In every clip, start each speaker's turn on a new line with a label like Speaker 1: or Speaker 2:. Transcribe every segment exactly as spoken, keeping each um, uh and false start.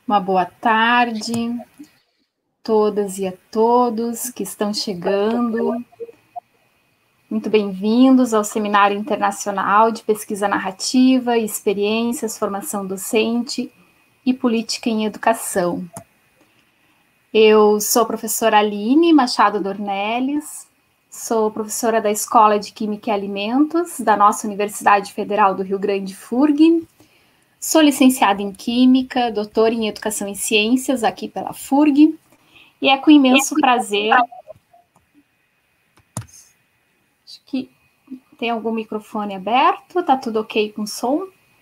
Speaker 1: Uma boa tarde a todas e a todos que estão chegando. Muito bem-vindos ao Seminário Internacional de Pesquisa Narrativa, Experiências, Formação Docente e Política em Educação. Eu sou a professora Aline Machado Dornelles, sou professora da Escola de Química e Alimentos da nossa Universidade Federal do Rio Grande, F U R G. Sou licenciada em Química, doutora em Educação e Ciências aqui pela F U R G, e é com imenso prazer... Acho que tem algum microfone aberto, tá tudo ok com som?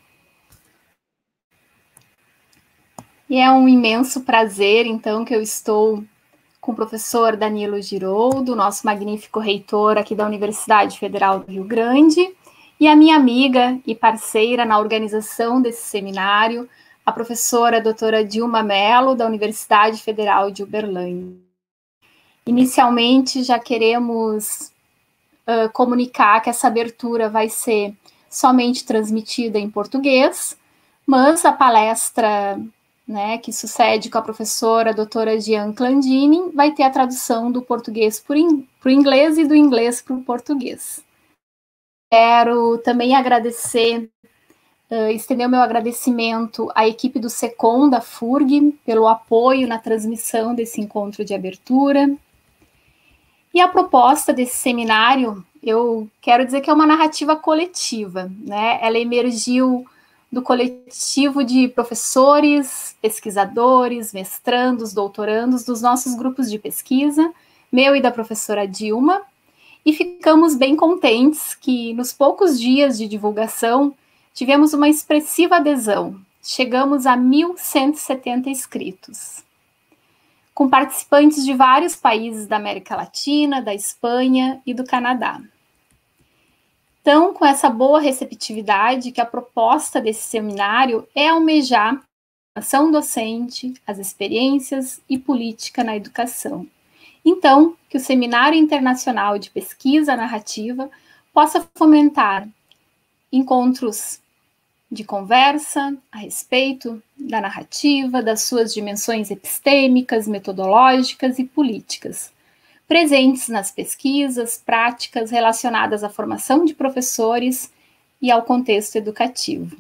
Speaker 1: E é um imenso prazer, então, que eu estou com o professor Danilo Giroldo, nosso magnífico reitor aqui da Universidade Federal do Rio Grande, e a minha amiga e parceira na organização desse seminário, a professora doutora Dilma Mello, da Universidade Federal de Uberlândia. Inicialmente, já queremos uh, comunicar que essa abertura vai ser somente transmitida em português, mas a palestra, né, que sucede com a professora doutora Jean Clandini vai ter a tradução do português para o inglês e do inglês para o português. Quero também agradecer, uh, estender o meu agradecimento à equipe do SECOM da F U R G pelo apoio na transmissão desse encontro de abertura. E a proposta desse seminário, eu quero dizer que é uma narrativa coletiva, né? Ela emergiu do coletivo de professores, pesquisadores, mestrandos, doutorandos dos nossos grupos de pesquisa, meu e da professora Dilma, e ficamos bem contentes que, nos poucos dias de divulgação, tivemos uma expressiva adesão. Chegamos a mil cento e setenta inscritos, com participantes de vários países da América Latina, da Espanha e do Canadá. Então, com essa boa receptividade, que a proposta desse seminário é almejar a ação docente, as experiências e política na educação. Então, que o Seminário Internacional de Pesquisa Narrativa possa fomentar encontros de conversa a respeito da narrativa, das suas dimensões epistêmicas, metodológicas e políticas, presentes nas pesquisas, práticas relacionadas à formação de professores e ao contexto educativo.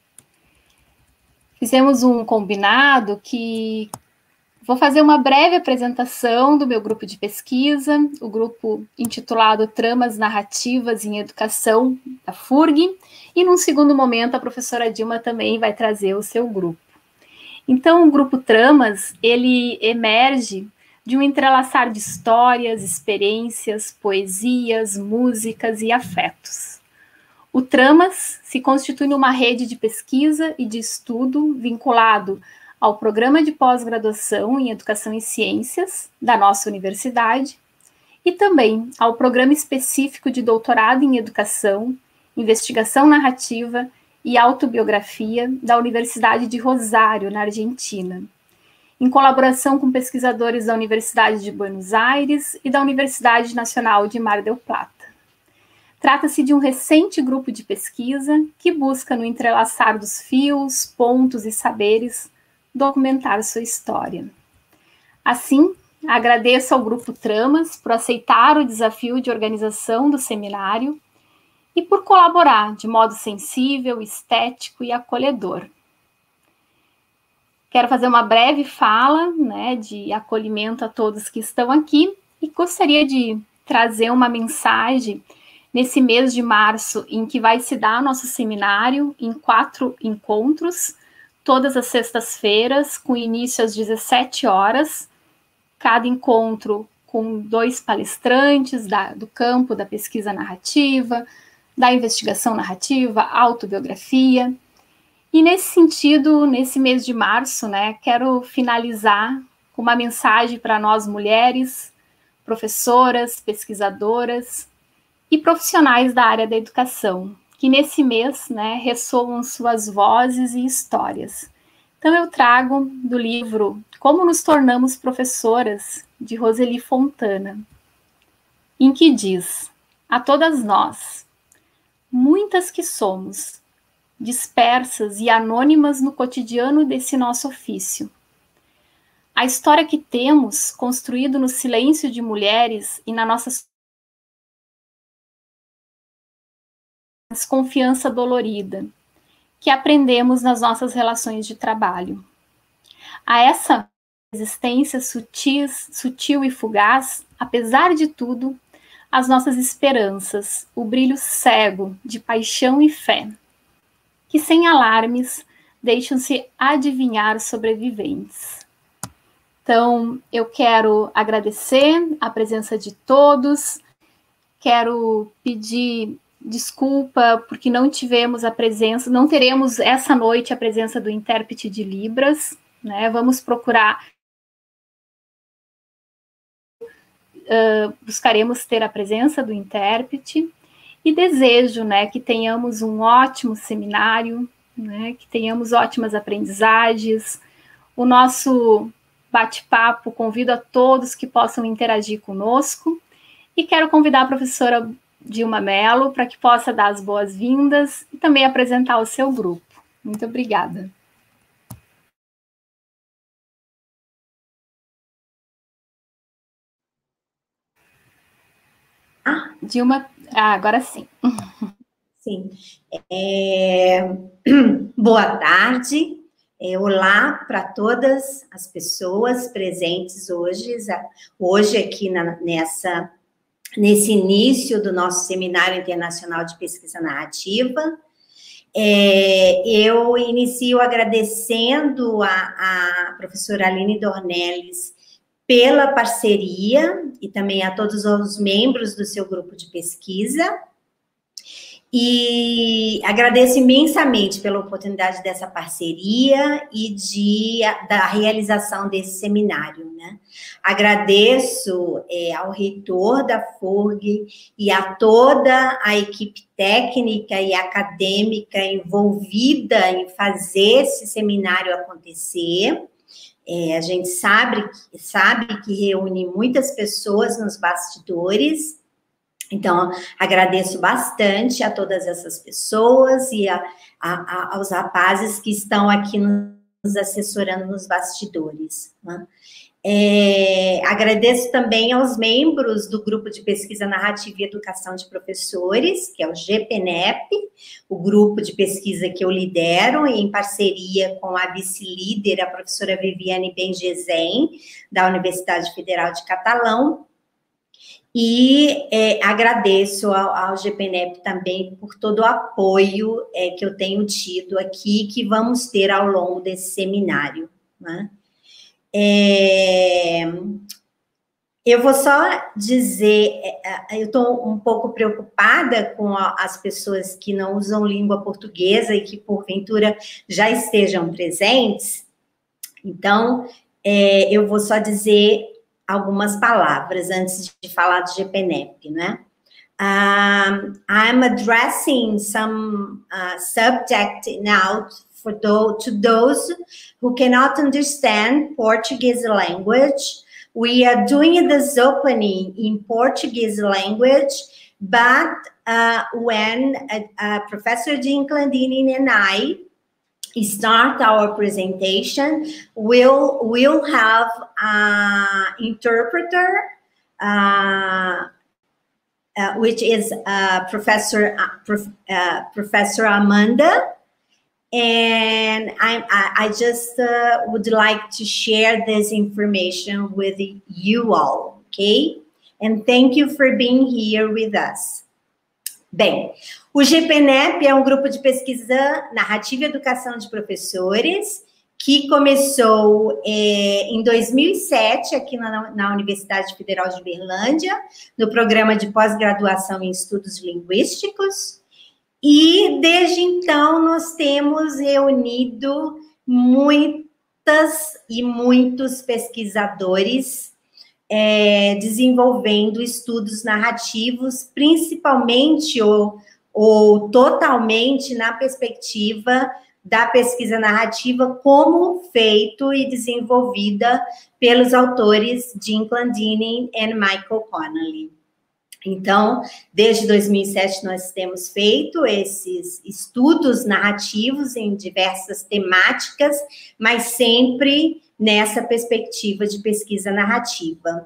Speaker 1: Fizemos um combinado que vou fazer uma breve apresentação do meu grupo de pesquisa, o grupo intitulado Tramas Narrativas em Educação da F U R G, e num segundo momento a professora Dilma também vai trazer o seu grupo. Então, o grupo Tramas, ele emerge de um entrelaçar de histórias, experiências, poesias, músicas e afetos. O Tramas se constitui numa rede de pesquisa e de estudo vinculado ao programa de pós-graduação em Educação e Ciências da nossa universidade e também ao programa específico de doutorado em Educação, Investigação Narrativa e Autobiografia da Universidade de Rosário, na Argentina, em colaboração com pesquisadores da Universidade de Buenos Aires e da Universidade Nacional de Mar del Plata. Trata-se de um recente grupo de pesquisa que busca, no entrelaçar dos fios, pontos e saberes, documentar sua história. Assim, agradeço ao Grupo Tramas por aceitar o desafio de organização do seminário e por colaborar de modo sensível, estético e acolhedor. Quero fazer uma breve fala, né, de acolhimento a todos que estão aqui e gostaria de trazer uma mensagem nesse mês de março, em que vai se dar nosso seminário em quatro encontros, todas as sextas-feiras, com início às dezessete horas, cada encontro com dois palestrantes da, do campo da pesquisa narrativa, da investigação narrativa, autobiografia. E nesse sentido, nesse mês de março, né, quero finalizar com uma mensagem para nós mulheres, professoras, pesquisadoras e profissionais da área da educação, que nesse mês, né, ressoam suas vozes e histórias. Então eu trago do livro Como Nos Tornamos Professoras, de Roseli Fontana, em que diz: a todas nós, muitas que somos, dispersas e anônimas no cotidiano desse nosso ofício. A história que temos, construído no silêncio de mulheres e na nossa desconfiança dolorida, que aprendemos nas nossas relações de trabalho. A essa existência sutil, sutil e fugaz, apesar de tudo, as nossas esperanças, o brilho cego de paixão e fé, que sem alarmes deixam-se adivinhar sobreviventes. Então, eu quero agradecer a presença de todos, quero pedir desculpa porque não tivemos a presença, não teremos essa noite a presença do intérprete de Libras, né? Vamos procurar, uh, buscaremos ter a presença do intérprete e desejo, né, que tenhamos um ótimo seminário, né, que tenhamos ótimas aprendizagens. O nosso bate-papo, convido a todos que possam interagir conosco e quero convidar a professora Dilma Mello para que possa dar as boas-vindas e também apresentar o seu grupo. Muito obrigada. Ah, Dilma, ah, agora sim.
Speaker 2: Sim. É... Boa tarde. É, olá para todas as pessoas presentes hoje, hoje aqui na, nessa, nesse início do nosso Seminário Internacional de Pesquisa Narrativa. É, eu inicio agradecendo a, a professora Aline Dornelles pela parceria e também a todos os membros do seu grupo de pesquisa. E agradeço imensamente pela oportunidade dessa parceria e de, da realização desse seminário, né? Agradeço é, ao reitor da F U R G e a toda a equipe técnica e acadêmica envolvida em fazer esse seminário acontecer. É, a gente sabe, sabe que reúne muitas pessoas nos bastidores. Então, agradeço bastante a todas essas pessoas e a, a, a, aos rapazes que estão aqui nos assessorando nos bastidores, né? É, agradeço também aos membros do Grupo de Pesquisa Narrativa e Educação de Professores, que é o G P N E P, o grupo de pesquisa que eu lidero, em parceria com a vice-líder, a professora Viviane Bengezen, da Universidade Federal de Catalão. E é, agradeço ao, ao G P N E P também por todo o apoio é, que eu tenho tido aqui, que vamos ter ao longo desse seminário, né? É, eu vou só dizer, eu estou um pouco preocupada com a, as pessoas que não usam língua portuguesa e que, porventura, já estejam presentes. Então, é, eu vou só dizer algumas palavras antes de falar do G P N E P, né? Um, I'm addressing some uh, subject now for those, to those who cannot understand Portuguese language. We are doing this opening in Portuguese language, but uh, when uh, uh, Professor Jean Clandini and I start our presentation, we'll, we'll have an interpreter, uh, uh, which is uh, Professor, uh, Prof, uh, Professor Amanda. And I, I, I just uh, would like to share this information with you all, okay? And thank you for being here with us. Bem, o G P N E P é um grupo de pesquisa narrativa e educação de professores que começou é, em dois mil e sete aqui na, na Universidade Federal de Uberlândia, no programa de pós-graduação em estudos linguísticos. E, desde então, nós temos reunido muitas e muitos pesquisadores é, desenvolvendo estudos narrativos, principalmente ou, ou totalmente na perspectiva da pesquisa narrativa como feito e desenvolvida pelos autores Jean Clandini e Michael Connelly. Então, desde dois mil e sete, nós temos feito esses estudos narrativos em diversas temáticas, mas sempre nessa perspectiva de pesquisa narrativa.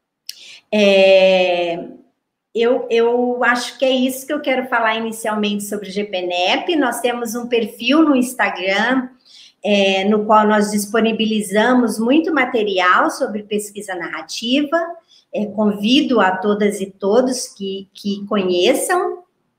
Speaker 2: É, eu, eu acho que é isso que eu quero falar inicialmente sobre o G P N E P. Nós temos um perfil no Instagram, é, no qual nós disponibilizamos muito material sobre pesquisa narrativa. É, convido a todas e todos que, que conheçam.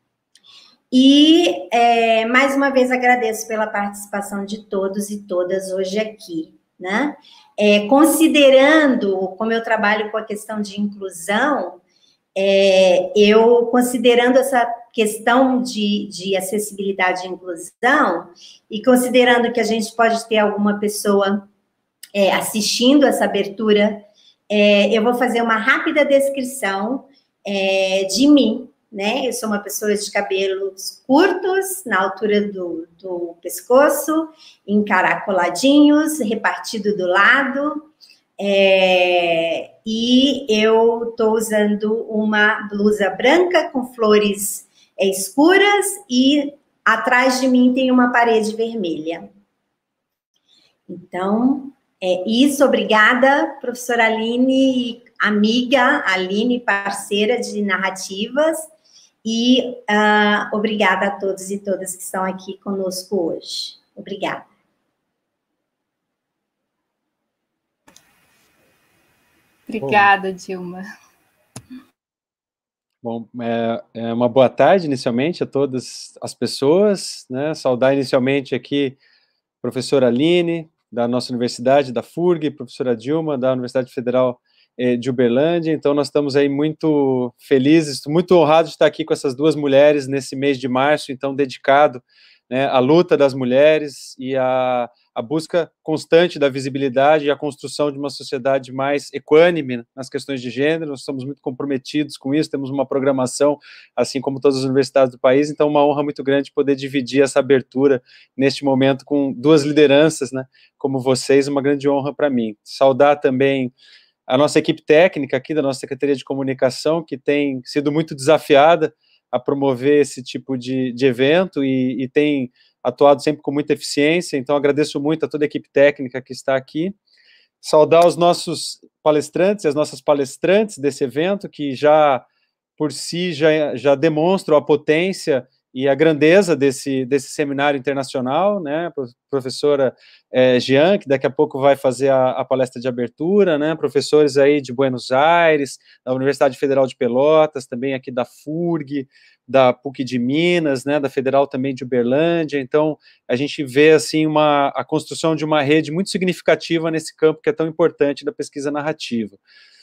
Speaker 2: E, é, mais uma vez, agradeço pela participação de todos e todas hoje aqui, né? É, considerando, como eu trabalho com a questão de inclusão, é, eu, considerando essa questão de, de acessibilidade e inclusão, e considerando que a gente pode ter alguma pessoa é, assistindo essa abertura, É, eu vou fazer uma rápida descrição é, de mim, né? Eu sou uma pessoa de cabelos curtos, na altura do, do pescoço, encaracoladinhos, repartido do lado, é, e eu estou usando uma blusa branca com flores é, escuras, e atrás de mim tem uma parede vermelha. Então... É isso, obrigada, professora Aline, amiga Aline, parceira de narrativas, e uh, obrigada a todos e todas que estão aqui conosco hoje. Obrigada.
Speaker 1: Obrigada, Dilma.
Speaker 3: Bom, é, é uma boa tarde, inicialmente, a todas as pessoas, né? Saudar inicialmente aqui a professora Aline, da nossa universidade, da F U R G, professora Dilma, da Universidade Federal eh, de Uberlândia. Então, nós estamos aí muito felizes, muito honrados de estar aqui com essas duas mulheres nesse mês de março, então, dedicado, né, à luta das mulheres e à, à busca constante da visibilidade e à construção de uma sociedade mais equânime nas questões de gênero. Nós estamos muito comprometidos com isso, temos uma programação, assim como todas as universidades do país, então, uma honra muito grande poder dividir essa abertura neste momento com duas lideranças, né, como vocês, uma grande honra para mim. Saudar também a nossa equipe técnica aqui da nossa Secretaria de Comunicação, que tem sido muito desafiada a promover esse tipo de, de evento e, e tem atuado sempre com muita eficiência, então agradeço muito a toda a equipe técnica que está aqui. Saudar os nossos palestrantes e as nossas palestrantes desse evento, que já, por si, já, já demonstram a potência e a grandeza desse, desse seminário internacional, né, professora é, Jean, que daqui a pouco vai fazer a, a palestra de abertura, né, professores aí de Buenos Aires, da Universidade Federal de Pelotas, também aqui da F U R G, da P U C de Minas, né, da Federal também de Uberlândia. Então, a gente vê, assim, uma, a construção de uma rede muito significativa nesse campo que é tão importante da pesquisa narrativa.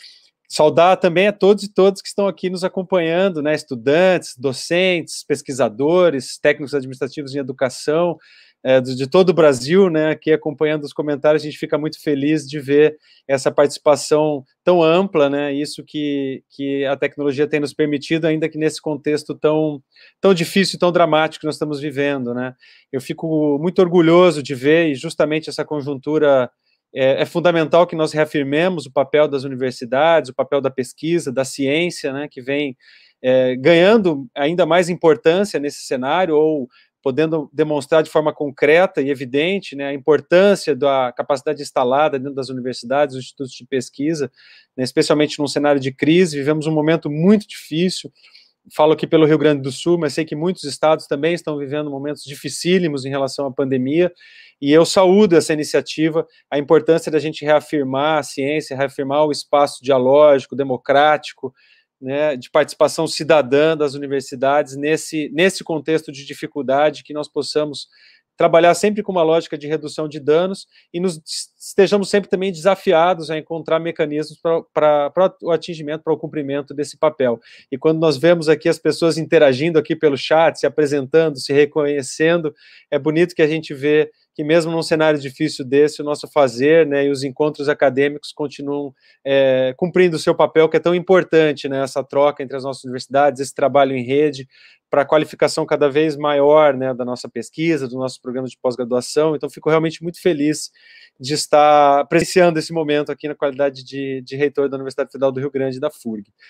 Speaker 3: Saudar também a todos e todas que estão aqui nos acompanhando, né, estudantes, docentes, pesquisadores, técnicos administrativos em educação, é, de, de todo o Brasil, né, aqui acompanhando os comentários. A gente fica muito feliz de ver essa participação tão ampla, né, isso que, que a tecnologia tem nos permitido, ainda que nesse contexto tão, tão difícil e tão dramático que nós estamos vivendo, né. Eu fico muito orgulhoso de ver, e justamente essa conjuntura É, é fundamental que nós reafirmemos o papel das universidades, o papel da pesquisa, da ciência, né, que vem é, ganhando ainda mais importância nesse cenário, ou podendo demonstrar de forma concreta e evidente, né, a importância da capacidade instalada dentro das universidades, dos institutos de pesquisa, né, especialmente num cenário de crise. Vivemos um momento muito difícil. Falo aqui pelo Rio Grande do Sul, mas sei que muitos estados também estão vivendo momentos dificílimos em relação à pandemia, e eu saúdo essa iniciativa, a importância da gente reafirmar a ciência, reafirmar o espaço dialógico, democrático, né, de participação cidadã das universidades nesse, nesse contexto de dificuldade, que nós possamos trabalhar sempre com uma lógica de redução de danos e nos estejamos sempre também desafiados a encontrar mecanismos para o atingimento, para o cumprimento desse papel. E quando nós vemos aqui as pessoas interagindo aqui pelo chat, se apresentando, se reconhecendo, é bonito que a gente vê que mesmo num cenário difícil desse, o nosso fazer, né, e os encontros acadêmicos continuam é, cumprindo o seu papel, que é tão importante, né, essa troca entre as nossas universidades, esse trabalho em rede, para a qualificação cada vez maior, né, da nossa pesquisa, dos nossos programas de pós-graduação. Então, fico realmente muito feliz de estar presenciando esse momento aqui na qualidade de, de reitor da Universidade Federal do Rio Grande, da F U R G.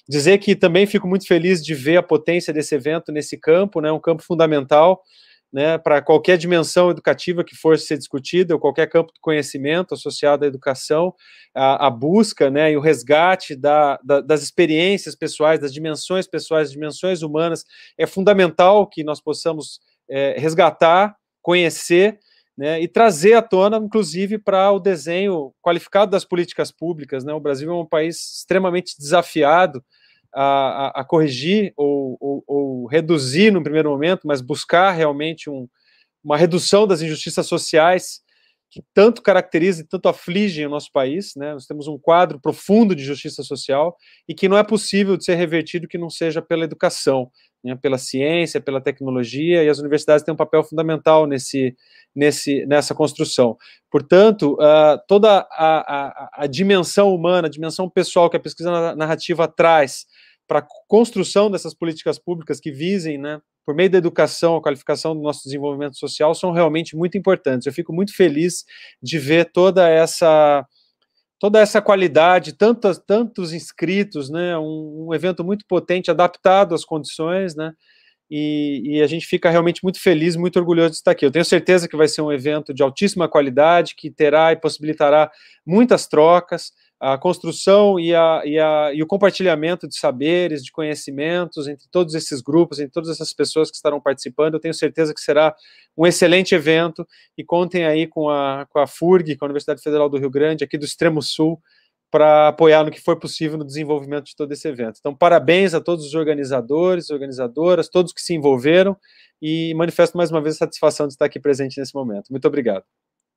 Speaker 3: Dizer que também fico muito feliz de ver a potência desse evento nesse campo, né, um campo fundamental, né, para qualquer dimensão educativa que for ser discutida, ou qualquer campo de conhecimento associado à educação, a, a busca, né, e o resgate da, da, das experiências pessoais, das dimensões pessoais, das dimensões humanas, é fundamental que nós possamos é, resgatar, conhecer, né, e trazer à tona, inclusive, para o desenho qualificado das políticas públicas, né. O Brasil é um país extremamente desafiado A, a, a corrigir ou, ou, ou reduzir no primeiro momento, mas buscar realmente um, uma redução das injustiças sociais que tanto caracterizam e tanto afligem o nosso país, né? Nós temos um quadro profundo de justiça social e que não é possível de ser revertido que não seja pela educação, né? Pela ciência, pela tecnologia, e as universidades têm um papel fundamental nesse, nesse, nessa construção. Portanto, uh, toda a, a, a dimensão humana, a dimensão pessoal que a pesquisa narrativa traz para a construção dessas políticas públicas que visem, né, por meio da educação, a qualificação do nosso desenvolvimento social, são realmente muito importantes. Eu fico muito feliz de ver toda essa, toda essa qualidade, tantos, tantos inscritos, né, um, um evento muito potente, adaptado às condições, né, e, e a gente fica realmente muito feliz, muito orgulhoso de estar aqui. Eu tenho certeza que vai ser um evento de altíssima qualidade, que terá e possibilitará muitas trocas, a construção e, a, e, a, e o compartilhamento de saberes, de conhecimentos entre todos esses grupos, entre todas essas pessoas que estarão participando. Eu tenho certeza que será um excelente evento, e contem aí com a, com a FURG, com a Universidade Federal do Rio Grande, aqui do Extremo Sul, para apoiar no que for possível no desenvolvimento de todo esse evento. Então, parabéns a todos os organizadores, organizadoras, todos que se envolveram, e manifesto mais uma vez a satisfação de estar aqui presente nesse momento. Muito obrigado.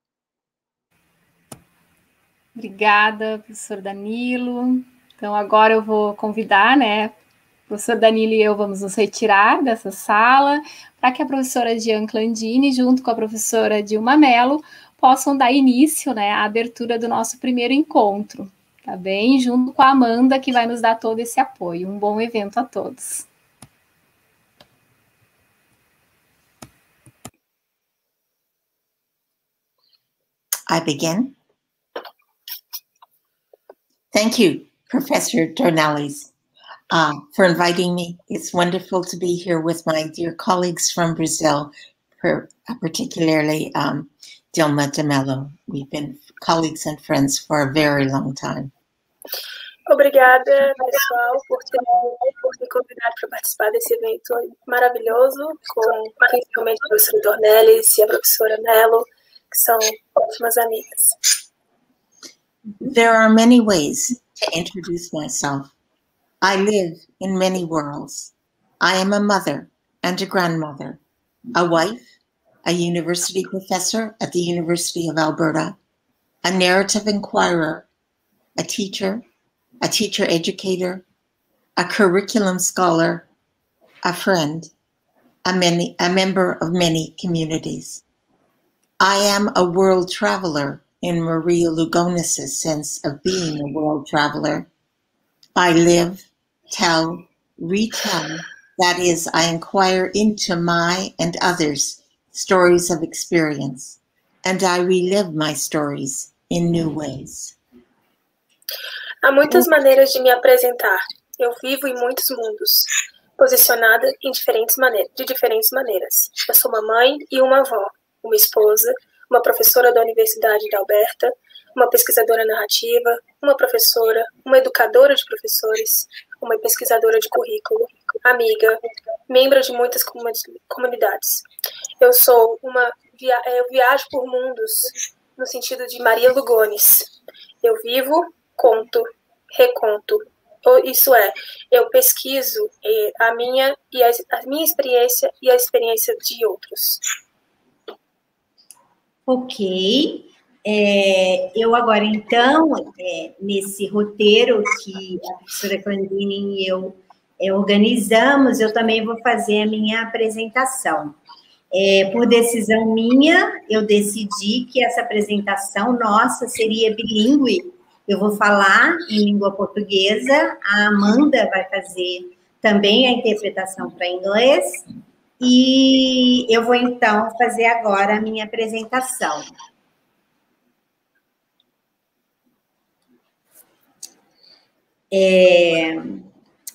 Speaker 1: Obrigada, professor Danilo. Então, agora eu vou convidar, né, o professor Danilo e eu vamos nos retirar dessa sala para que a professora Jean Clandini, junto com a professora Dilma Mello, possam dar início, né, à abertura do nosso primeiro encontro, tá bem? Junto com a Amanda, que vai nos dar todo esse apoio. Um bom evento a todos.
Speaker 4: I begin. Thank you, Professor Dornelles, uh, for inviting me. It's wonderful to be here with my dear colleagues from Brazil, per, uh, particularly um, Dilma de Mello. We've been colleagues and friends for a very long time.
Speaker 5: Obrigada, pessoal, por ter por me convidado para participar desse evento maravilhoso, com principalmente o professor Dornelles e a professora Mello, que são ótimas amigas.
Speaker 4: There are many ways to introduce myself. I live in many worlds. I am a mother and a grandmother, a wife, a university professor at the University of Alberta, a narrative inquirer, a teacher, a teacher educator, a curriculum scholar, a friend, a, many, a member of many communities. I am a world traveler in Maria Lugonis' sense of being a world traveler. I live, tell, retell, that is, I inquire into my and others' stories of experience, and I relive my stories in new ways.
Speaker 5: Há muitas maneiras de me apresentar. Eu vivo em muitos mundos, posicionada em diferentes maneiras, de diferentes maneiras. Eu sou uma mãe e uma avó, uma esposa, uma professora da Universidade de Alberta, uma pesquisadora narrativa, uma professora, uma educadora de professores, uma pesquisadora de currículo, amiga, membro de muitas comunidades. Eu sou uma via eu viajo por mundos no sentido de Maria Lugonis. Eu vivo, conto, reconto. Isso é, eu pesquiso a minha e a, a minha experiência e a experiência de outros.
Speaker 2: Ok. É, eu agora, então, é, nesse roteiro que a professora Clandini e eu é, organizamos, eu também vou fazer a minha apresentação. É, por decisão minha, eu decidi que essa apresentação nossa seria bilíngue. Eu vou falar em língua portuguesa, a Amanda vai fazer também a interpretação para inglês, e eu vou, então, fazer agora a minha apresentação. É,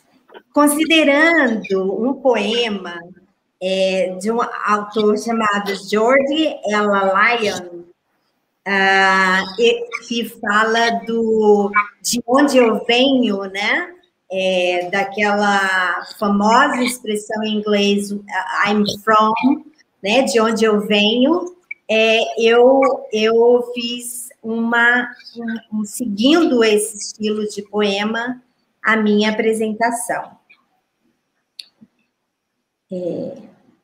Speaker 2: considerando um poema é, de um autor chamado George L. Lyon, uh, que fala do, de onde eu venho, né? É, daquela famosa expressão em inglês, I'm from, né? De onde eu venho. É, eu, eu fiz uma, um, um, seguindo esse estilo de poema, a minha apresentação. É,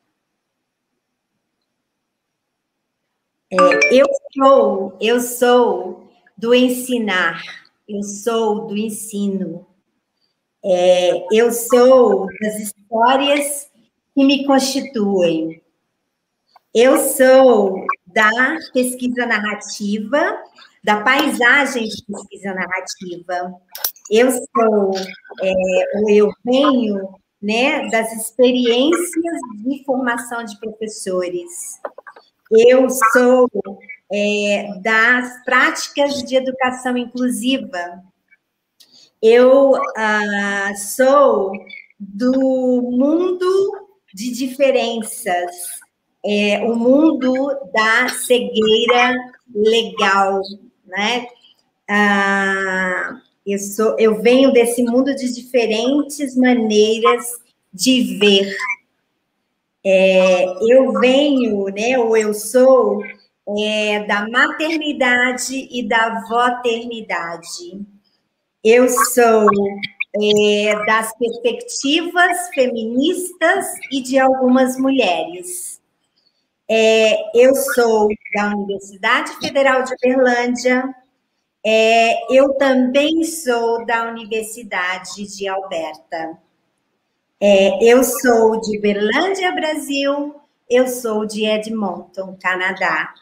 Speaker 2: é, eu sou, eu sou do ensinar, eu sou do ensino, é, eu sou das histórias que me constituem, eu sou da pesquisa narrativa, da paisagem de pesquisa narrativa, eu sou, é, eu venho, né, das experiências de formação de professores. Eu sou é, das práticas de educação inclusiva. Eu ah, sou do mundo de diferenças, é, o mundo da cegueira legal, né? Ah, Eu, sou, eu venho desse mundo de diferentes maneiras de ver. É, eu venho, né, ou eu sou, é, da maternidade e da voternidade. Eu sou é, das perspectivas feministas e de algumas mulheres. É, eu sou da Universidade Federal de Uberlândia. É, eu também sou da Universidade de Alberta. É, eu sou de Uberlândia, Brasil. Eu sou de Edmonton, Canadá.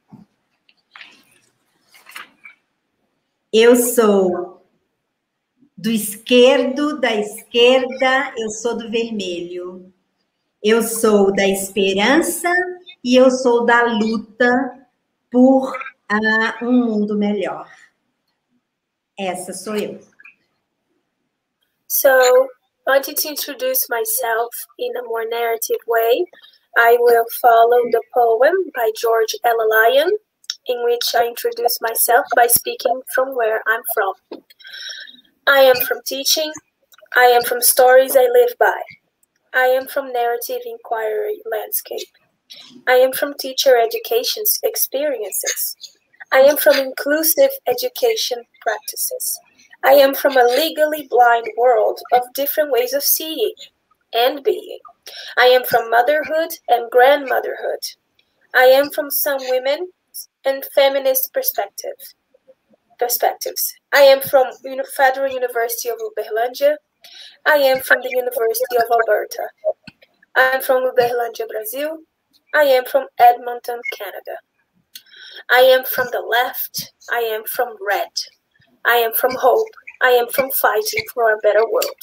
Speaker 2: Eu sou do esquerdo, da esquerda, eu sou do vermelho. Eu sou da esperança e eu sou da luta por uh, um mundo melhor. Essa sou eu.
Speaker 5: So, I wanted to introduce myself in a more narrative way. I will follow the poem by George L. Lyon, in which I introduce myself by speaking from where I'm from. I am from teaching. I am from stories I live by. I am from narrative inquiry landscape. I am from teacher education experiences. I am from inclusive education practices. I am from a legally blind world of different ways of seeing and being. I am from motherhood and grandmotherhood. I am from some women and feminist perspective, perspectives. I am from Federal University of Uberlândia. I am from the University of Alberta. I am from Uberlândia, Brazil. I am from Edmonton, Canada. I am from the left. I am from red. I am from hope. I am from fighting for a better world.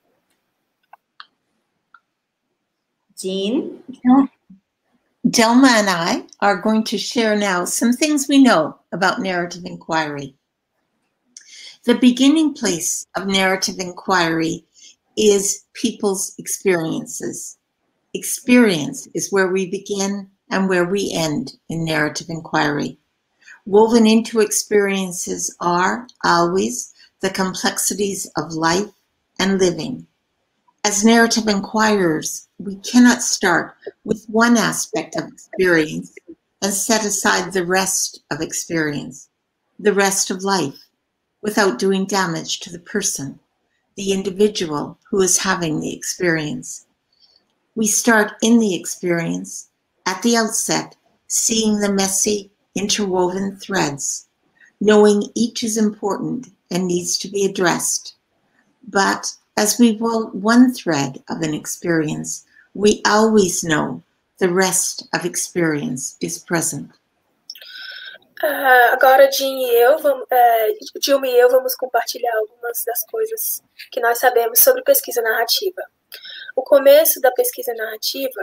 Speaker 2: Jean?
Speaker 4: Delma and I are going to share now some things we know about narrative inquiry. The beginning place of narrative inquiry is people's experiences. Experience is where we begin and where we end in narrative inquiry. Woven into experiences are always the complexities of life and living. As narrative inquirers, we cannot start with one aspect of experience and set aside the rest of experience, the rest of life, without doing damage to the person, the individual who is having the experience. We start in the experience, at the outset, seeing the messy, interwoven threads, knowing each is important and needs to be addressed. But as we pull one thread of an experience, we always know the rest of experience is present.
Speaker 5: Uh, agora, Jean e eu, vamos, uh, Dilma e eu vamos compartilhar algumas das coisas que nós sabemos sobre pesquisa narrativa. O começo da pesquisa narrativa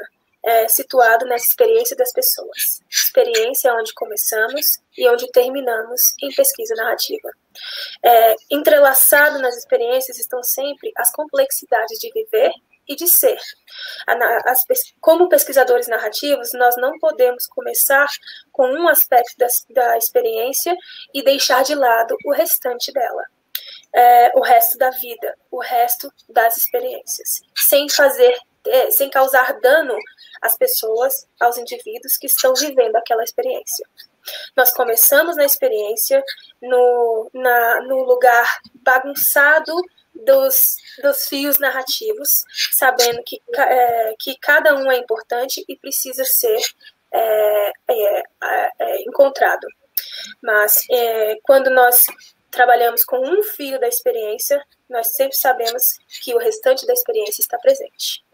Speaker 5: é, situado na experiência das pessoas. Experiência é onde começamos e onde terminamos em pesquisa narrativa. É, entrelaçado nas experiências estão sempre as complexidades de viver e de ser. As, como pesquisadores narrativos, nós não podemos começar com um aspecto da, da experiência e deixar de lado o restante dela. É, o resto da vida, o resto das experiências, sem fazer, é, sem causar dano às pessoas, aos indivíduos que estão vivendo aquela experiência. Nós começamos na experiência, no, na, no lugar bagunçado dos, dos fios narrativos, sabendo que, é, que cada um é importante e precisa ser é, é, é, encontrado. Mas é, quando nós trabalhamos com um fio da experiência, nós sempre sabemos que o restante da experiência está presente.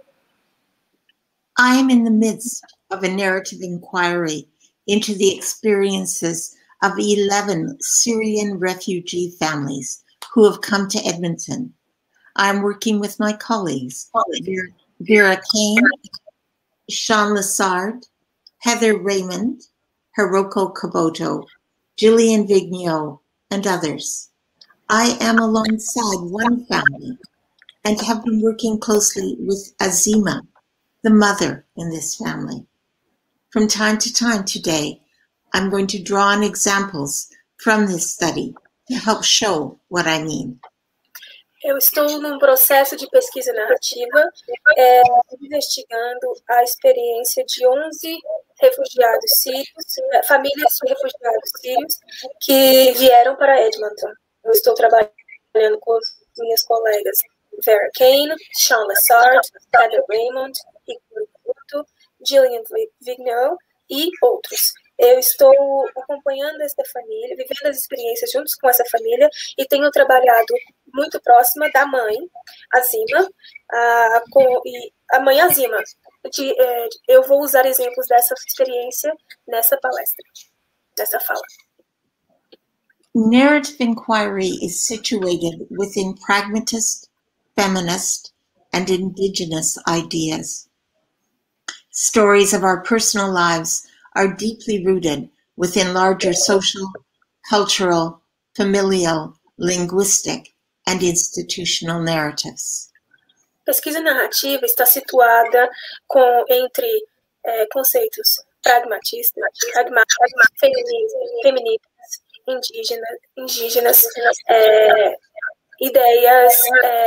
Speaker 4: I am in the midst of a narrative inquiry into the experiences of eleven Syrian refugee families who have come to Edmonton. I'm working with my colleagues, Vera, Vera Kane, Sean Lessard, Heather Raymond, Hiroko Kaboto, Gillian Vigneault, and others. I am alongside one family and have been working closely with Azima, the mother in this family. From time to time today, I'm going to draw on examples from this study to help show what I mean.
Speaker 5: Eu estou num processo de pesquisa narrativa, é, investigando a experiência de onze refugiados sírios, famílias de refugiados sírios que vieram para Edmonton. Eu estou trabalhando com as minhas colegas Vera Kane, Sean Lessard, Heather Raymond, Gillian Vigneault e outros. Eu estou acompanhando essa família, vivendo as experiências juntos com essa família e tenho trabalhado muito próxima da mãe, Azima, a, com, e a mãe Azima. De, é, eu vou usar exemplos dessa experiência nessa palestra, nessa fala.
Speaker 4: Narrative inquiry is situated within pragmatist, feminist, and indigenous ideas. Stories of our personal lives are deeply rooted within larger social, cultural, familial, linguistic, and institutional narratives.
Speaker 5: Pesquisa narrativa está situada com, entre é, conceitos pragmatistas, pragmáticos, feministas, feministas, indígenas, indígenas é, ideias é,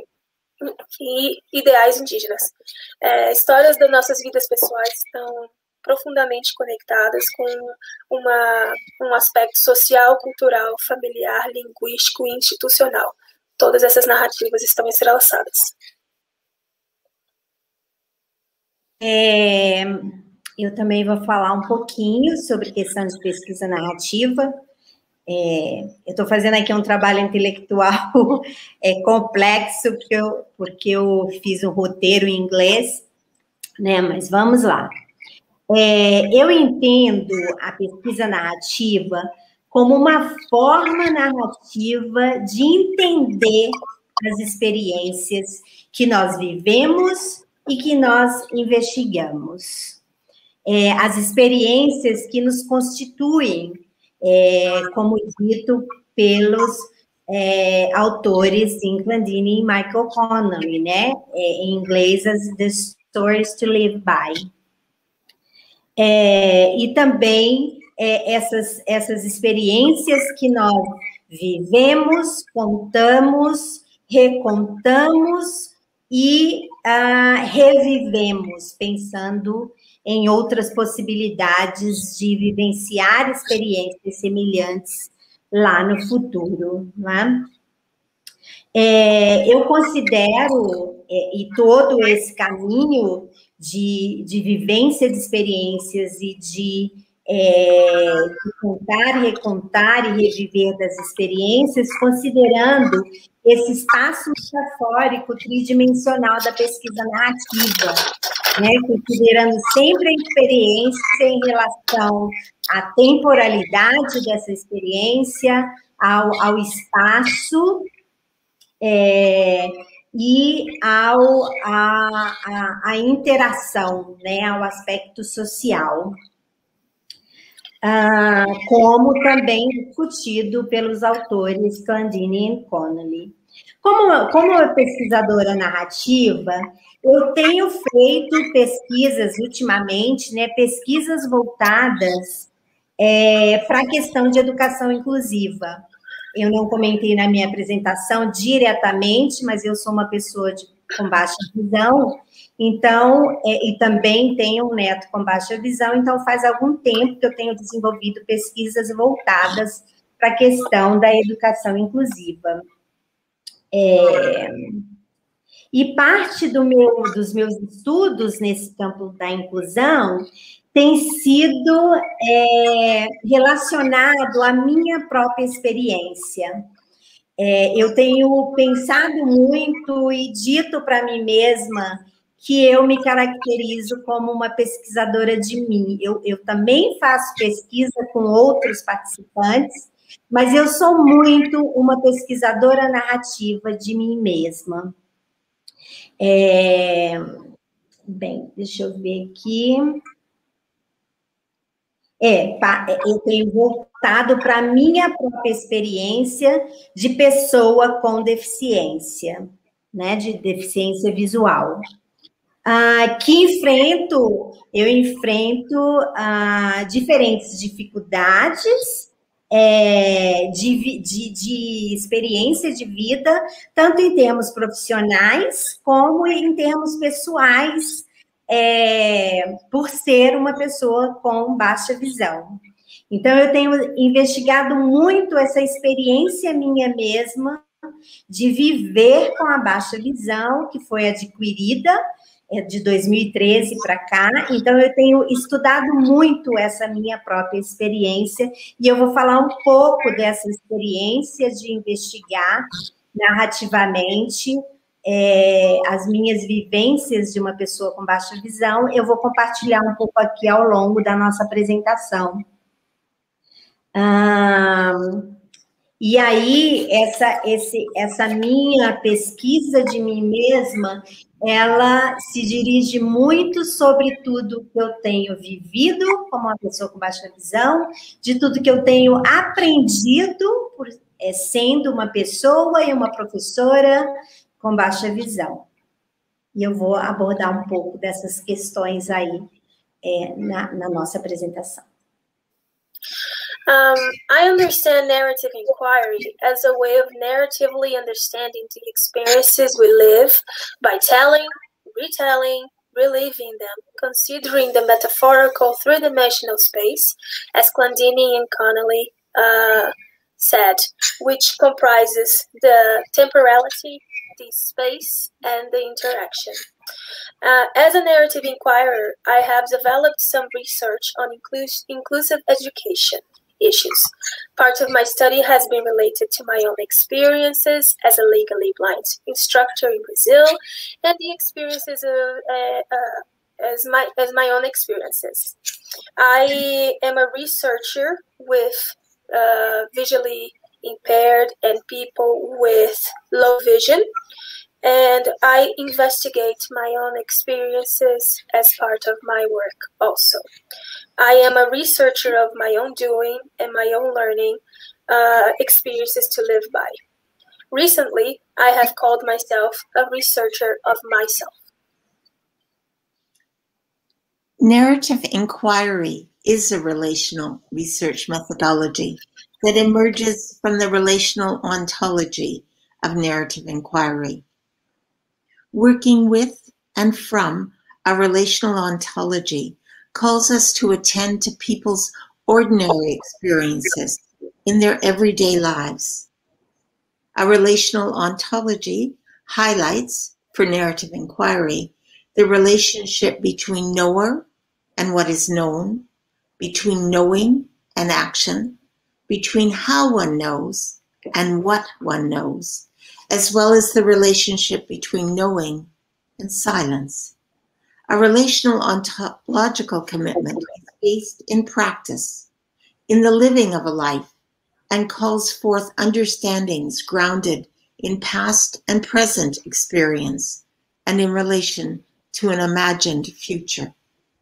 Speaker 5: e ideais indígenas. É, histórias das nossas vidas pessoais estão profundamente conectadas com uma, um aspecto social, cultural, familiar, linguístico e institucional. Todas essas narrativas estão entrelaçadas.
Speaker 2: É, eu também vou falar um pouquinho sobre questão de pesquisa narrativa. É, eu estou fazendo aqui um trabalho intelectual é, complexo, porque eu, porque eu fiz um roteiro em inglês, né? Mas vamos lá. É, eu entendo a pesquisa narrativa como uma forma narrativa de entender as experiências que nós vivemos e que nós investigamos. É, as experiências que nos constituem, é, como dito pelos é, autores Dean Clandini e Michael Connelly, né? É, em inglês, as The Stories to Live By. É, e também é, essas, essas experiências que nós vivemos, contamos, recontamos e ah, revivemos, pensando em outras possibilidades de vivenciar experiências semelhantes lá no futuro, né? É, eu considero, é, e todo esse caminho de, de vivência de experiências e de, é, de contar, recontar e reviver das experiências, considerando esse espaço metafórico tridimensional da pesquisa narrativa, né? Considerando sempre a experiência em relação à temporalidade dessa experiência, ao, ao espaço, É, e ao, a, a, a interação, né, ao aspecto social, ah, como também discutido pelos autores Clandini e Connolly. Como, como pesquisadora narrativa, eu tenho feito pesquisas ultimamente, né, pesquisas voltadas é, para a questão de educação inclusiva. Eu não comentei na minha apresentação diretamente, mas eu sou uma pessoa de, com baixa visão, então, é, e também tenho um neto com baixa visão, então faz algum tempo que eu tenho desenvolvido pesquisas voltadas para a questão da educação inclusiva. É, e parte do meu, dos meus estudos nesse campo da inclusão tem sido é, relacionado à minha própria experiência. É, eu tenho pensado muito e dito para mim mesma que eu me caracterizo como uma pesquisadora de mim. Eu, eu também faço pesquisa com outros participantes, mas eu sou muito uma pesquisadora narrativa de mim mesma. É, bem, deixa eu ver aqui. É, eu tenho voltado para a minha própria experiência de pessoa com deficiência, né, de deficiência visual. Ah, que enfrento, eu enfrento ah, diferentes dificuldades é, de, de, de experiência de vida, tanto em termos profissionais como em termos pessoais, é, por ser uma pessoa com baixa visão. Então, eu tenho investigado muito essa experiência minha mesma de viver com a baixa visão, que foi adquirida de dois mil e treze para cá. Então, eu tenho estudado muito essa minha própria experiência, e eu vou falar um pouco dessa experiência de investigar narrativamente É, as minhas vivências de uma pessoa com baixa visão. Eu vou compartilhar um pouco aqui ao longo da nossa apresentação. Ah, e aí, essa, esse, essa minha pesquisa de mim mesma, ela se dirige muito sobre tudo que eu tenho vivido como uma pessoa com baixa visão, de tudo que eu tenho aprendido por, é, sendo uma pessoa e uma professora com baixa visão. E eu vou abordar um pouco dessas questões aí é, na, na nossa apresentação.
Speaker 5: Um, I understand narrative inquiry as a way of narratively understanding the experiences we live by telling, retelling, reliving them, considering the metaphorical three-dimensional space, as Clandini and Connolly uh, said, which comprises the temporality, the space, and the interaction. Uh, as a narrative inquirer, I have developed some research on inclus inclusive education issues. Part of my study has been related to my own experiences as a legally blind instructor in Brazil, and the experiences of, uh, uh, as, my, as my own experiences. I am a researcher with uh, visually impaired and people with low vision, and I investigate my own experiences as part of my work also. I am a researcher of my own doing and my own learning uh, experiences to live by. Recently, I have called myself a researcher of myself.
Speaker 4: Narrative inquiry is a relational research methodology that emerges from the relational ontology of narrative inquiry. Working with and from a relational ontology calls us to attend to people's ordinary experiences in their everyday lives. A relational ontology highlights, for narrative inquiry, the relationship between knower and what is known, between knowing and action, between how one knows and what one knows, as well as the relationship between knowing and silence. A relational ontological commitment is based in practice, in the living of a life, and calls forth understandings grounded in past and present experience and in relation to an imagined future.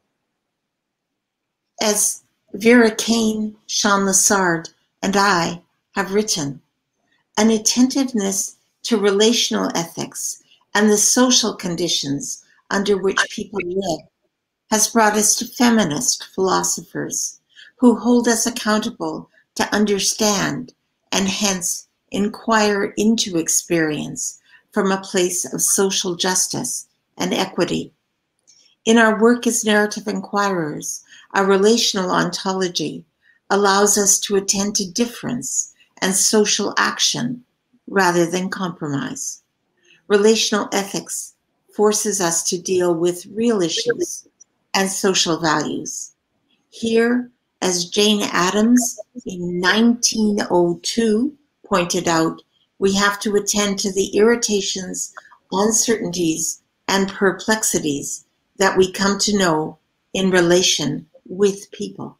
Speaker 4: As Vera Kane, Sean Lessard, and I have written, an attentiveness to relational ethics and the social conditions under which people live has brought us to feminist philosophers who hold us accountable to understand and hence inquire into experience from a place of social justice and equity. In our work as narrative inquirers, our relational ontology allows us to attend to difference and social action rather than compromise. Relational ethics forces us to deal with real issues and social values. Here, as Jane Addams in nineteen oh two pointed out, we have to attend to the irritations, uncertainties, and perplexities that we come to know in relation with people.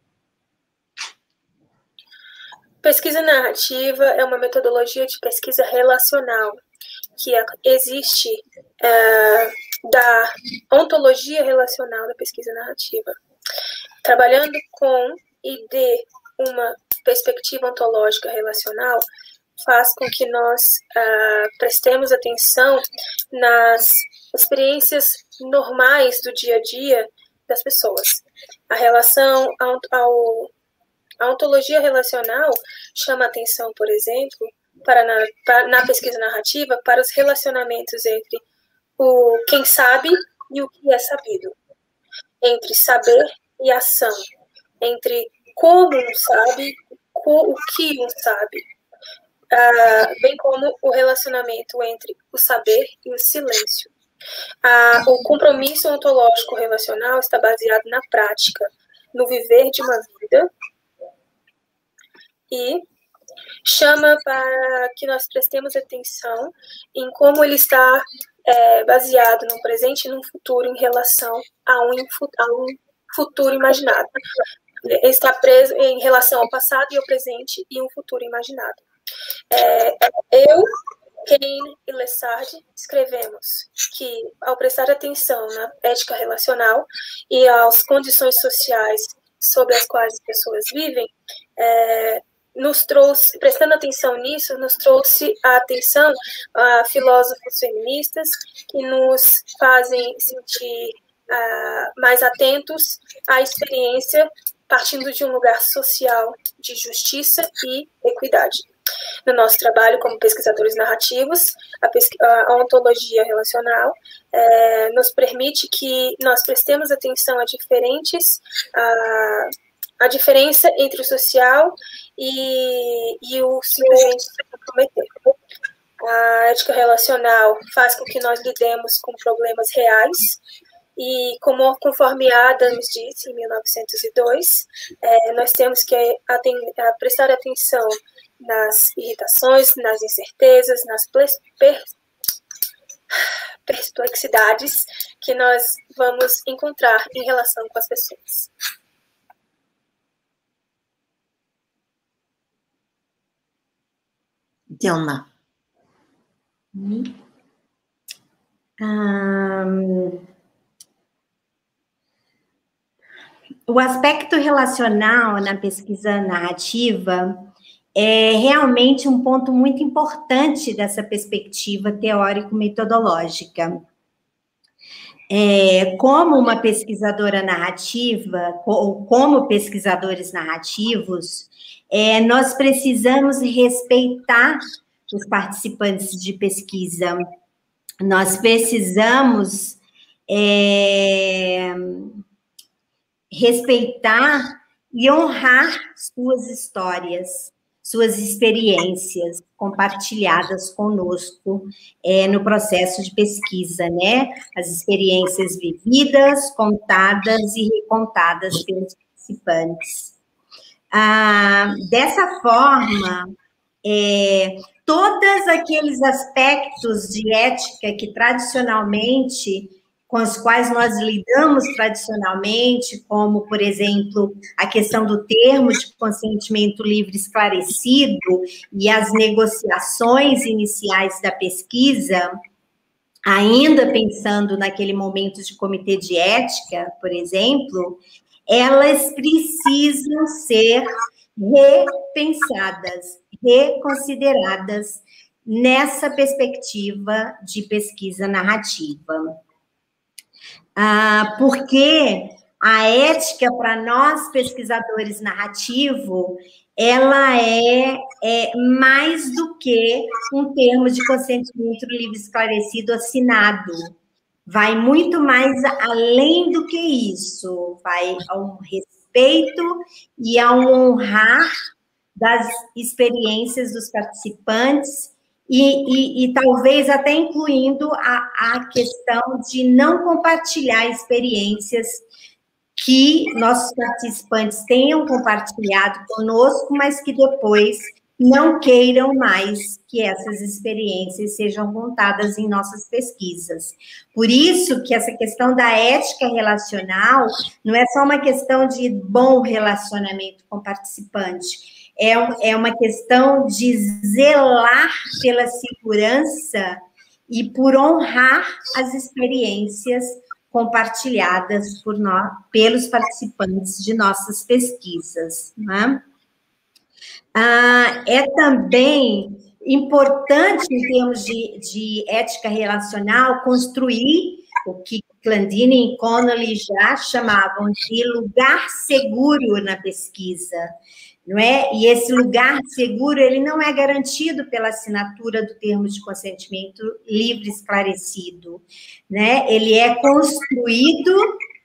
Speaker 5: Pesquisa narrativa é uma metodologia de pesquisa relacional que existe é, da ontologia relacional da pesquisa narrativa. Trabalhando com e de uma perspectiva ontológica relacional faz com que nós uh, prestemos atenção nas experiências normais do dia a dia das pessoas. A relação ao, ao, a ontologia relacional chama atenção, por exemplo, para na, para, na pesquisa narrativa, para os relacionamentos entre o quem sabe e o que é sabido, entre saber e ação, entre como um sabe, o que um sabe, uh, bem como o relacionamento entre o saber e o silêncio. Uh, o compromisso ontológico relacional está baseado na prática, no viver de uma vida, e chama para que nós prestemos atenção em como ele está é, baseado no presente e no futuro em relação a um, a um futuro imaginado. Ele está preso em relação ao passado e ao presente e um futuro imaginado. É, eu, Kane e Lessard escrevemos que, ao prestar atenção na ética relacional e às condições sociais sobre as quais as pessoas vivem, é, nos trouxe, prestando atenção nisso, nos trouxe a atenção a filósofos feministas que nos fazem sentir uh, mais atentos à experiência partindo de um lugar social de justiça e equidade. No nosso trabalho como pesquisadores narrativos, a, pesqu a ontologia relacional é, nos permite que nós prestemos atenção a diferentes, a, a diferença entre o social e, e o simplesmente se comprometer. A ética relacional faz com que nós lidemos com problemas reais e, como, conforme Adams disse em mil novecentos e dois, é, nós temos que aten a prestar atenção nas irritações, nas incertezas, nas per perplexidades que nós vamos encontrar em relação com as pessoas.
Speaker 4: Dilma.
Speaker 2: Um, o aspecto relacional na pesquisa narrativa é realmente um ponto muito importante dessa perspectiva teórico-metodológica. É, como uma pesquisadora narrativa, ou como pesquisadores narrativos, é, nós precisamos respeitar os participantes de pesquisa. Nós precisamos é, respeitar e honrar suas histórias, suas experiências compartilhadas conosco é, no processo de pesquisa, né? As experiências vividas, contadas e recontadas pelos participantes. Ah, dessa forma, é, todos aqueles aspectos de ética que tradicionalmente com os quais nós lidamos tradicionalmente, como, por exemplo, a questão do termo de consentimento livre esclarecido e as negociações iniciais da pesquisa, ainda pensando naquele momento de comitê de ética, por exemplo, elas precisam ser repensadas, reconsideradas nessa perspectiva de pesquisa narrativa. Ah, porque a ética, para nós, pesquisadores narrativos, ela é, é mais do que um termo de consentimento livre esclarecido assinado. Vai muito mais além do que isso. Vai ao respeito e ao honrar das experiências dos participantes e, e, e talvez até incluindo a, a questão de não compartilhar experiências que nossos participantes tenham compartilhado conosco, mas que depois não queiram mais que essas experiências sejam contadas em nossas pesquisas. Por isso que essa questão da ética relacional não é só uma questão de bom relacionamento com o participante, é, é uma questão de zelar pela segurança e por honrar as experiências compartilhadas por nós, pelos participantes de nossas pesquisas, né? Ah, é também importante, em termos de, de ética relacional, construir o que Clandini e Connolly já chamavam de lugar seguro na pesquisa, não é? E esse lugar seguro, ele não é garantido pela assinatura do termo de consentimento livre esclarecido, né? Ele é construído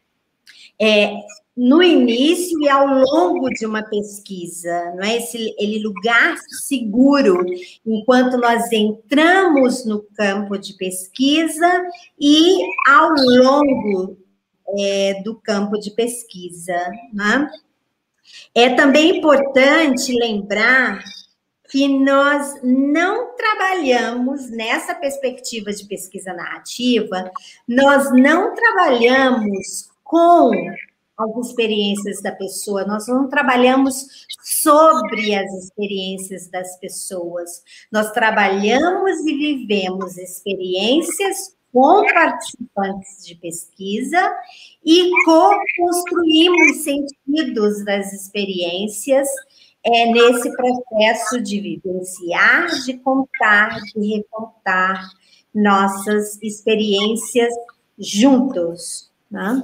Speaker 2: é, no início e ao longo de uma pesquisa, não é? Esse ele lugar seguro, enquanto nós entramos no campo de pesquisa e ao longo é, do campo de pesquisa, né? É também importante lembrar que nós não trabalhamos nessa perspectiva de pesquisa narrativa, nós não trabalhamos com as experiências da pessoa, nós não trabalhamos sobre as experiências das pessoas, nós trabalhamos e vivemos experiências com participantes de pesquisa e co-construímos sentidos das experiências é, nesse processo de vivenciar, de contar, de recontar nossas experiências juntos, né?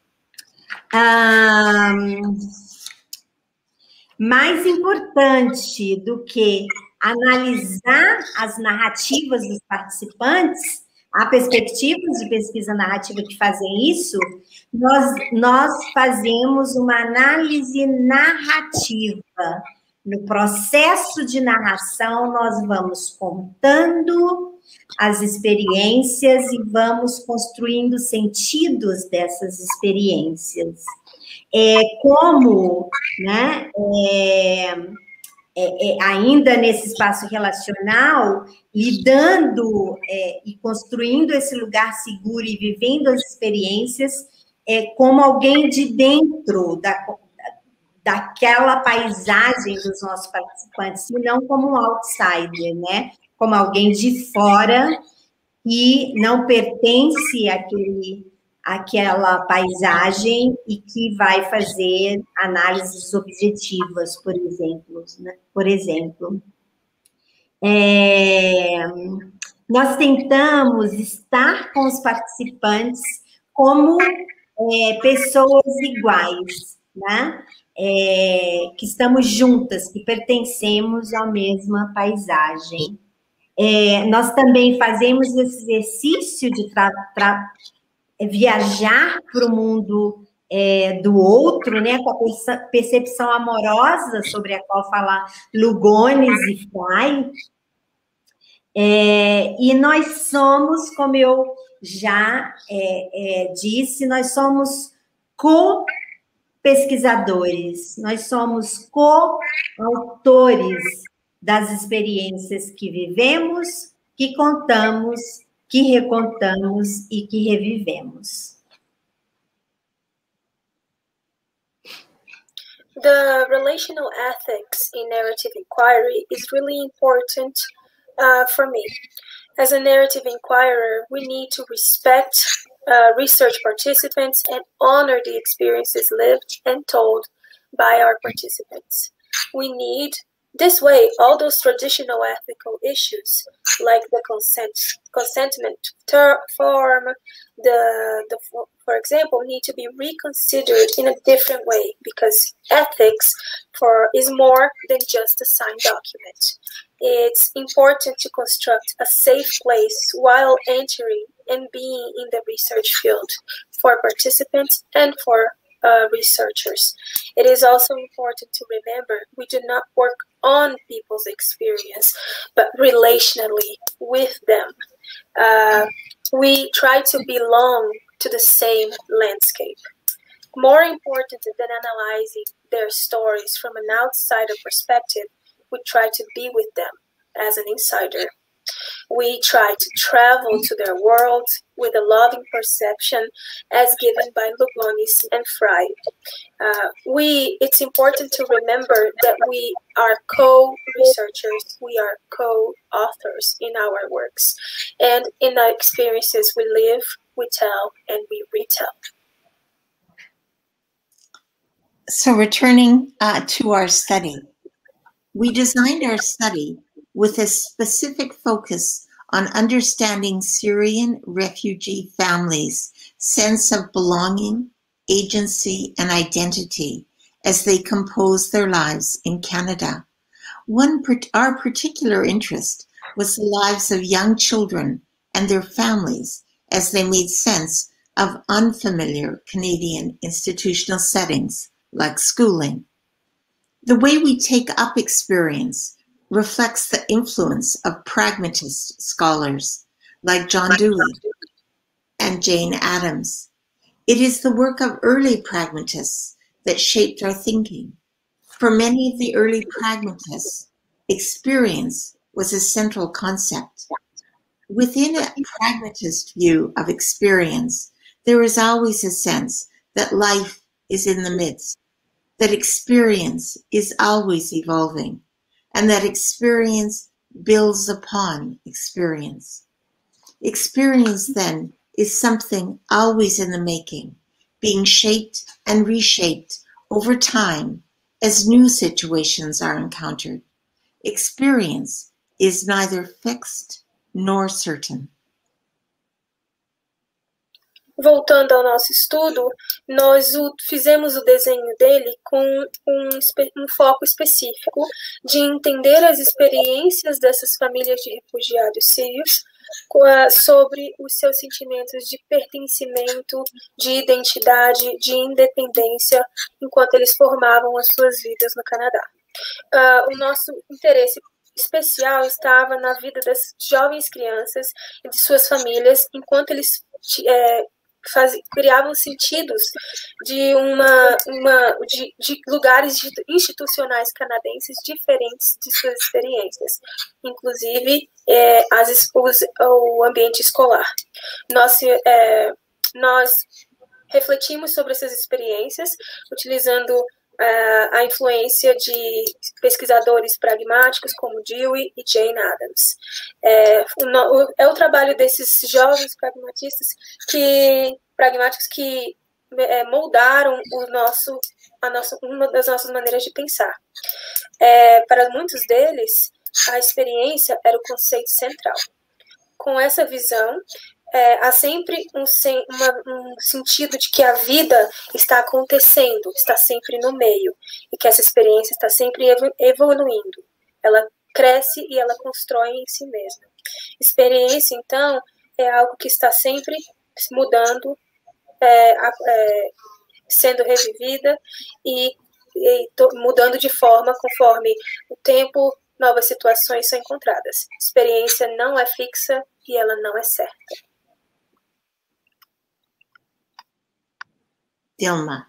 Speaker 2: Ah, mais importante do que analisar as narrativas dos participantes, há perspectivas de pesquisa narrativa que fazem isso, nós, nós fazemos uma análise narrativa. No processo de narração, nós vamos contando as experiências e vamos construindo sentidos dessas experiências. É, como, né, é, é, é, ainda nesse espaço relacional, lidando é, e construindo esse lugar seguro e vivendo as experiências é, como alguém de dentro da, daquela paisagem dos nossos participantes, e não como um outsider, né? Como alguém de fora que não pertence àquele, àquela paisagem e que vai fazer análises objetivas, por exemplo. Né? Por exemplo. É, nós tentamos estar com os participantes como é, pessoas iguais, né? É, que estamos juntas, que pertencemos à mesma paisagem. É, nós também fazemos esse exercício de tra tra viajar para o mundo é, do outro, né, com a percepção amorosa sobre a qual fala Lugones e Frey. É, e nós somos, como eu já é, é, disse, nós somos co-pesquisadores, nós somos co-autores das experiências que vivemos, que contamos, que recontamos e que revivemos.
Speaker 5: The relational ethics in narrative inquiry is really important uh, for me. As a narrative inquirer, we need to respect uh, research participants and honor the experiences lived and told by our participants. We need, this way, all those traditional ethical issues, like the consent, consentment ter- form, the, the, for example, need to be reconsidered in a different way, because ethics for is more than just a signed document. It's important to construct a safe place while entering and being in the research field for participants and for uh, researchers. It is also important to remember we do not work on people's experience, but relationally with them. Uh, we try to belong to the same landscape. More important than analyzing their stories from an outsider perspective, we try to be with them as an insider. We try to travel to their world with a loving perception as given by Lugonis and Frey. Uh, we, it's important to remember that we are co-researchers, we are co-authors in our works. And in the experiences we live, we tell, and we retell.
Speaker 4: So returning uh, to our study, we designed our study with a specific focus on understanding Syrian refugee families' sense of belonging, agency, and identity as they compose their lives in Canada. One, our particular interest was the lives of young children and their families as they made sense of unfamiliar Canadian institutional settings like schooling. The way we take up experience reflects the influence of pragmatist scholars like John Dewey and Jane Addams. It is the work of early pragmatists that shaped our thinking. For many of the early pragmatists, experience was a central concept. Within a pragmatist view of experience, there is always a sense that life is in the midst, that experience is always evolving, and that experience builds upon experience. Experience, then, is something always in the making, being shaped and reshaped over time as new situations are encountered. Experience is neither fixed nor certain.
Speaker 5: Voltando ao nosso estudo, nós o, fizemos o desenho dele com um, um foco específico de entender as experiências dessas famílias de refugiados sírios sobre os seus sentimentos de pertencimento, de identidade, de independência, enquanto eles formavam as suas vidas no Canadá. Uh, o nosso interesse especial estava na vida das jovens crianças e de suas famílias, enquanto eles é, Faz, criavam sentidos de, uma, uma, de, de lugares institucionais canadenses diferentes de suas experiências, inclusive é, as, os, o ambiente escolar. Nós, é, nós refletimos sobre essas experiências utilizando Uh, a influência de pesquisadores pragmáticos como Dewey e Jane Addams. É o, é o trabalho desses jovens pragmatistas que, pragmáticos que é, moldaram o nosso, a nossa, uma das nossas maneiras de pensar. É, para muitos deles, a experiência era o conceito central. Com essa visão, É, há sempre um, uma, um sentido de que a vida está acontecendo, está sempre no meio, e que essa experiência está sempre evoluindo. Ela cresce e ela constrói em si mesma. Experiência, então, é algo que está sempre mudando, é, é, sendo revivida e, e to, mudando de forma conforme o tempo, novas situações são encontradas. Experiência não é fixa e ela não é certa.
Speaker 4: Dilma.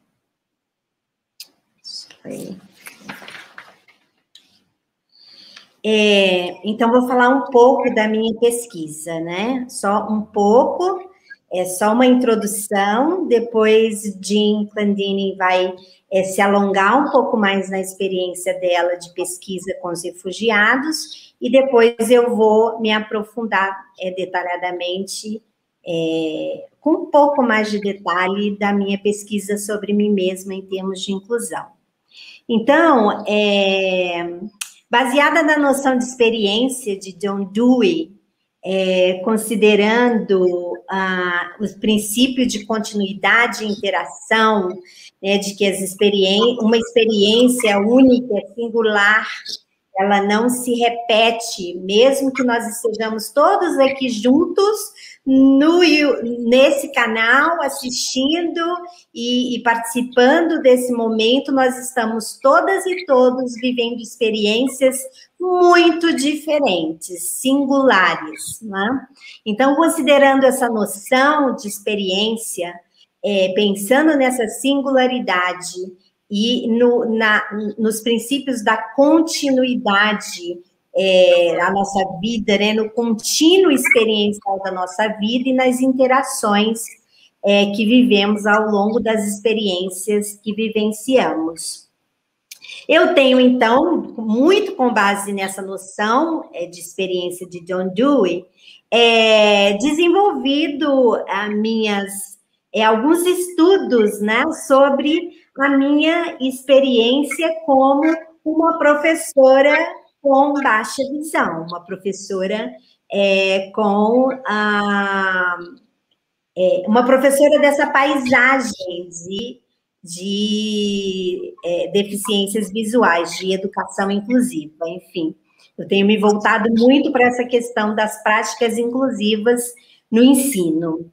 Speaker 2: Sorry. É, então, vou falar um pouco da minha pesquisa, né? Só um pouco, é só uma introdução, depois Jean Clandini vai é, se alongar um pouco mais na experiência dela de pesquisa com os refugiados, e depois eu vou me aprofundar é, detalhadamente, é, com um pouco mais de detalhe da minha pesquisa sobre mim mesma em termos de inclusão. Então, é... baseada na noção de experiência de John Dewey, é, considerando ah, os princípios de continuidade e interação, né, de que as experiên- uma experiência única, singular, ela não se repete, mesmo que nós estejamos todos aqui juntos, no, nesse canal, assistindo e, e participando desse momento, nós estamos todas e todos vivendo experiências muito diferentes, singulares, né? Então, considerando essa noção de experiência, é, pensando nessa singularidade e no, na, nos princípios da continuidade, É, a nossa vida, né, no contínuo experiencial da nossa vida e nas interações é, que vivemos ao longo das experiências que vivenciamos. Eu tenho, então, muito com base nessa noção é, de experiência de John Dewey, é, desenvolvido a minhas, é, alguns estudos, né, sobre a minha experiência como uma professora com baixa visão, uma professora é, com a, é, uma professora dessa paisagem de, de é, deficiências visuais, de educação inclusiva, enfim. Eu tenho me voltado muito para essa questão das práticas inclusivas no ensino.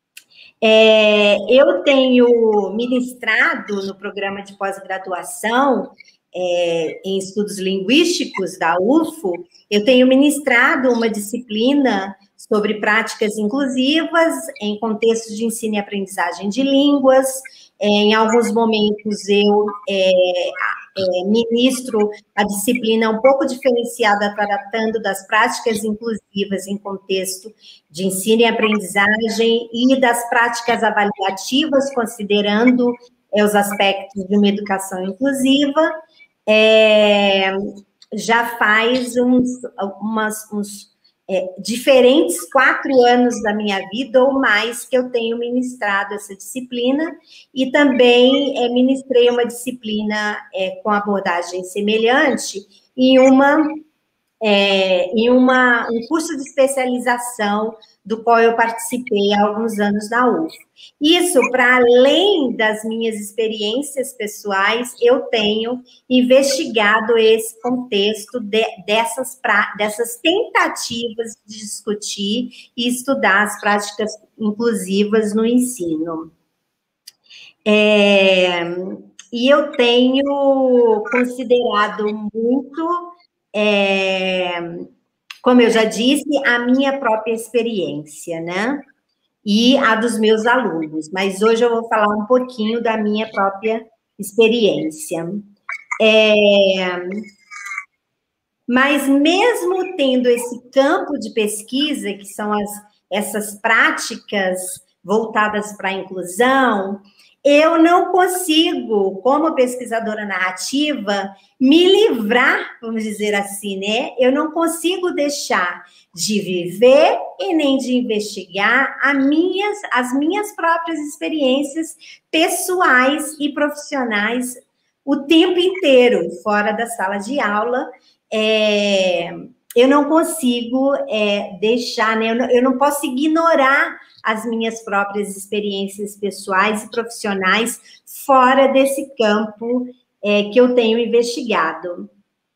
Speaker 2: É, eu tenho ministrado no programa de pós-graduação É, em estudos linguísticos da U F O, eu tenho ministrado uma disciplina sobre práticas inclusivas em contextos de ensino e aprendizagem de línguas. É, em alguns momentos eu é, é, ministro a disciplina um pouco diferenciada, tratando das práticas inclusivas em contexto de ensino e aprendizagem e das práticas avaliativas, considerando é, os aspectos de uma educação inclusiva. É, já faz uns, umas, uns é, diferentes quatro anos da minha vida ou mais que eu tenho ministrado essa disciplina, e também é, ministrei uma disciplina é, com abordagem semelhante em uma É, em uma, um curso de especialização do qual eu participei há alguns anos na U F O. Isso, para além das minhas experiências pessoais, eu tenho investigado esse contexto de, dessas, pra, dessas tentativas de discutir e estudar as práticas inclusivas no ensino. É, e eu tenho considerado muito... É, como eu já disse, a minha própria experiência, né? E a dos meus alunos. Mas hoje eu vou falar um pouquinho da minha própria experiência. É, mas mesmo tendo esse campo de pesquisa, que são as, essas práticas voltadas para a inclusão, eu não consigo, como pesquisadora narrativa, me livrar, vamos dizer assim, né? Eu não consigo deixar de viver e nem de investigar as minhas, as minhas próprias experiências pessoais e profissionais o tempo inteiro, fora da sala de aula. É, eu não consigo é, deixar, né? Eu não, eu não posso ignorar as minhas próprias experiências pessoais e profissionais fora desse campo é, que eu tenho investigado.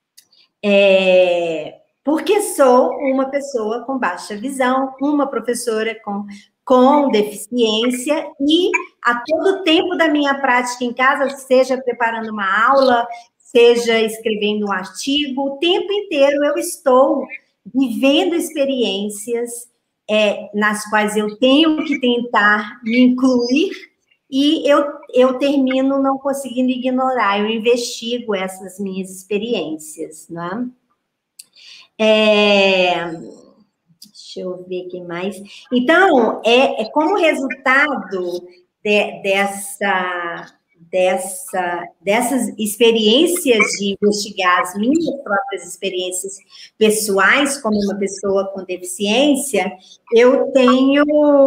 Speaker 2: É, porque sou uma pessoa com baixa visão, uma professora com, com deficiência, e a todo tempo da minha prática em casa, seja preparando uma aula, seja escrevendo um artigo, o tempo inteiro eu estou vivendo experiências É, nas quais eu tenho que tentar me incluir, e eu, eu termino não conseguindo ignorar, eu investigo essas minhas experiências, né? É, deixa eu ver quem mais. Então, é, é como resultado de, dessa, dessa, dessas experiências de investigar as minhas próprias experiências pessoais, como uma pessoa com deficiência, eu tenho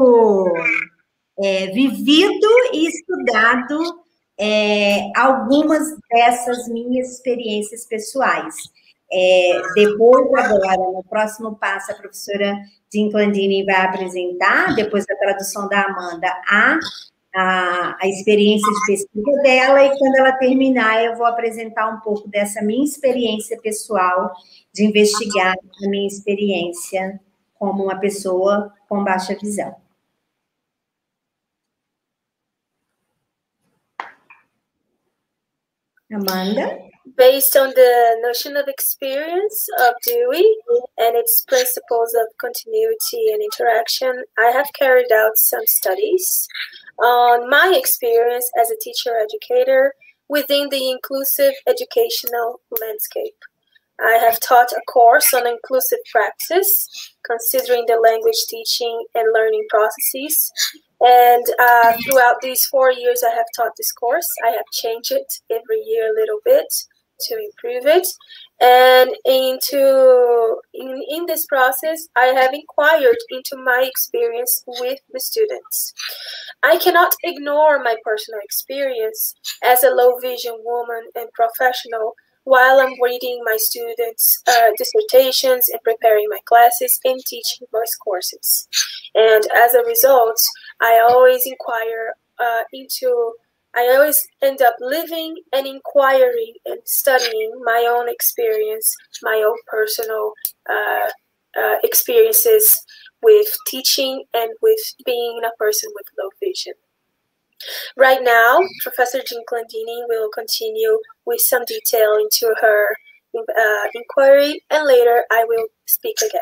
Speaker 2: é, vivido e estudado é, algumas dessas minhas experiências pessoais. É, depois, agora, no próximo passo, a professora Jean Clandini vai apresentar, depois da tradução da Amanda, a, a, a experiência de pesquisa dela, e quando ela terminar, eu vou apresentar um pouco dessa minha experiência pessoal, de investigar a minha experiência como uma pessoa com baixa visão. Amanda?
Speaker 5: Based on the notion of experience of Dewey and its principles of continuity and interaction, I have carried out some studies on my experience as a teacher-educator within the inclusive educational landscape. I have taught a course on inclusive practice, considering the language teaching and learning processes. And uh, throughout these four years I have taught this course, I have changed it every year a little bit to improve it. And into in, in this process, I have inquired into my experience with the students. I cannot ignore my personal experience as a low vision woman and professional while I'm reading my students' uh, dissertations and preparing my classes and teaching voice courses. And as a result, I always inquire uh, into, I always end up living and inquiring and studying my own experience, my own personal uh, uh, experiences with teaching and with being a person with low vision. Right now, Professor Jean Clandini will continue with some detail into her uh, inquiry, and later I will speak again.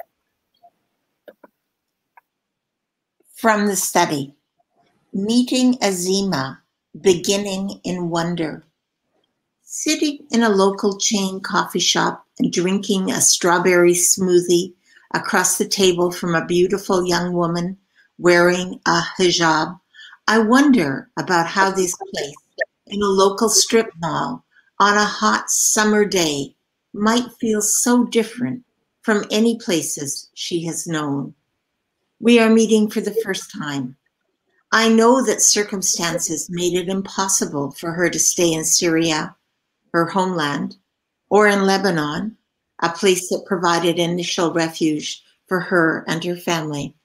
Speaker 4: From the study, Meeting Azima, Beginning in Wonder. Sitting in a local chain coffee shop and drinking a strawberry smoothie across the table from a beautiful young woman wearing a hijab, I wonder about how this place in a local strip mall on a hot summer day might feel so different from any places she has known. We are meeting for the first time. I know that circumstances made it impossible for her to stay in Syria, her homeland, or in Lebanon, a place that provided initial refuge for her and her family.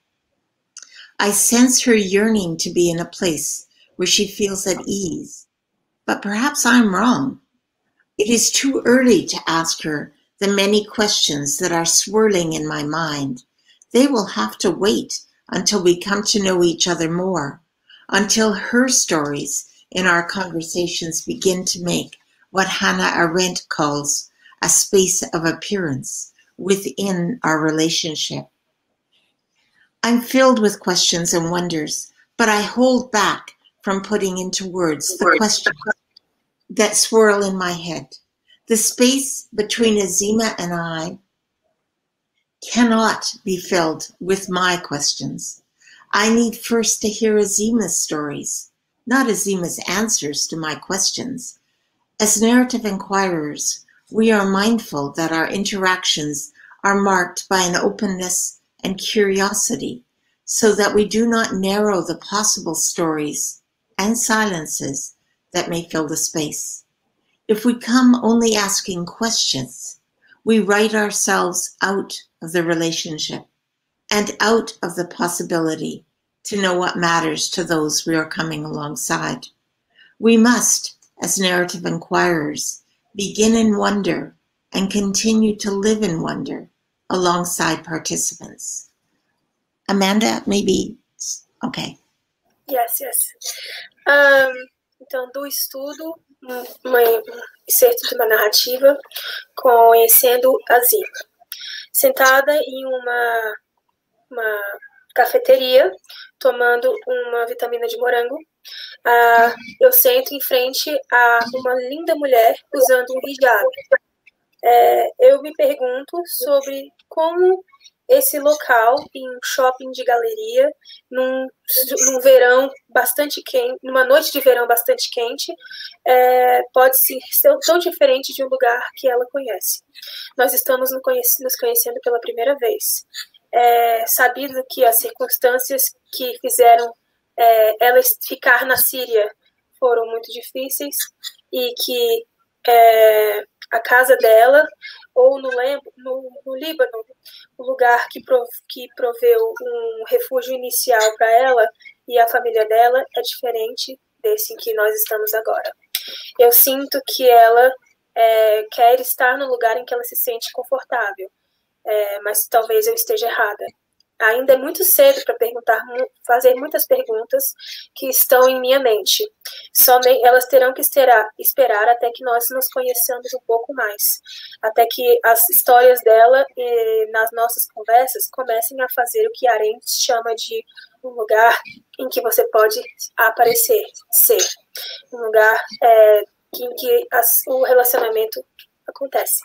Speaker 4: I sense her yearning to be in a place where she feels at ease, but perhaps I'm wrong. It is too early to ask her the many questions that are swirling in my mind. They will have to wait until we come to know each other more, until her stories in our conversations begin to make what Hannah Arendt calls a space of appearance within our relationship. I'm filled with questions and wonders, but I hold back from putting into words the questions that swirl in my head. The space between Azima and I cannot be filled with my questions. I need first to hear Azima's stories, not Azima's answers to my questions. As narrative inquirers, we are mindful that our interactions are marked by an openness and curiosity, so that we do not narrow the possible stories and silences that may fill the space. If we come only asking questions, we write ourselves out of the relationship and out of the possibility to know what matters to those we are coming alongside. We must, as narrative inquirers, begin in wonder and continue to live in wonder alongside participants. Amanda, maybe, okay.
Speaker 5: Yes, yes. Um, então, do estudo, uma, um excerto de uma narrativa, conhecendo a Zima. Sentada em uma, uma cafeteria, tomando uma vitamina de morango, uh, eu sento em frente a uma linda mulher usando um hijab. é, eu me pergunto sobre como esse local, em um shopping de galeria, num, num verão bastante quente, numa noite de verão bastante quente, é, pode ser tão diferente de um lugar que ela conhece. Nós estamos nos conhecendo pela primeira vez. É, sabido que as circunstâncias que fizeram é, ela ficar na Síria foram muito difíceis e que é, a casa dela, ou no, no, no Líbano, o lugar que, prov, que proveu um refúgio inicial para ela e a família dela, é diferente desse em que nós estamos agora. Eu sinto que ela é, quer estar no lugar em que ela se sente confortável, é, mas talvez eu esteja errada. Ainda é muito cedo para perguntar, fazer muitas perguntas que estão em minha mente. Somente elas terão que esperar, esperar até que nós nos conheçamos um pouco mais, até que as histórias dela e nas nossas conversas comecem a fazer o que Arendt chama de um lugar em que você pode aparecer, ser, um lugar é, em que as, o relacionamento acontece.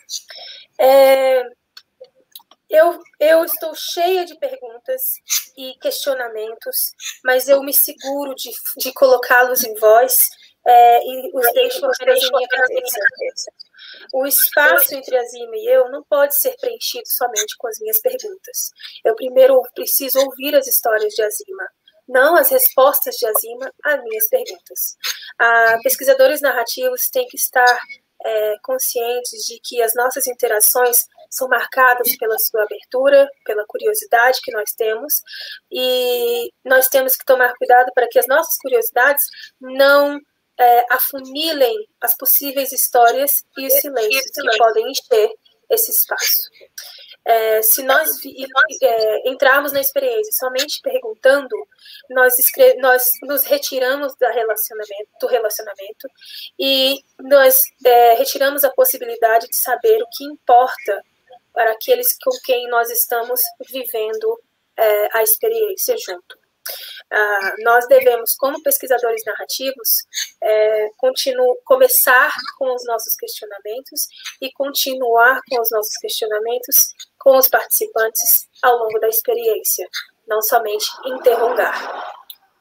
Speaker 5: É, Eu, eu estou cheia de perguntas e questionamentos, mas eu me seguro de, de colocá-los em voz é, e os deixo apenas em minha cabeça. O espaço entre Azima e eu não pode ser preenchido somente com as minhas perguntas. Eu primeiro preciso ouvir as histórias de Azima, não as respostas de Azima às minhas perguntas. Ah, pesquisadores narrativos têm que estar é, conscientes de que as nossas interações são marcadas pela sua abertura, pela curiosidade que nós temos, e nós temos que tomar cuidado para que as nossas curiosidades não é, afunilem as possíveis histórias e os silêncios que podem encher esse espaço. É, se nós é, entrarmos na experiência somente perguntando, nós, nós nos retiramos da relacionamento, do relacionamento e nós é, retiramos a possibilidade de saber o que importa para aqueles com quem nós estamos vivendo é, a experiência junto. Ah, nós devemos, como pesquisadores narrativos, é, continuo, começar com os nossos questionamentos e continuar com os nossos questionamentos com os participantes ao longo da experiência, não somente interrogar.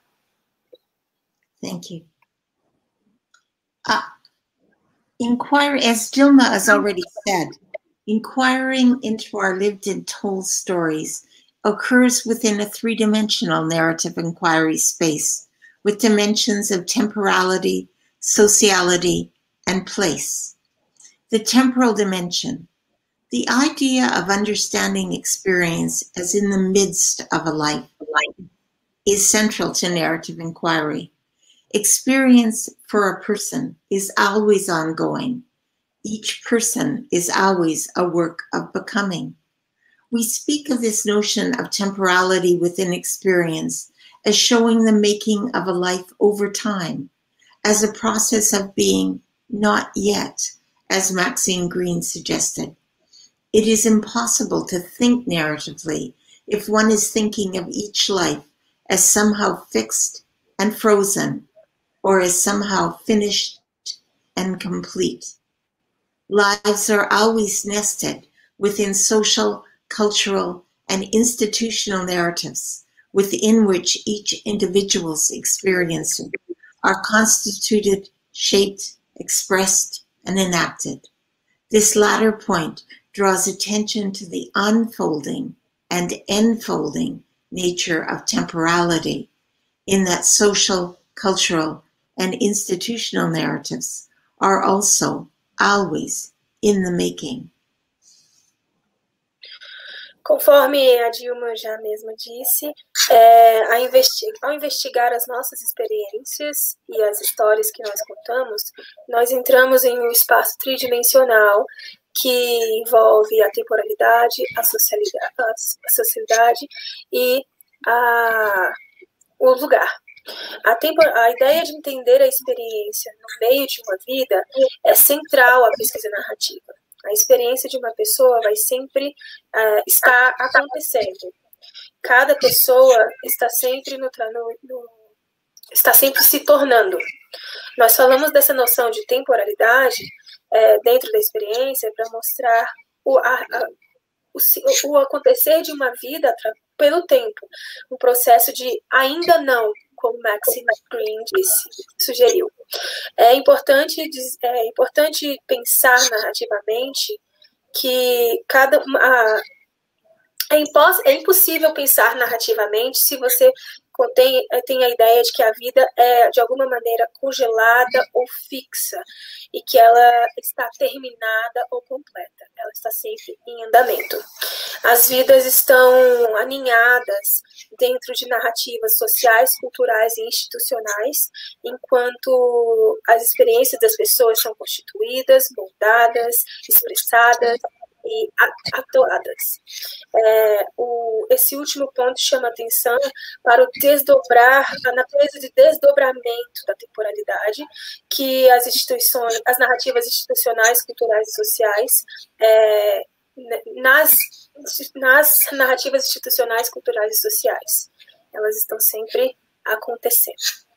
Speaker 4: Thank you. Uh, inquiry, as Dilma has already said, inquiring into our lived and told stories occurs within a three-dimensional narrative inquiry space with dimensions of temporality, sociality, and place. The temporal dimension, the idea of understanding experience as in the midst of a life, is central to narrative inquiry. Experience for a person is always ongoing. Each person is always a work of becoming. We speak of this notion of temporality within experience as showing the making of a life over time, as a process of being not yet, as Maxine Greene suggested. It is impossible to think narratively if one is thinking of each life as somehow fixed and frozen, or as somehow finished and complete. Lives are always nested within social, cultural, and institutional narratives within which each individual's experiences are constituted, shaped, expressed, and enacted. This latter point draws attention to the unfolding and enfolding nature of temporality, in that social, cultural, and institutional narratives are also always in the making.
Speaker 5: Conforme a Dilma já mesma disse, é, a investi ao investigar as nossas experiências e as histórias que nós contamos, nós entramos em um espaço tridimensional que envolve a temporalidade, a socialidade, a sociedade e a, o lugar. A, a ideia de entender a experiência no meio de uma vida é central à pesquisa narrativa. A experiência de uma pessoa vai sempre uh, estar acontecendo. Cada pessoa está sempre, no, no, no, está sempre se tornando. Nós falamos dessa noção de temporalidade é, dentro da experiência para mostrar o, a, a, o, o acontecer de uma vida pelo tempo, um processo de ainda não, como Maxine Greene disse, sugeriu. É importante, é importante pensar narrativamente que cada a, é, impos, é impossível pensar narrativamente se você tem, tem a ideia de que a vida é, de alguma maneira, congelada ou fixa, e que ela está terminada ou completa. Ela está sempre em andamento. As vidas estão aninhadas dentro de narrativas sociais, culturais e institucionais, enquanto as experiências das pessoas são constituídas, moldadas, expressadas e atuadas. É, o, esse último ponto chama atenção para o desdobrar, a natureza de desdobramento da temporalidade que as instituições, as narrativas institucionais, culturais e sociais, é, nas, nas narrativas institucionais, culturais e sociais, elas estão sempre acontecendo.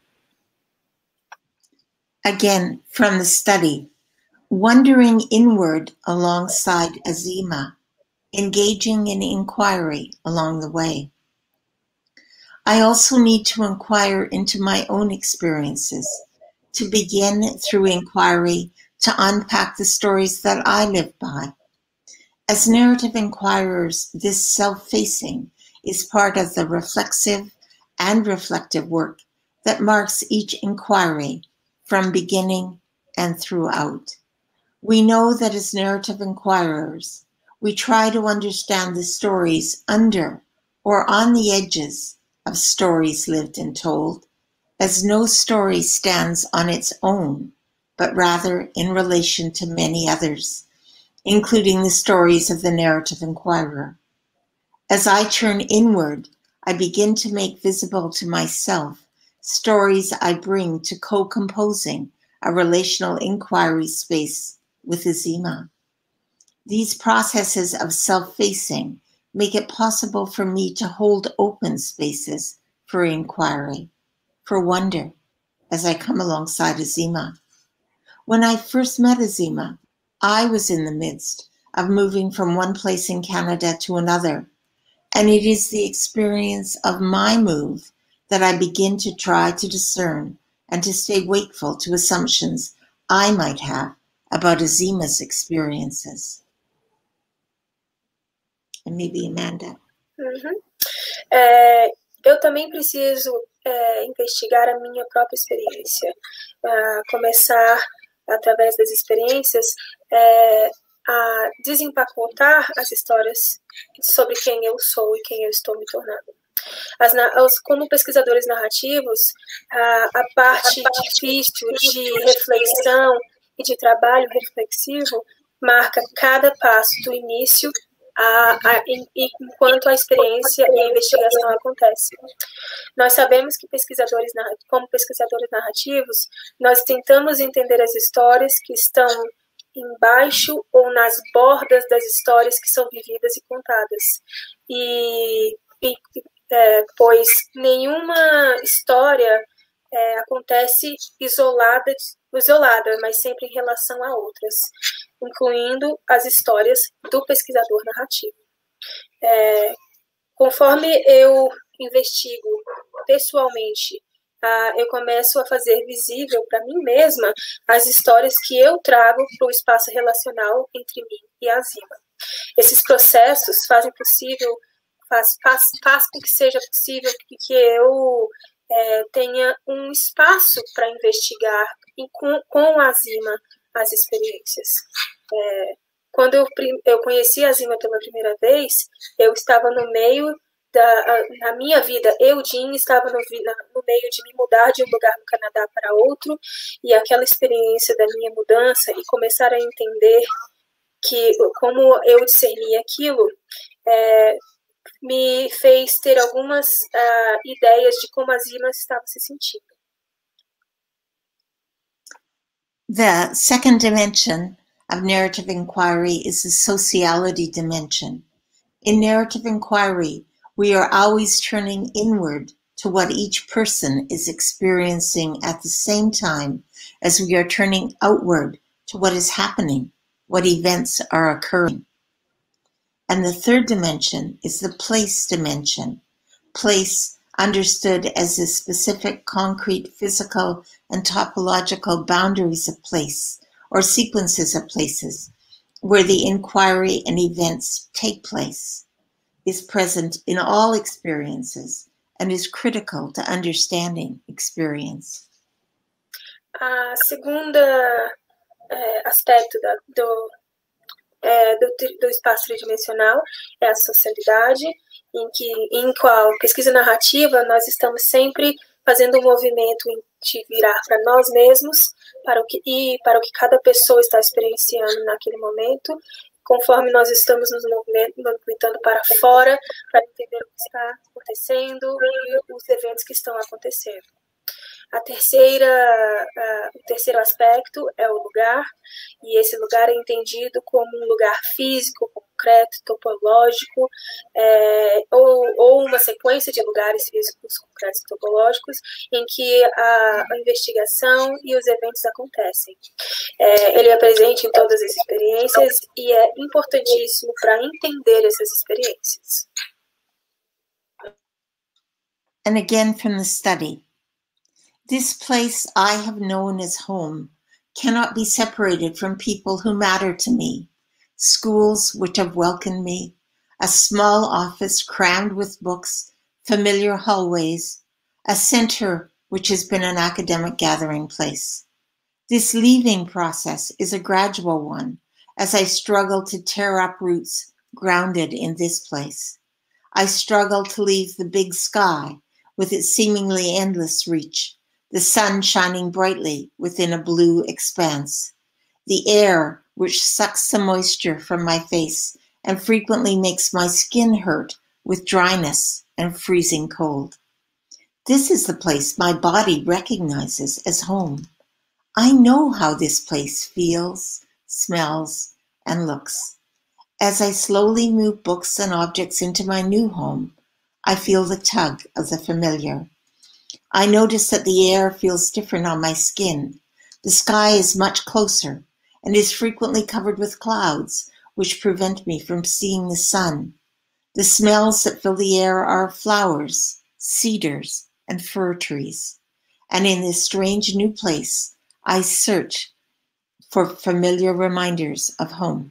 Speaker 4: Again, from the study, wandering inward alongside Azima, engaging in inquiry along the way. I also need to inquire into my own experiences, to begin through inquiry to unpack the stories that I live by. As narrative inquirers, this self-facing is part of the reflexive and reflective work that marks each inquiry from beginning and throughout. We know that as narrative inquirers, we try to understand the stories under or on the edges of stories lived and told, as no story stands on its own, but rather in relation to many others, including the stories of the narrative inquirer. As I turn inward, I begin to make visible to myself stories I bring to co-composing a relational inquiry space with Azima. These processes of self-facing make it possible for me to hold open spaces for inquiry, for wonder, as I come alongside Azima. When I first met Azima, I was in the midst of moving from one place in Canada to another, and it is the experience of my move that I begin to try to discern and to stay wakeful to assumptions I might have about Azima's experiences. And maybe Amanda.
Speaker 5: Uhum. É, eu também preciso é, investigar a minha própria experiência, é, começar, através das experiências, é, a desempacotar as histórias sobre quem eu sou e quem eu estou me tornando. As, as, como pesquisadores narrativos, a, a parte difícil de reflexão e de trabalho reflexivo marca cada passo do início a, a, em, enquanto a experiência e a investigação acontecem. Nós sabemos que pesquisadores, como pesquisadores narrativos, nós tentamos entender as histórias que estão embaixo ou nas bordas das histórias que são vividas e contadas. E, e é, pois nenhuma história é, acontece isolada, isolada, mas sempre em relação a outras, incluindo as histórias do pesquisador narrativo. É, conforme eu investigo pessoalmente, ah, eu começo a fazer visível para mim mesma as histórias que eu trago para o espaço relacional entre mim e a Azima. Esses processos fazem possível, faz, faz, faz com que seja possível que, que eu é, tenha um espaço para investigar em, com, com a Azima as experiências. É, quando eu, eu conheci a Azima pela primeira vez, eu estava no meio da na minha vida, eu, Jean, estava no, na, no meio de me mudar de um lugar no Canadá para outro, e aquela experiência da minha mudança e começar a entender que como eu discerni aquilo, é, me fez ter algumas uh, ideias de como a Azima estava se sentindo.
Speaker 4: The second dimension of narrative inquiry is the sociality dimension. In narrative inquiry, we are always turning inward to what each person is experiencing at the same time as we are turning outward to what is happening, what events are occurring. And the third dimension is the place dimension. Place understood as the specific, concrete, physical, and topological boundaries of place, or sequences of places, where the inquiry and events take place, is present in all experiences, and is critical to understanding experience.
Speaker 5: A segunda é, aspecto da, do, é, do, do espaço tridimensional é a socialidade, em que, em qual pesquisa narrativa nós estamos sempre fazendo um movimento de virar para nós mesmos, para o que, e para o que cada pessoa está experienciando naquele momento, conforme nós estamos nos movimentando para fora, para entender o que está acontecendo e os eventos que estão acontecendo. A terceira, uh, o terceiro aspecto é o lugar, e esse lugar é entendido como um lugar físico, concreto, topológico, é, ou, ou uma sequência de lugares físicos, concretos e topológicos, em que a, a investigação e os eventos acontecem. É, ele é presente em todas as experiências e é importantíssimo para entender essas experiências.
Speaker 4: And again from the study. This place I have known as home cannot be separated from people who matter to me, schools which have welcomed me, a small office crammed with books, familiar hallways, a center which has been an academic gathering place. This leaving process is a gradual one, as I struggle to tear up roots grounded in this place. I struggle to leave the big sky with its seemingly endless reach, the sun shining brightly within a blue expanse, the air which sucks the moisture from my face and frequently makes my skin hurt with dryness and freezing cold. This is the place my body recognizes as home. I know how this place feels, smells, and looks. As I slowly move books and objects into my new home, I feel the tug of the familiar. I notice that the air feels different on my skin. The sky is much closer and is frequently covered with clouds, which prevent me from seeing the sun. The smells that fill the air are flowers, cedars, and fir trees. And in this strange new place, I search for familiar reminders of home.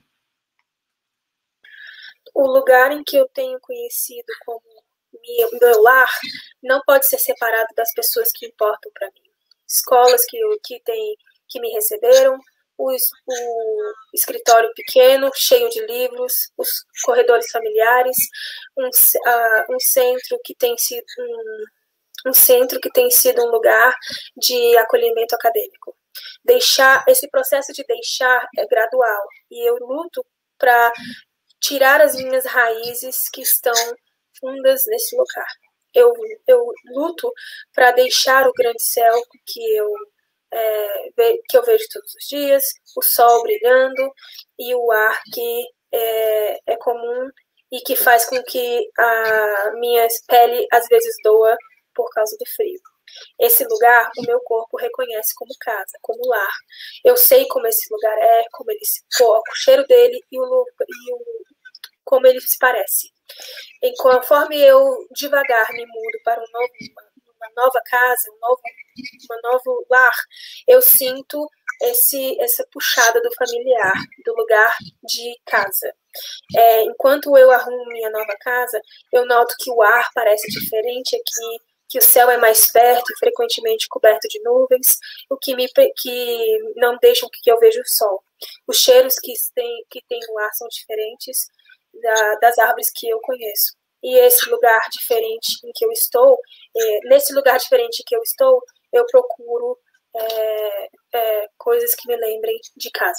Speaker 5: O lugar em que eu tenho conhecido como meu lar não pode ser separado das pessoas que importam para mim. Escolas que, que, tem, que me receberam, o, o escritório pequeno, cheio de livros, os corredores familiares, um, uh, um centro que tem sido um, um centro que tem sido um lugar de acolhimento acadêmico. Deixar, esse processo de deixar é gradual, e eu luto para tirar as minhas raízes que estão fundas nesse lugar. Eu, eu luto para deixar o grande céu que eu, é, que eu vejo todos os dias, o sol brilhando e o ar que é, é comum e que faz com que a minha pele às vezes doa por causa do frio. Esse lugar, o meu corpo reconhece como casa, como lar. Eu sei como esse lugar é, como ele se o cheiro dele e, o, e o, como ele se parece. E conforme eu devagar me mudo para um novo, uma nova casa, um novo, um novo lar, eu sinto esse, essa puxada do familiar, do lugar de casa. É, enquanto eu arrumo minha nova casa, eu noto que o ar parece diferente aqui, que o céu é mais perto e frequentemente coberto de nuvens, o que, me, que não deixam que eu veja o sol. Os cheiros que tem, que tem no ar são diferentes da, das árvores que eu conheço. E esse lugar diferente em que eu estou, é, nesse lugar diferente em que eu estou, eu procuro é, é, coisas que me lembrem de casa.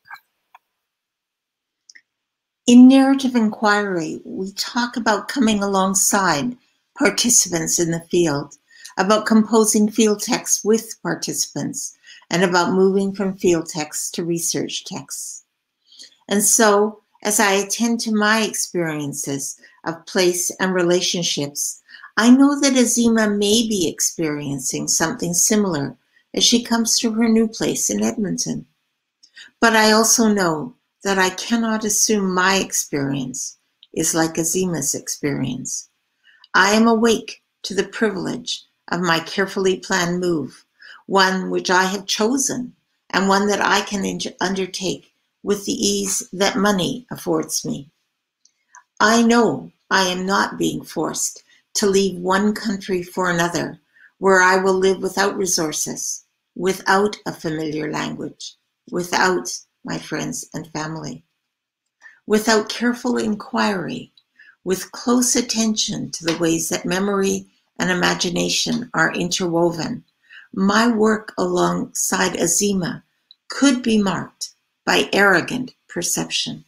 Speaker 4: In narrative inquiry, we talk about coming alongside participants in the field, about composing field texts with participants, and about moving from field texts to research texts. And so, as I attend to my experiences of place and relationships, I know that Azima may be experiencing something similar as she comes to her new place in Edmonton. But I also know that I cannot assume my experience is like Azima's experience. I am awake to the privilege of my carefully planned move, one which I have chosen and one that I can undertake with the ease that money affords me. I know I am not being forced to leave one country for another, where I will live without resources, without a familiar language, without my friends and family. Without careful inquiry, with close attention to the ways that memory and imagination are interwoven, my work alongside Azima could be marked by arrogant perception.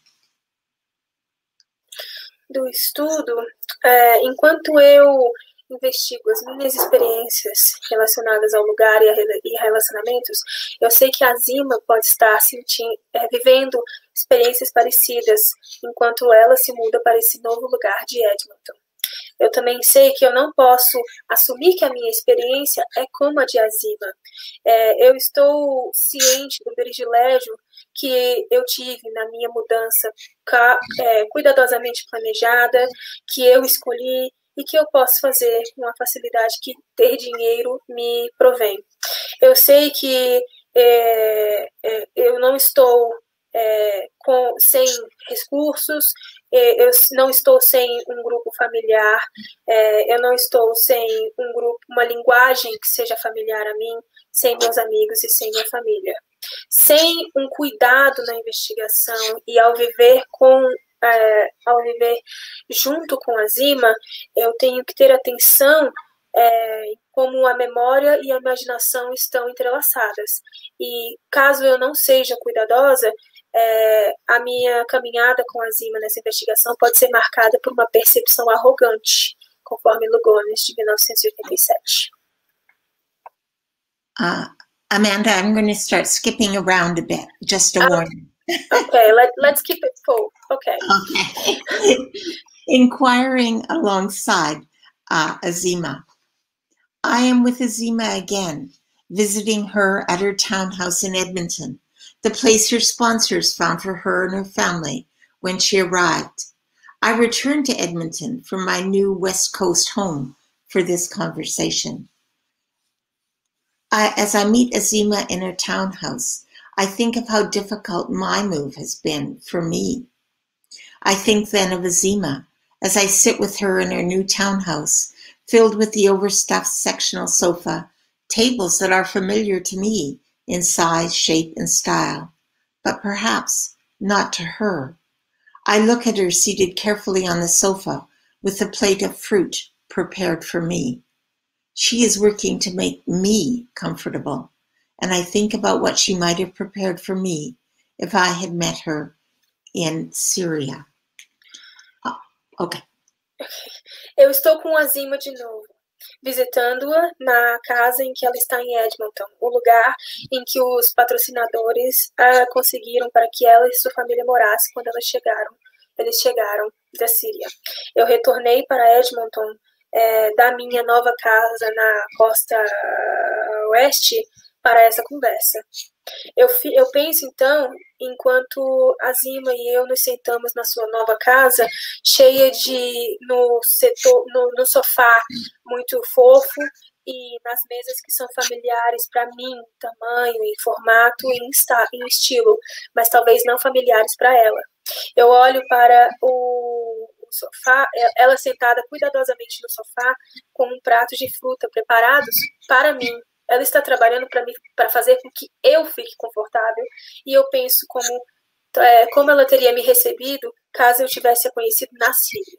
Speaker 5: Do estudo, é, enquanto eu investigo as minhas experiências relacionadas ao lugar e, a, e relacionamentos, eu sei que a Azima pode estar sentindo, é, vivendo experiências parecidas enquanto ela se muda para esse novo lugar de Edmonton. Eu também sei que eu não posso assumir que a minha experiência é como a de Azima. É, eu estou ciente do privilégio que eu tive na minha mudança é, cuidadosamente planejada, que eu escolhi e que eu posso fazer com a facilidade que ter dinheiro me provém. Eu sei que é, é, eu não estou é, com, sem recursos, eu não estou sem um grupo familiar, eu não estou sem um grupo, uma linguagem que seja familiar a mim, sem meus amigos e sem minha família. Sem um cuidado na investigação e ao viver com, é, ao viver junto com a Azima, eu tenho que ter atenção é, como a memória e a imaginação estão entrelaçadas. E caso eu não seja cuidadosa, É, a minha caminhada com a Azima nessa investigação pode ser marcada por uma percepção arrogante, conforme Lugones, de mil novecentos e oitenta e sete.
Speaker 4: Uh, Amanda, I'm going to start skipping around a bit, just a
Speaker 5: ah,
Speaker 4: warning.
Speaker 5: Okay, let, let's keep it full. Okay.
Speaker 4: Okay. Inquiring alongside uh, Azima. I am with Azima again, visiting her at her townhouse in Edmonton, the place her sponsors found for her and her family when she arrived. I returned to Edmonton from my new West Coast home for this conversation. I, as I meet Azima in her townhouse, I think of how difficult my move has been for me. I think then of Azima as I sit with her in her new townhouse, filled with the overstuffed sectional sofa, tables that are familiar to me in size, shape, and style, but perhaps not to her. I look at her seated carefully on the sofa with a plate of fruit prepared for me. She is working to make me comfortable, and I think about what she might have prepared for me if I had met her in Syria. Oh, okay.
Speaker 5: Eu estou com a Azima de novo, visitando-a na casa em que ela está em Edmonton, o lugar em que os patrocinadores uh, conseguiram para que ela e sua família morassem quando elas chegaram. Eles chegaram da Síria. Eu retornei para Edmonton é, da minha nova casa na costa oeste para essa conversa. Eu, eu penso, então, enquanto Azima e eu nos sentamos na sua nova casa, cheia de, no, setor, no, no sofá muito fofo e nas mesas que são familiares para mim, em tamanho, em formato e em, em estilo, mas talvez não familiares para ela. Eu olho para o, o sofá, ela sentada cuidadosamente no sofá com um prato de fruta preparados para mim. Ela está trabalhando para mim, para fazer com que eu fique confortável, e eu penso como, é, como ela teria me recebido caso eu tivesse a conhecido na Síria.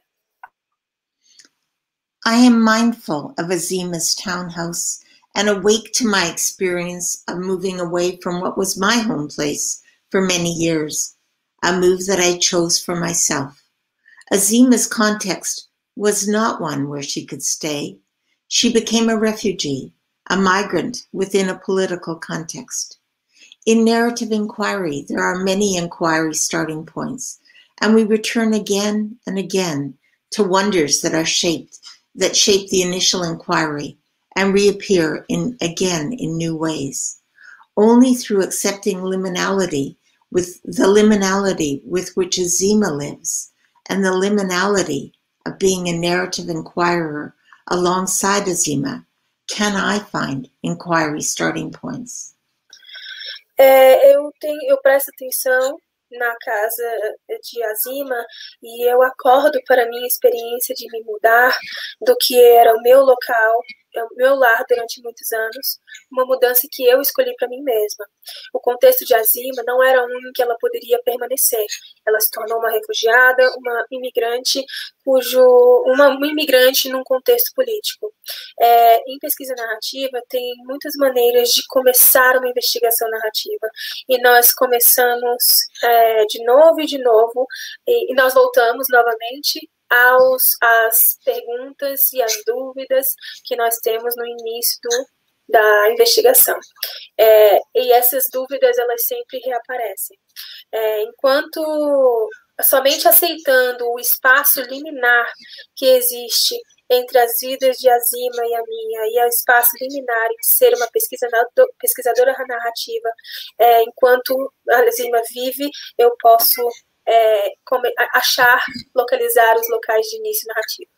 Speaker 4: I am mindful of Azima's townhouse and awake to my experience of moving away from what was my home place for many years, a move that I chose for myself. Azima's context was not one where she could stay. She became a refugee, a migrant within a political context. In narrative inquiry, there are many inquiry starting points, and we return again and again to wonders that are shaped, that shape the initial inquiry and reappear in, again in new ways. Only through accepting liminality with the liminality with which Azima lives, and the liminality of being a narrative inquirer alongside Azima, can I find inquiry starting points?
Speaker 5: É, eu, tenho, eu presto atenção na casa de Azima e eu acordo para a minha experiência de me mudar do que era o meu local, o meu lar durante muitos anos, uma mudança que eu escolhi para mim mesma. O contexto de Azima não era um em que ela poderia permanecer. Ela se tornou uma refugiada, uma imigrante, cujo uma, uma imigrante num contexto político. É, em pesquisa narrativa, tem muitas maneiras de começar uma investigação narrativa. E nós começamos é, de novo e de novo, e, e nós voltamos novamente aos, às perguntas e às dúvidas que nós temos no início do, da investigação. É, e essas dúvidas, elas sempre reaparecem. É, enquanto somente aceitando o espaço liminar que existe entre as vidas de Azima e a minha, e o espaço liminar de ser uma pesquisadora, pesquisadora narrativa, é, enquanto a Azima vive, eu posso é, achar, localizar os locais de início narrativo.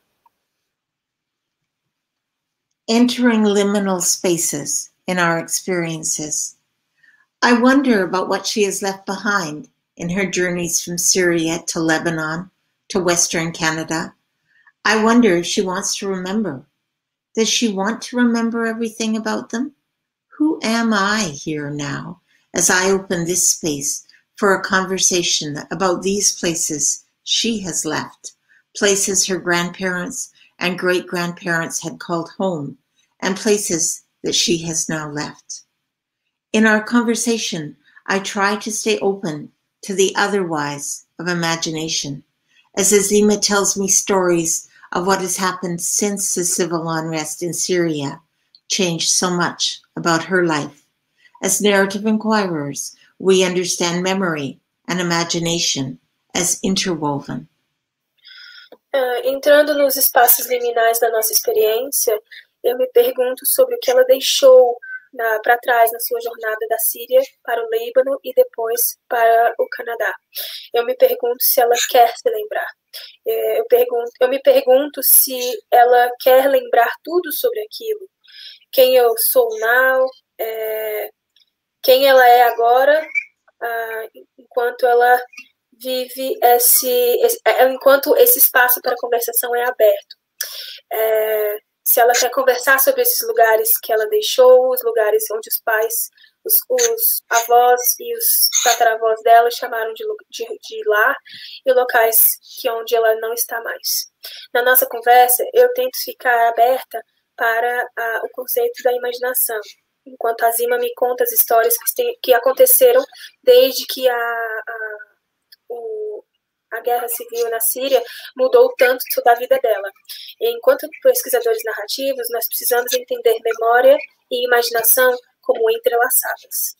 Speaker 4: Entering liminal spaces in our experiences. I wonder about what she has left behind in her journeys from Syria to Lebanon to Western Canada. I wonder if she wants to remember. Does she want to remember everything about them? Who am I here now as I open this space for a conversation about these places she has left, places her grandparents and great-grandparents had called home, and places that she has now left. In our conversation, I try to stay open to the otherwise of imagination, as Azima tells me stories of what has happened since the civil unrest in Syria changed so much about her life. As narrative inquirers, we understand memory and imagination as interwoven.
Speaker 5: Uh, entrando nos espaços liminais da nossa experiência, eu me pergunto sobre o que ela deixou para trás na sua jornada da Síria para o Líbano e depois para o Canadá. Eu me pergunto se ela quer se lembrar. Eu, pergunto, eu me pergunto se ela quer lembrar tudo sobre aquilo. Quem eu sou now, é, quem ela é agora, ah, enquanto ela vive esse, esse, enquanto esse espaço para conversação é aberto. É, se ela quer conversar sobre esses lugares que ela deixou, os lugares onde os pais, os, os avós e os tataravós dela chamaram de, de, de lar, e locais que onde ela não está mais. Na nossa conversa, eu tento ficar aberta para a, o conceito da imaginação, enquanto a Azima me conta as histórias que, tem, que aconteceram desde que a, a, o, a guerra civil na Síria mudou tanto da vida dela. E enquanto pesquisadores narrativos, nós precisamos entender memória e imaginação como entrelaçadas.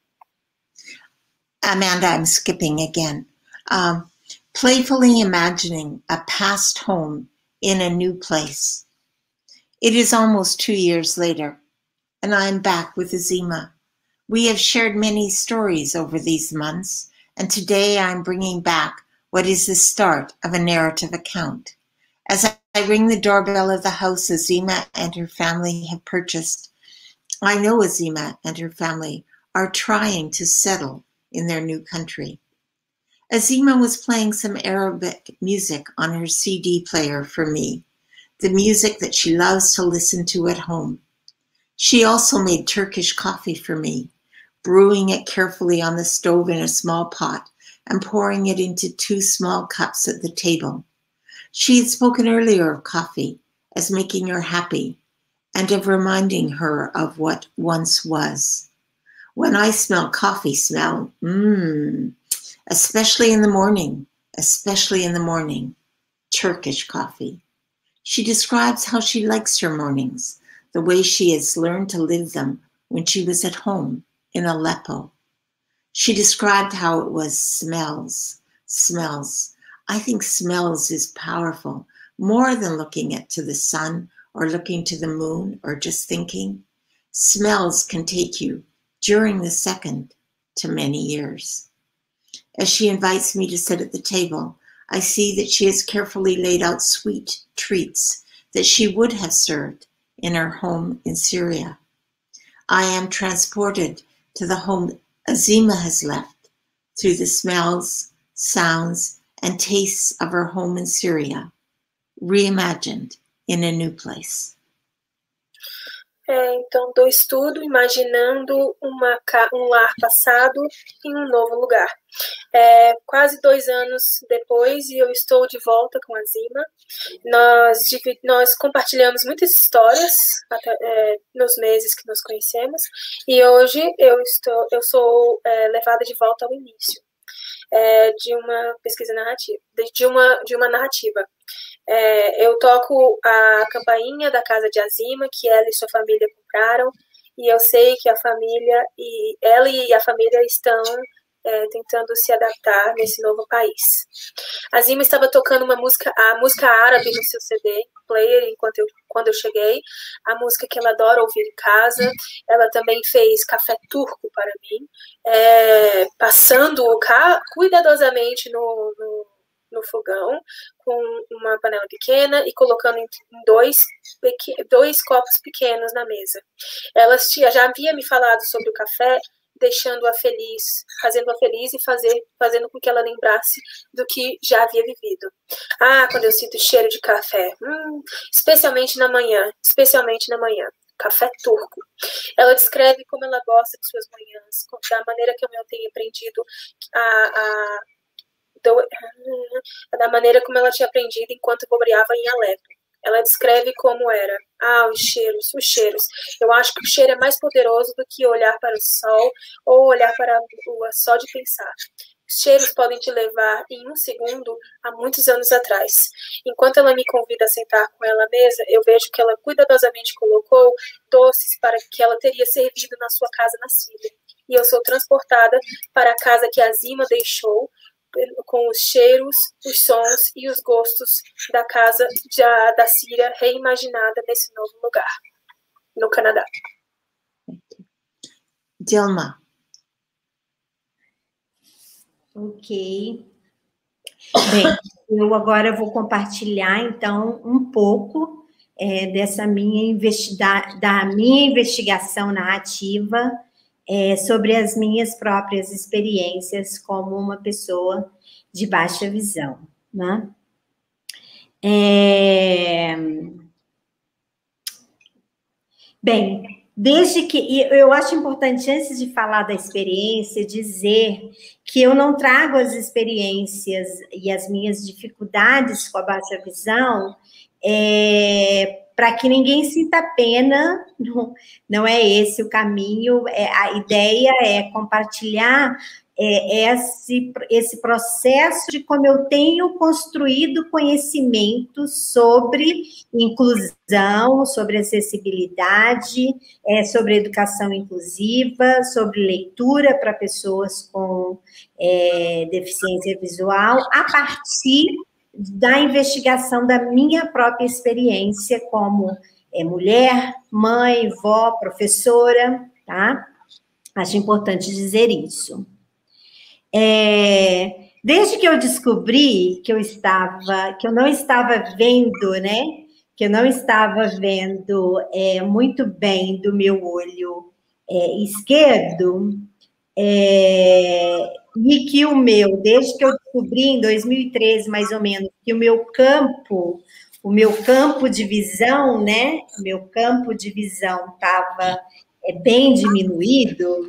Speaker 4: Amanda, I'm skipping again. Um, playfully imagining a past home in a new place. It is almost two years later, and I am back with Azima. We have shared many stories over these months, and today I'm bringing back what is the start of a narrative account. As I ring the doorbell of the house Azima and her family have purchased, I know Azima and her family are trying to settle in their new country. Azima was playing some Arabic music on her C D player for me, the music that she loves to listen to at home. She also made Turkish coffee for me, brewing it carefully on the stove in a small pot and pouring it into two small cups at the table. She had spoken earlier of coffee as making her happy and of reminding her of what once was. When I smell coffee smell, mmm, especially in the morning, especially in the morning, Turkish coffee. She describes how she likes her mornings, the way she has learned to live them when she was at home in Aleppo. She described how it was smells, smells. I think smells is powerful, more than looking at to the sun or looking to the moon or just thinking. Smells can take you during the second to many years. As she invites me to sit at the table, I see that she has carefully laid out sweet treats that she would have served in her home in Syria. I am transported to the home Azima has left through the smells, sounds, and tastes of her home in Syria, reimagined in a new place.
Speaker 5: É, então, do estudo, imaginando uma, um lar passado em um novo lugar. É, quase dois anos depois, e eu estou de volta com a Zima. Nós, nós compartilhamos muitas histórias até, é, nos meses que nos conhecemos, e hoje eu, estou, eu sou é, levada de volta ao início é, de uma pesquisa narrativa, de uma, de uma narrativa. É, eu toco a campainha da casa de Azima, que ela e sua família compraram, e eu sei que a família, e ela e a família estão é, tentando se adaptar nesse novo país. Azima estava tocando uma música, a música árabe no seu C D player enquanto eu, quando eu cheguei, a música que ela adora ouvir em casa. Ela também fez café turco para mim, é, passando-o cuidadosamente no, no no fogão, com uma panela pequena e colocando em dois, dois copos pequenos na mesa. Ela já havia me falado sobre o café, deixando-a feliz, fazendo-a feliz e fazer, fazendo com que ela lembrasse do que já havia vivido. Ah, quando eu sinto cheiro de café, hum, especialmente na manhã, especialmente na manhã. Café turco. Ela descreve como ela gosta de suas manhãs, da maneira que eu tenho aprendido a... a da maneira como ela tinha aprendido enquanto boreava em Alepo. Ela descreve como era. Ah, os cheiros, os cheiros. Eu acho que o cheiro é mais poderoso do que olhar para o sol ou olhar para a lua só de pensar. Os cheiros podem te levar em um segundo a muitos anos atrás. Enquanto ela me convida a sentar com ela à mesa, eu vejo que ela cuidadosamente colocou doces para que ela teria servido na sua casa na Síria. E eu sou transportada para a casa que a Zima deixou, com os cheiros, os sons e os gostos da casa já, da Síria reimaginada nesse novo lugar, no Canadá.
Speaker 4: Dilma.
Speaker 2: Ok. Bem, eu agora vou compartilhar, então, um pouco é, dessa minha, investiga da minha investigação narrativa É, sobre as minhas próprias experiências como uma pessoa de baixa visão, né? É... Bem, desde que... Eu acho importante, antes de falar da experiência, dizer que eu não trago as experiências e as minhas dificuldades com a baixa visão é, para que ninguém sinta pena, não, não é esse o caminho, é, a ideia é compartilhar é, esse, esse processo de como eu tenho construído conhecimento sobre inclusão, sobre acessibilidade, é, sobre educação inclusiva, sobre leitura para pessoas com é, deficiência visual, a partir da investigação da minha própria experiência como é, mulher, mãe, vó, professora, tá? Acho importante dizer isso. É, desde que eu descobri que eu estava, que eu não estava vendo, né? Que eu não estava vendo é, muito bem do meu olho é, esquerdo, é, e que o meu, desde que eu descobri em dois mil e treze, mais ou menos, que o meu campo, o meu campo de visão, né, o meu campo de visão estava é, bem diminuído,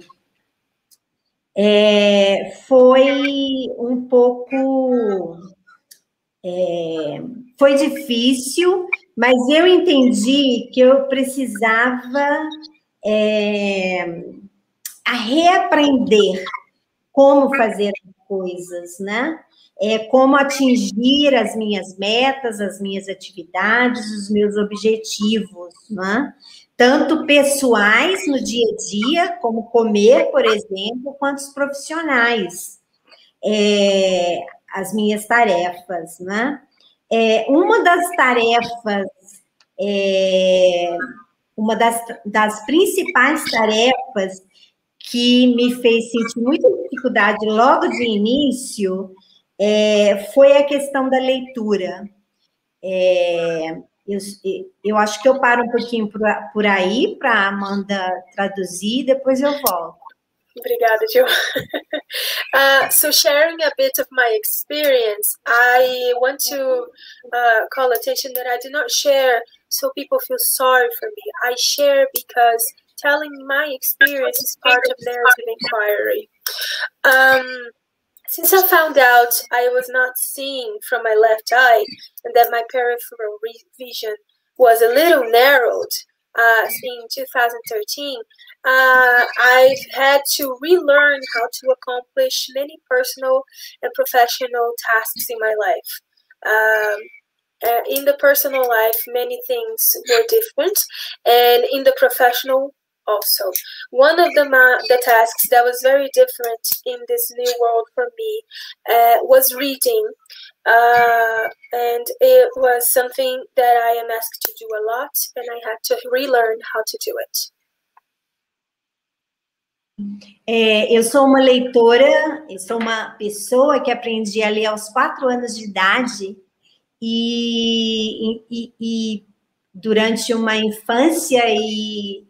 Speaker 2: é, foi um pouco, é, foi difícil, mas eu entendi que eu precisava é, a reaprender como fazer coisas, né? É, como atingir as minhas metas, as minhas atividades, os meus objetivos, né? Tanto pessoais no dia a dia, como comer, por exemplo, quanto os profissionais, é, as minhas tarefas, né? É, uma das tarefas, é, uma das, das principais tarefas que me fez sentir muita dificuldade logo de início é, foi a questão da leitura. É, eu, eu acho que eu paro um pouquinho por, por aí para a Amanda traduzir, depois eu volto.
Speaker 5: Obrigada, Jo. uh, so sharing a bit of my experience, I want to uh, call attention that I do not share so people feel sorry for me. I share because telling my experience is part of narrative inquiry. Um, since I found out I was not seeing from my left eye and that my peripheral vision was a little narrowed, Uh, in two thousand thirteen, uh, I've had to relearn how to accomplish many personal and professional tasks in my life. Um, uh, in the personal life, many things were different, and in the professional also. One of the, uh, the tasks that was very different in this new world for me uh, was reading. Uh, and it was something that I am asked to do a lot, and I had to relearn how to do it.
Speaker 2: É, eu sou uma leitora, eu sou uma pessoa que aprendi a ler aos quatro anos de idade e, e, e durante uma infância e,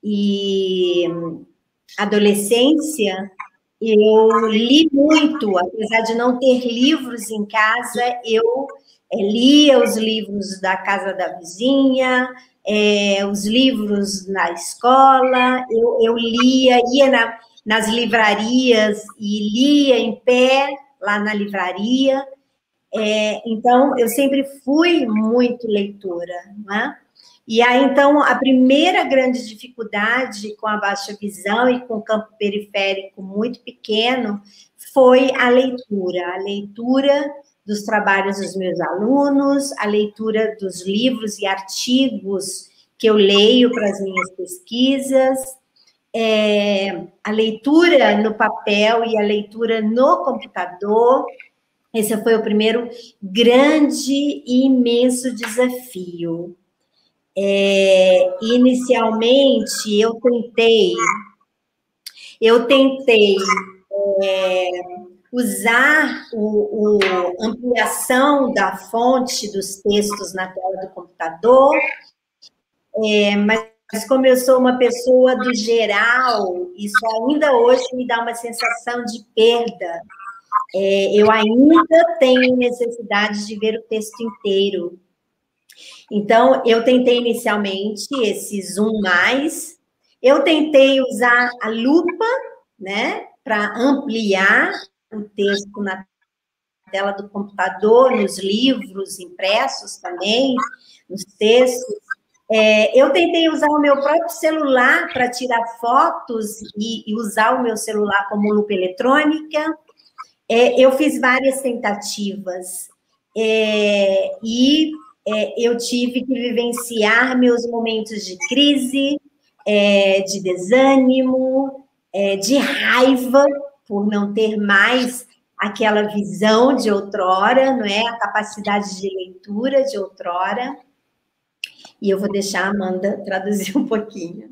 Speaker 2: e adolescência, eu li muito, apesar de não ter livros em casa, eu é, lia os livros da casa da vizinha, é, os livros na escola, eu, eu lia, ia na, nas livrarias e lia em pé lá na livraria. É, então, eu sempre fui muito leitora, não é? E aí, então, a primeira grande dificuldade com a baixa visão e com o campo periférico muito pequeno foi a leitura. A leitura dos trabalhos dos meus alunos, a leitura dos livros e artigos que eu leio para as minhas pesquisas, é, a leitura no papel e a leitura no computador. Esse foi o primeiro grande e imenso desafio. É, inicialmente, eu tentei, eu tentei é, usar o, o ampliação da fonte dos textos na tela do computador, é, mas como eu sou uma pessoa do geral, isso ainda hoje me dá uma sensação de perda. É, eu ainda tenho necessidade de ver o texto inteiro. Então, eu tentei inicialmente esse zoom mais, eu tentei usar a lupa, né, para ampliar o texto na tela do computador, nos livros impressos também, nos textos. É, eu tentei usar o meu próprio celular para tirar fotos e, e usar o meu celular como lupa eletrônica. É, eu fiz várias tentativas é, e é, eu tive que vivenciar meus momentos de crise, é, de desânimo, é, de raiva por não ter mais aquela visão de outrora, não é? A capacidade de leitura de outrora. E eu vou deixar a Amanda traduzir um pouquinho.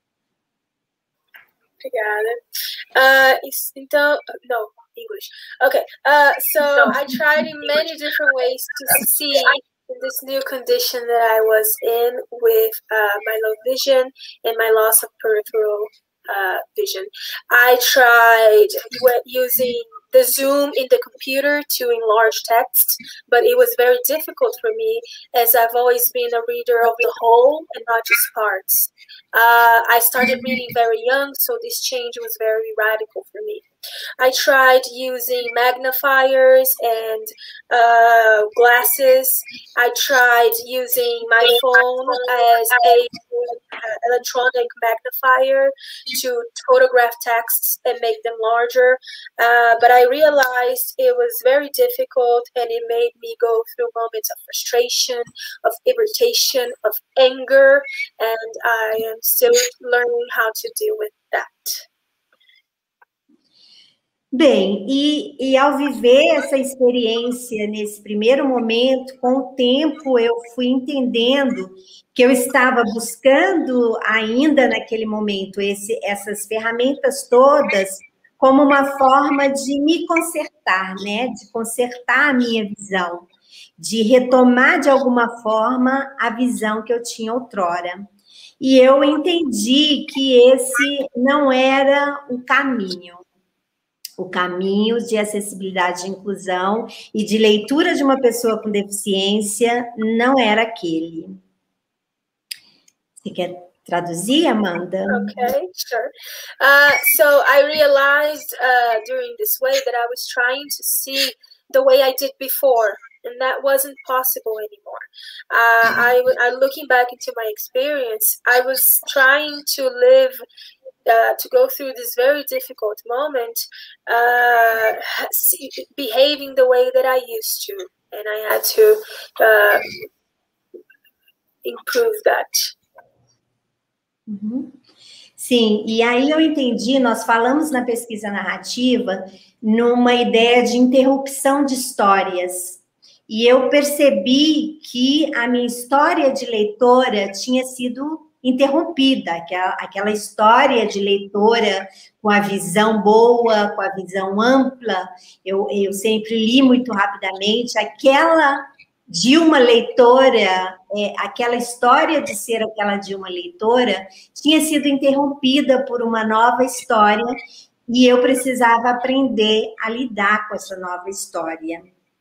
Speaker 5: Obrigada. Uh, então, no, English. Okay, uh, so I tried in many different ways to see in this new condition that I was in with uh, my low vision and my loss of peripheral uh, vision. I tried using the zoom in the computer to enlarge text, but it was very difficult for me as I've always been a reader of the whole and not just parts. Uh, I started reading very young, so this change was very radical for me. I tried using magnifiers and uh, glasses. I tried using my phone as a uh, electronic magnifier to photograph texts and make them larger. Uh, but I realized it was very difficult, and it made me go through moments of frustration, of irritation, of anger, and I am still learning how to deal with that.
Speaker 2: Bem, e, e ao viver essa experiência nesse primeiro momento, com o tempo eu fui entendendo que eu estava buscando ainda naquele momento esse, essas ferramentas todas como uma forma de me consertar, né? De consertar a minha visão, de retomar de alguma forma a visão que eu tinha outrora. E eu entendi que esse não era o caminho. O caminho de acessibilidade e inclusão e de leitura de uma pessoa com deficiência não era aquele. Você quer traduzir, Amanda?
Speaker 5: Okay, sure. Uh, so I realized uh, during this way that I was trying to see the way I did before, and that wasn't possible anymore. Uh, I, I, looking back into my experience, I was trying to live Uh, to go through this very difficult moment, uh, behaving the way that I used to, and I had to uh, improve that.
Speaker 2: Uhum. Sim, e aí eu entendi, nós falamos na pesquisa narrativa numa ideia de interrupção de histórias, e eu percebi que a minha história de leitora tinha sido interrompida, aquela, aquela história de leitora com a visão boa, com a visão ampla, eu, eu sempre li muito rapidamente, aquela de uma leitora, é, aquela história de ser aquela de uma leitora, tinha sido interrompida por uma nova história, e eu precisava aprender a lidar com essa nova história.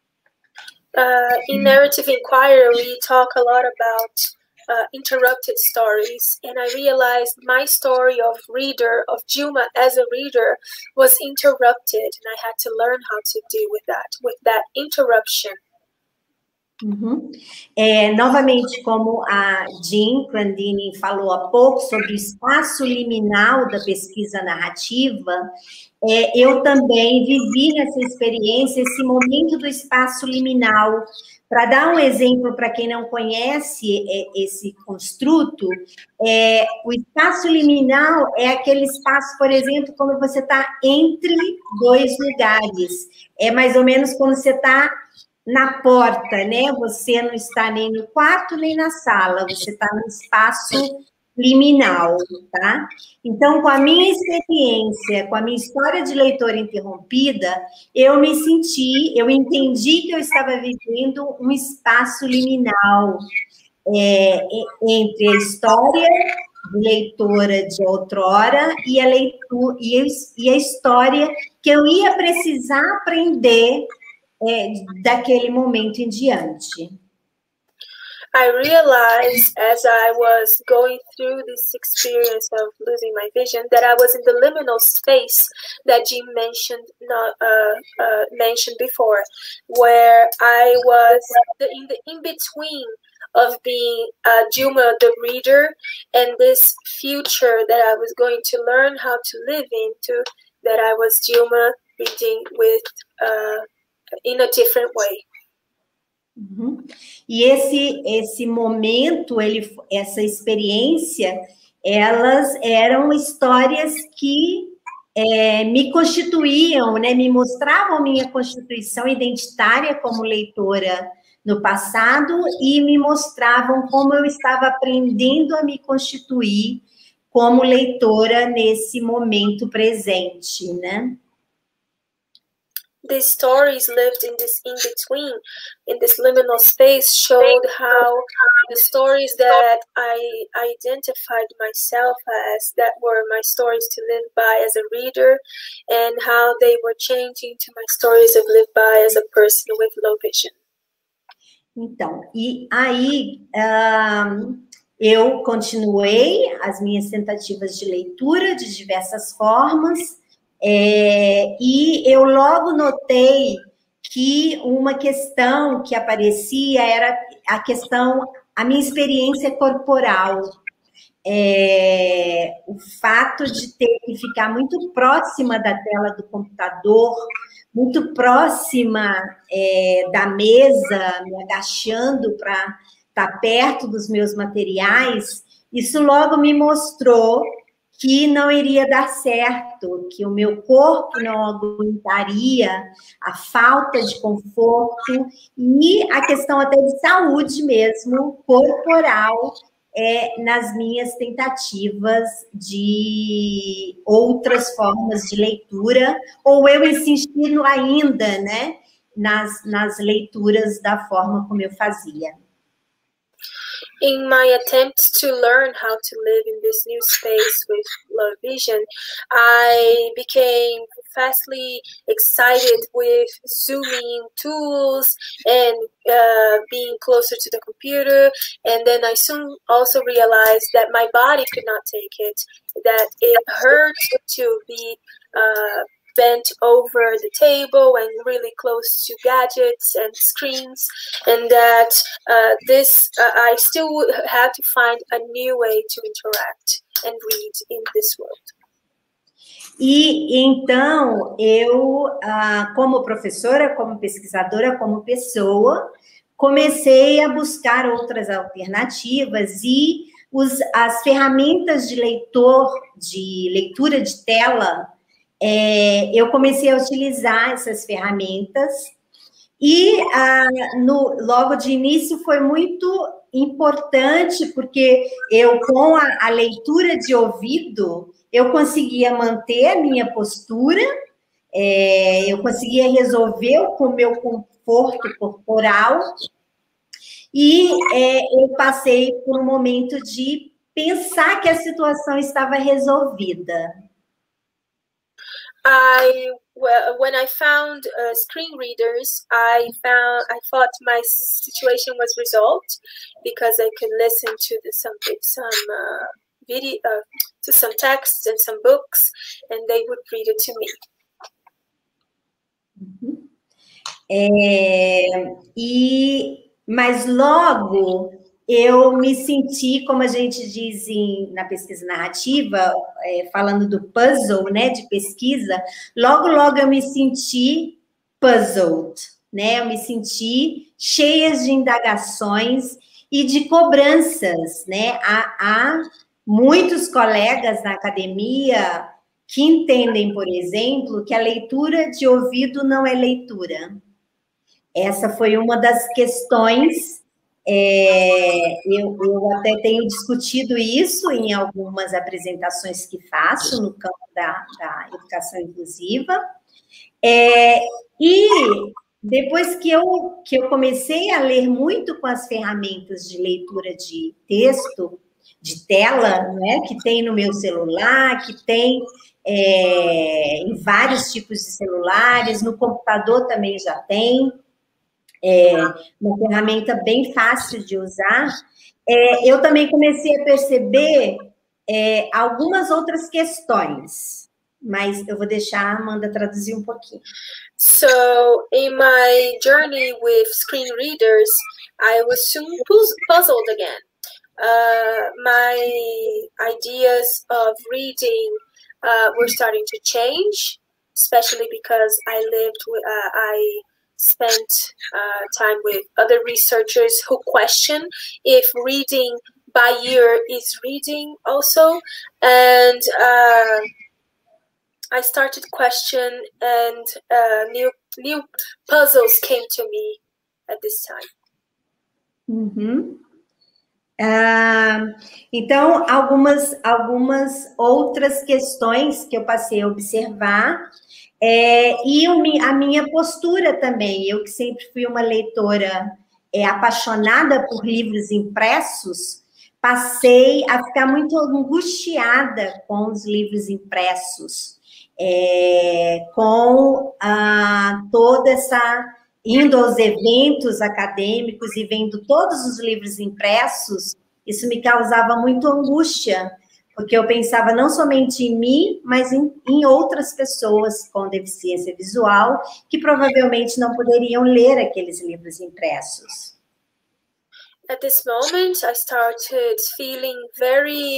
Speaker 5: Uh, in Narrative Inquiry, we talk a lot about Uh, interrupted stories, and I realized my story of reader, of Dilma as a reader, was interrupted, and I had to learn how to deal with that, with that interruption.
Speaker 2: Uhum. É, novamente, como a Jean Clandini falou há pouco sobre o espaço liminal da pesquisa narrativa, é, eu também vivi nessa experiência esse momento do espaço liminal. Para dar um exemplo para quem não conhece esse construto, é, o espaço liminal é aquele espaço, por exemplo, quando você está entre dois lugares. É mais ou menos quando você está na porta, né? Você não está nem no quarto, nem na sala, você está no espaço liminal, tá? Então, com a minha experiência, com a minha história de leitora interrompida, eu me senti, eu entendi que eu estava vivendo um espaço liminal é, entre a história de leitora de outrora e a, leitura, e a, e a história que eu ia precisar aprender é, daquele momento em diante.
Speaker 5: I realized as I was going through this experience of losing my vision that I was in the liminal space that Jim mentioned not, uh, uh, mentioned before, where I was the, in the in-between of being uh, Dilma the reader and this future that I was going to learn how to live into, that I was Dilma reading with uh, in a different way.
Speaker 2: Uhum. E esse, esse momento, ele, essa experiência, elas eram histórias que é, me constituíam, né, me mostravam minha constituição identitária como leitora no passado e me mostravam como eu estava aprendendo a me constituir como leitora nesse momento presente, né?
Speaker 5: These stories lived in this in-between, in this liminal space, showed how the stories that I identified myself as, that were my stories to live by as a reader, and how they were changing to my stories of live by as a person with low vision.
Speaker 2: Então, e aí um, eu continuei as minhas tentativas de leitura de diversas formas, É, e eu logo notei que uma questão que aparecia era a questão, a minha experiência corporal. É, o fato de ter que ficar muito próxima da tela do computador, muito próxima é, da mesa, me agachando para estar perto dos meus materiais, isso logo me mostrou que não iria dar certo, que o meu corpo não aguentaria a falta de conforto e a questão até de saúde mesmo, corporal, é, nas minhas tentativas de outras formas de leitura, ou eu insistindo ainda, né, nas, nas leituras da forma como eu fazia.
Speaker 5: In my attempt to learn how to live in this new space with Love Vision, I became fastly excited with Zooming tools and uh, being closer to the computer. And then I soon also realized that my body could not take it, that it hurt to be uh, bent over the table and really close to gadgets and screens, and that uh, this uh, I still had to find a new way to interact and read in this world.
Speaker 2: E então eu, como professora, como pesquisadora, como pessoa, comecei a buscar outras alternativas e os, as ferramentas de leitor, de leitura de tela. É, eu comecei a utilizar essas ferramentas e ah, no, logo de início foi muito importante, porque eu, com a, a leitura de ouvido, eu conseguia manter a minha postura, é, eu conseguia resolver com o meu conforto corporal e é, eu passei por um momento de pensar que a situação estava resolvida.
Speaker 5: I well, when I found uh, screen readers, I found I thought my situation was resolved because I could listen to the, some some uh, video uh, to some text and some books, and they would read it to me.
Speaker 2: Uhum. É, e mas logo eu me senti, como a gente diz em, na pesquisa narrativa, é, falando do puzzle, né, de pesquisa, logo, logo eu me senti puzzled, né, eu me senti cheia de indagações e de cobranças, né, há, há muitos colegas na academia que entendem, por exemplo, que a leitura de ouvido não é leitura. Essa foi uma das questões. É, eu, eu até tenho discutido isso em algumas apresentações que faço no campo da, da educação inclusiva. É, e depois que eu, que eu comecei a ler muito com as ferramentas de leitura de texto, de tela, né, que tem no meu celular, que tem é, em vários tipos de celulares, no computador também já tem, é uma ferramenta bem fácil de usar, é, eu também comecei a perceber é, algumas outras questões, mas eu vou deixar a Amanda traduzir um pouquinho.
Speaker 5: So, in my journey with screen readers, I was soon puzzled again. Uh, my ideas of reading uh, were starting to change, especially because I lived with, uh, I spent uh, time with other researchers who question if reading by ear is reading also, and uh, I started to question, and uh, new new puzzles came to me at this time.
Speaker 2: Uhum. Ah, então, algumas, algumas outras questões que eu passei a observar, é, e a minha postura também. Eu que sempre fui uma leitora é, apaixonada por livros impressos, passei a ficar muito angustiada com os livros impressos, é, com ah, toda essa... indo aos eventos acadêmicos e vendo todos os livros impressos, isso me causava muito angústia, porque eu pensava não somente em mim, mas em, em outras pessoas com deficiência visual, que provavelmente não poderiam ler aqueles livros impressos.
Speaker 5: At this moment, I started feeling very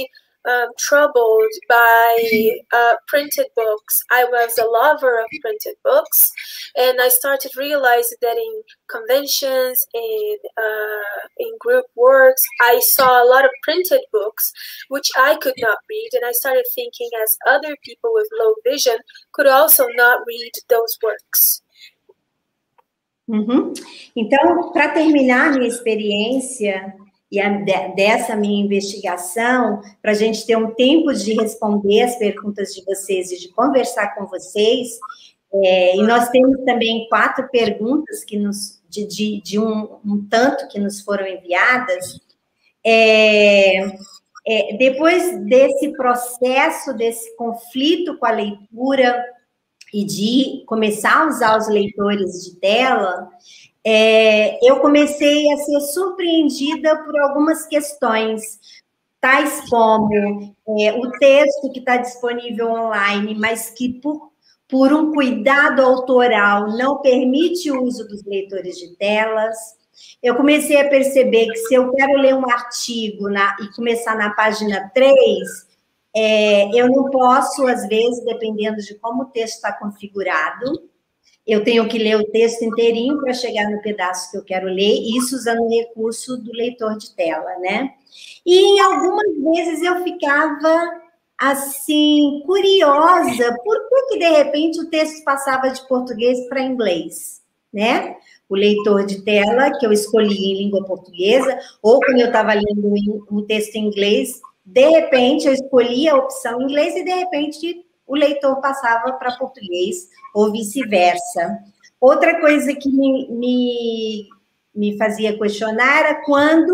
Speaker 5: um, troubled by uh, printed books. I was a lover of printed books, and I started realizing that in conventions, in, uh, in group works, I saw a lot of printed books, which I could not read, and I started thinking as other people with low vision could also not read those works.
Speaker 2: Uhum. Então, para terminar a minha experiência e a, de, dessa minha investigação, para a gente ter um tempo de responder as perguntas de vocês e de conversar com vocês, é, e nós temos também quatro perguntas que nos, de, de, de um, um tanto que nos foram enviadas. É, é, depois desse processo, desse conflito com a leitura e de começar a usar os leitores de tela, é, eu comecei a ser surpreendida por algumas questões, tais como é, o texto que está disponível online, mas que por, por um cuidado autoral não permite o uso dos leitores de telas. Eu comecei a perceber que se eu quero ler um artigo na, e começar na página três, É, eu não posso, às vezes, dependendo de como o texto está configurado, eu tenho que ler o texto inteirinho para chegar no pedaço que eu quero ler, isso usando o recurso do leitor de tela, né? E algumas vezes eu ficava, assim, curiosa, por que, que de repente, o texto passava de português para inglês, né? O leitor de tela, que eu escolhi em língua portuguesa, ou quando eu estava lendo um texto em inglês, de repente, eu escolhi a opção em inglês e, de repente, o leitor passava para português, ou vice-versa. Outra coisa que me, me, me fazia questionar era quando,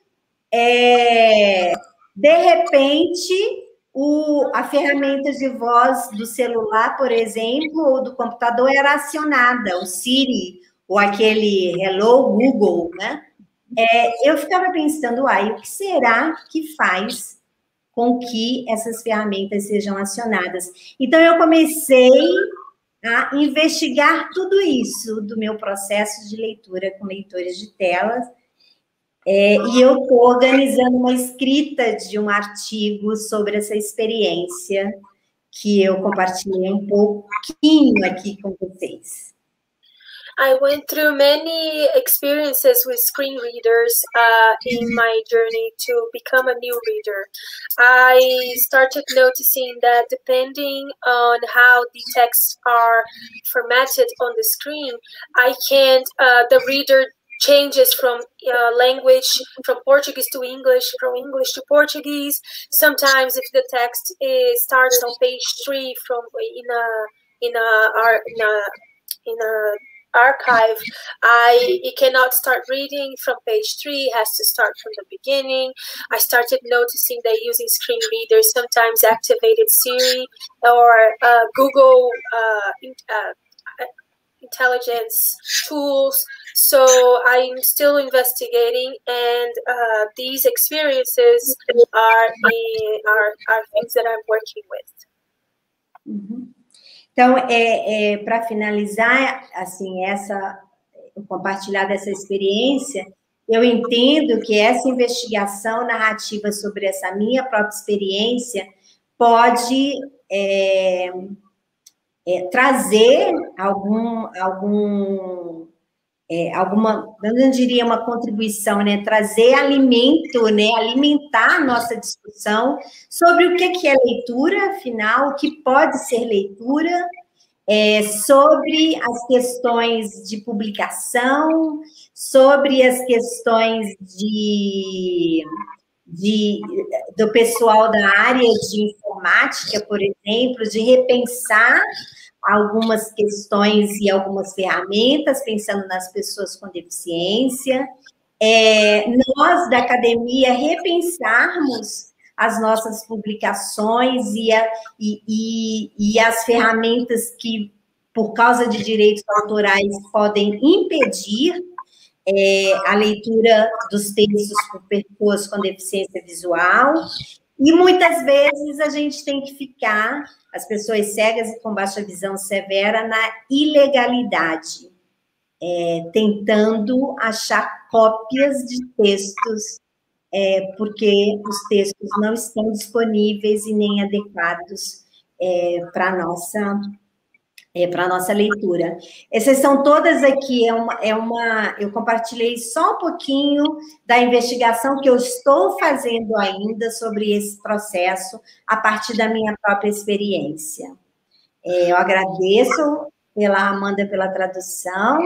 Speaker 2: é, de repente, o, a ferramenta de voz do celular, por exemplo, ou do computador era acionada, o Siri, ou aquele Hello Google, né? É, eu ficava pensando, ai, o que será que faz com que essas ferramentas sejam acionadas? Então, eu comecei a investigar tudo isso do meu processo de leitura com leitores de telas, é, e eu estou organizando uma escrita de um artigo sobre essa experiência que eu compartilhei um pouquinho aqui com vocês.
Speaker 5: I went through many experiences with screen readers uh, in my journey to become a new reader. I started noticing that depending on how the texts are formatted on the screen, I can't, uh, the reader changes from uh, language, from Portuguese to English, from English to Portuguese. Sometimes if the text is, starts on page three from in a, in a, in a, in a archive, I it cannot start reading from page three, has to start from the beginning. I started noticing that using screen readers sometimes activated Siri or uh, Google uh, in, uh, intelligence tools. So I'm still investigating, and uh, these experiences are, are, are things that I'm working with.
Speaker 2: Mm-hmm. Então, é, é, para finalizar, assim, essa, compartilhar dessa experiência, eu entendo que essa investigação narrativa sobre essa minha própria experiência pode é, é, trazer algum, algum é, alguma, eu não diria uma contribuição, né? Trazer alimento, né? Alimentar a nossa discussão sobre o que é leitura, afinal, o que pode ser leitura, é, sobre as questões de publicação, sobre as questões de, de, do pessoal da área de informática, por exemplo, de repensar algumas questões e algumas ferramentas, pensando nas pessoas com deficiência. É, nós, da academia, repensarmos as nossas publicações e, a, e, e, e as ferramentas que, por causa de direitos autorais, podem impedir é, a leitura dos textos por pessoas com deficiência visual. E muitas vezes a gente tem que ficar, as pessoas cegas e com baixa visão severa, na ilegalidade, é, tentando achar cópias de textos é, porque os textos não estão disponíveis e nem adequados é, para a nossa, é, para nossa leitura. Essas são todas aqui, é uma, é uma, eu compartilhei só um pouquinho da investigação que eu estou fazendo ainda sobre esse processo, a partir da minha própria experiência. É, eu agradeço pela Amanda pela tradução,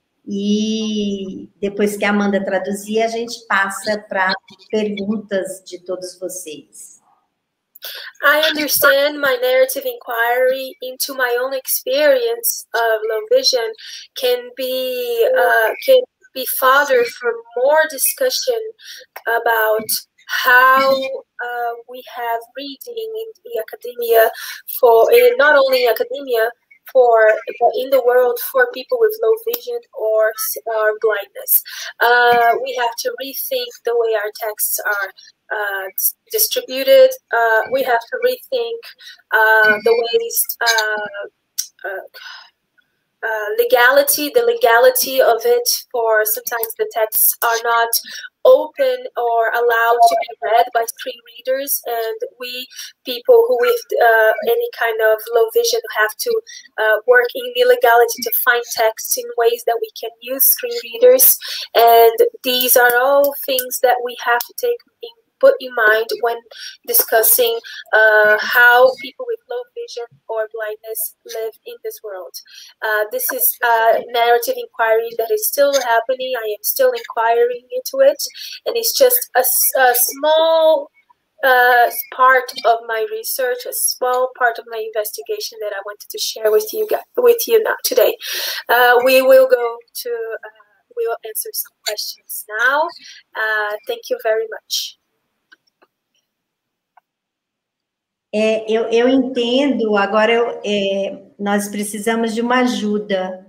Speaker 2: e depois que a Amanda traduzir, a gente passa para perguntas de todos vocês.
Speaker 5: I understand my narrative inquiry into my own experience of low vision can be uh, can be fodder for more discussion about how uh, we have reading in the academia for in, not only in academia for but in the world for people with low vision or or blindness. Uh, we have to rethink the way our texts are uh, distributed. Uh, we have to rethink uh, the ways uh, uh, uh, legality, the legality of it. For sometimes the texts are not open or allowed to be read by screen readers, and we people who with uh, any kind of low vision have to uh, work in the legality to find texts in ways that we can use screen readers. And these are all things that we have to take in put in mind when discussing uh, how people with low vision or blindness live in this world. Uh, this is a narrative inquiry that is still happening. I am still inquiring into it, and it's just a, a small uh, part of my research, a small part of my investigation that I wanted to share with you guys, with you now today. Uh, we will go to, uh, we will answer some questions now. Uh, thank you very much.
Speaker 2: É, eu, eu entendo, agora eu, é, nós precisamos de uma ajuda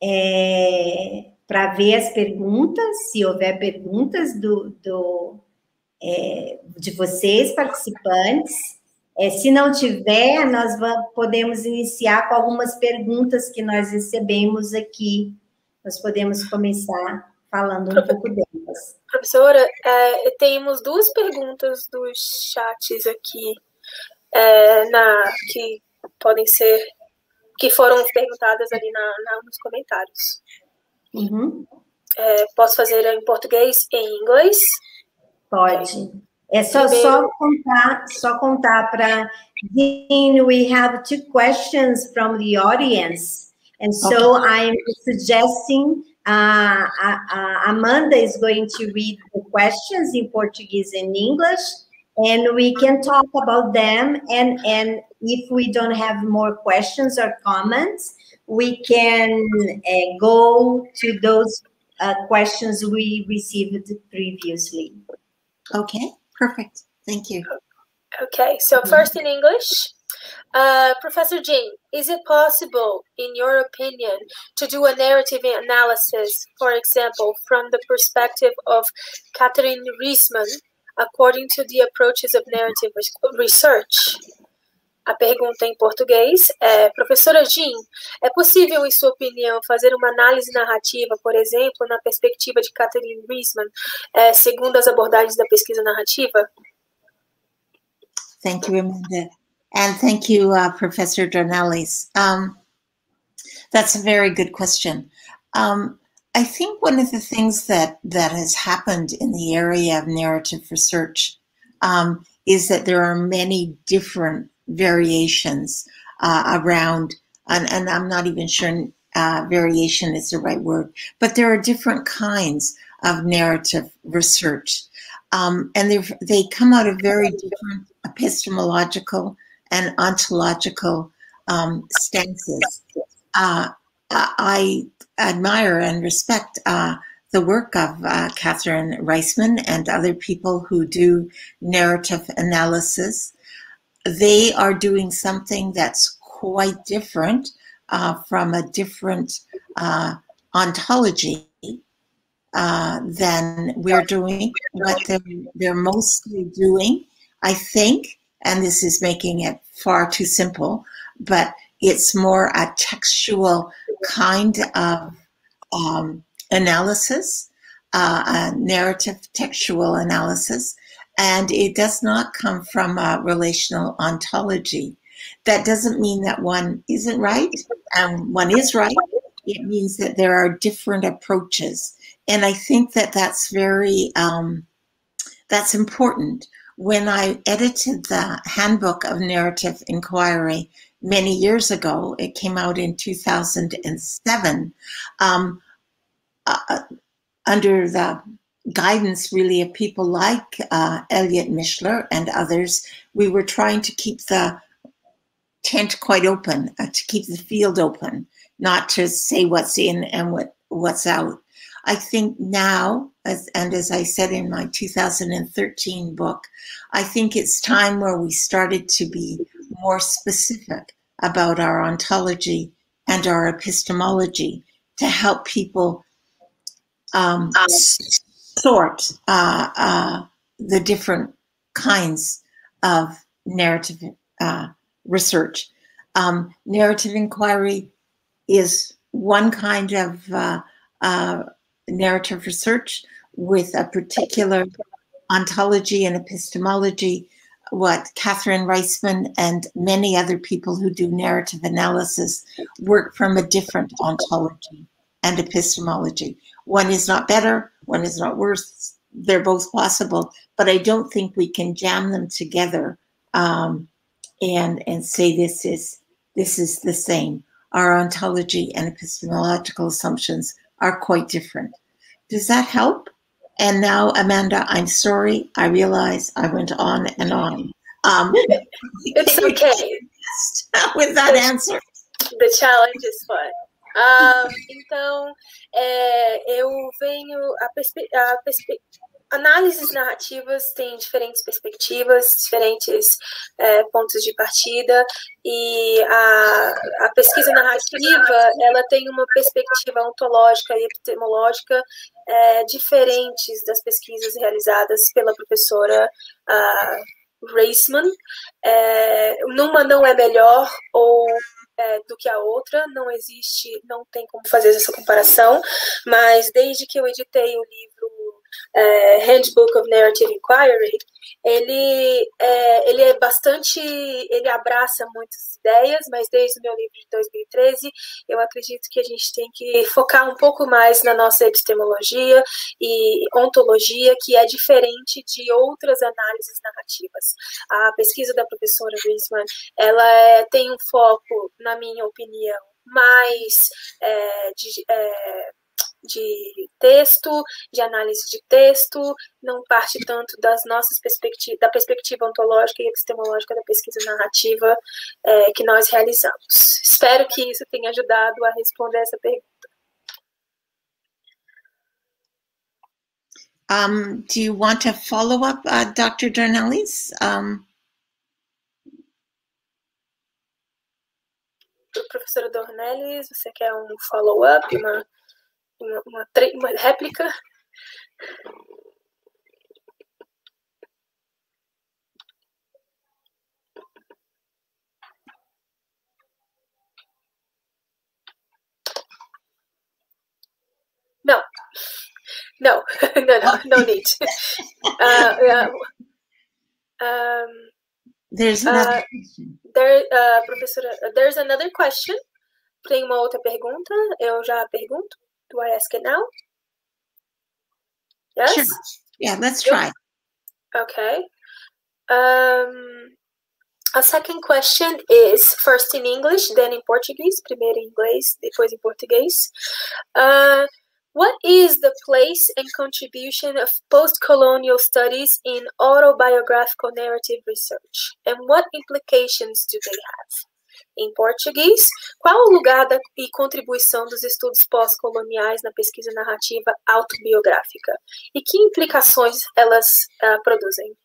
Speaker 2: é, para ver as perguntas, se houver perguntas do, do, é, de vocês, participantes. É, se não tiver, nós vamos, podemos iniciar com algumas perguntas que nós recebemos aqui. Nós podemos começar falando um pouco delas.
Speaker 5: Professora, é, temos duas perguntas dos chats aqui. É, na, que podem ser, que foram perguntadas ali na, na, nos comentários.
Speaker 2: Uhum.
Speaker 5: É, posso fazer em português e em inglês?
Speaker 2: Pode. É só, só contar, só contar para Dean, we have two questions from the audience. And so okay. I'm suggesting uh, uh, Amanda is going to read the questions in Portuguese and English. And we can talk about them, and, and if we don't have more questions or comments, we can uh, go to those uh, questions we received previously.
Speaker 4: Okay, perfect. Thank you.
Speaker 5: Okay, so first in English. Uh, Professor Jean, is it possible, in your opinion, to do a narrative analysis, for example, from the perspective of Catherine Riesman, according to the approaches of narrative research? A pergunta em português é: Professora Jean, é possível, em sua opinião, fazer uma análise narrativa, por exemplo, na perspectiva de Catherine Riesman, é, segundo as abordagens da pesquisa narrativa?
Speaker 4: Thank you, Amanda. And thank you, uh, Professor Dornelles. Um, that's a very good question. Um, I think one of the things that, that has happened in the area of narrative research um, is that there are many different variations uh, around, and, and I'm not even sure uh, variation is the right word, but there are different kinds of narrative research. Um, and they come out of very different epistemological and ontological um, stances. Uh, I admire and respect uh, the work of uh, Catherine Riesman and other people who do narrative analysis. They are doing something that's quite different uh, from a different uh, ontology uh, than we're doing. What they're, they're mostly doing, I think, and this is making it far too simple, but it's more a textual kind of um, analysis. uh, a narrative textual analysis, and it does not come from a relational ontology. That doesn't mean that one isn't right and one is right. It means that there are different approaches. And I think that that's very, um, that's important. When I edited the Handbook of Narrative Inquiry many years ago, it came out in two thousand seven, um, uh, under the guidance really of people like uh, Elliot Mishler and others, we were trying to keep the tent quite open, uh, to keep the field open, not to say what's in and what, what's out. I think now, as, and as I said in my two thousand thirteen book, I think it's time where we started to be more specific about our ontology and our epistemology to help people um, sort uh, uh, the different kinds of narrative uh, research. Um, narrative inquiry is one kind of uh, uh, narrative research with a particular ontology and epistemology. What Catherine Reisman and many other people who do narrative analysis work from a different ontology and epistemology. One is not better, one is not worse. They're both possible, but I don't think we can jam them together um, and and say this is this is the same. Our ontology and epistemological assumptions are quite different. Does that help? And now, Amanda, I'm sorry. I realize I went on and on. Um,
Speaker 5: it's okay.
Speaker 4: With that answer.
Speaker 5: The challenge is fun. Um, então, é, eu venho a, perspe a perspe análises narrativas têm diferentes perspectivas, diferentes é, pontos de partida, e a, a pesquisa narrativa ela tem uma perspectiva ontológica e epistemológica é, diferentes das pesquisas realizadas pela professora uh, Reisman. É, numa não é melhor ou É, do que a outra, não existe, não tem como fazer essa comparação, mas desde que eu editei o livro é, Handbook of Narrative Inquiry, ele é, ele é bastante, ele abraça muitas ideias, mas desde o meu livro de dois mil e treze, eu acredito que a gente tem que focar um pouco mais na nossa epistemologia e ontologia, que é diferente de outras análises narrativas. A pesquisa da professora Reisman, ela é, tem um foco, na minha opinião, mais é, de, é, de texto, de análise de texto, não parte tanto das nossas perspectivas, da perspectiva ontológica e epistemológica da pesquisa narrativa é, que nós realizamos. Espero que isso tenha ajudado a responder essa pergunta.
Speaker 4: Um, do you want to follow up, uh, Doctor Dornelles? Um...
Speaker 5: Professora Dornelles, você quer um follow-up, uma, uma, uma, uma réplica? Não. No, no, no, no need. Uh, uh, um,
Speaker 4: there's another
Speaker 5: uh,
Speaker 4: question.
Speaker 5: There, uh, professora, there's another question. Tem uma outra pergunta. Eu já pergunto. Do I ask it now? Yes?
Speaker 4: Sure. Yeah, let's try.
Speaker 5: Okay. Um, a second question is first in English, then in Portuguese. Primeiro em inglês, depois em português. Uh, What is the place and contribution of post-colonial studies in autobiographical narrative research? And what implications do they have? Em português, qual o lugar da, e contribuição dos estudos pós-coloniais na pesquisa narrativa autobiográfica? E que implicações elas uh, produzem?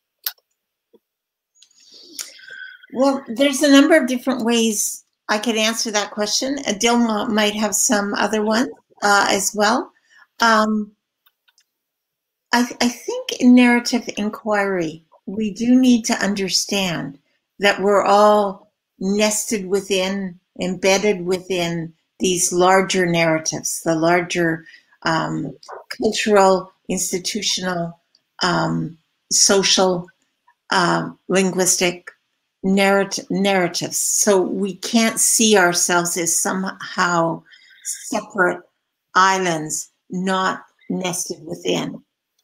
Speaker 4: Well, there's a number of different ways I could answer that question. Dilma might have some other one uh, as well. Um, I, I think in narrative inquiry, we do need to understand that we're all nested within, embedded within these larger narratives, the larger um, cultural, institutional, um, social, uh, linguistic narrat narratives. So we can't see ourselves as somehow separate islands, not nested within.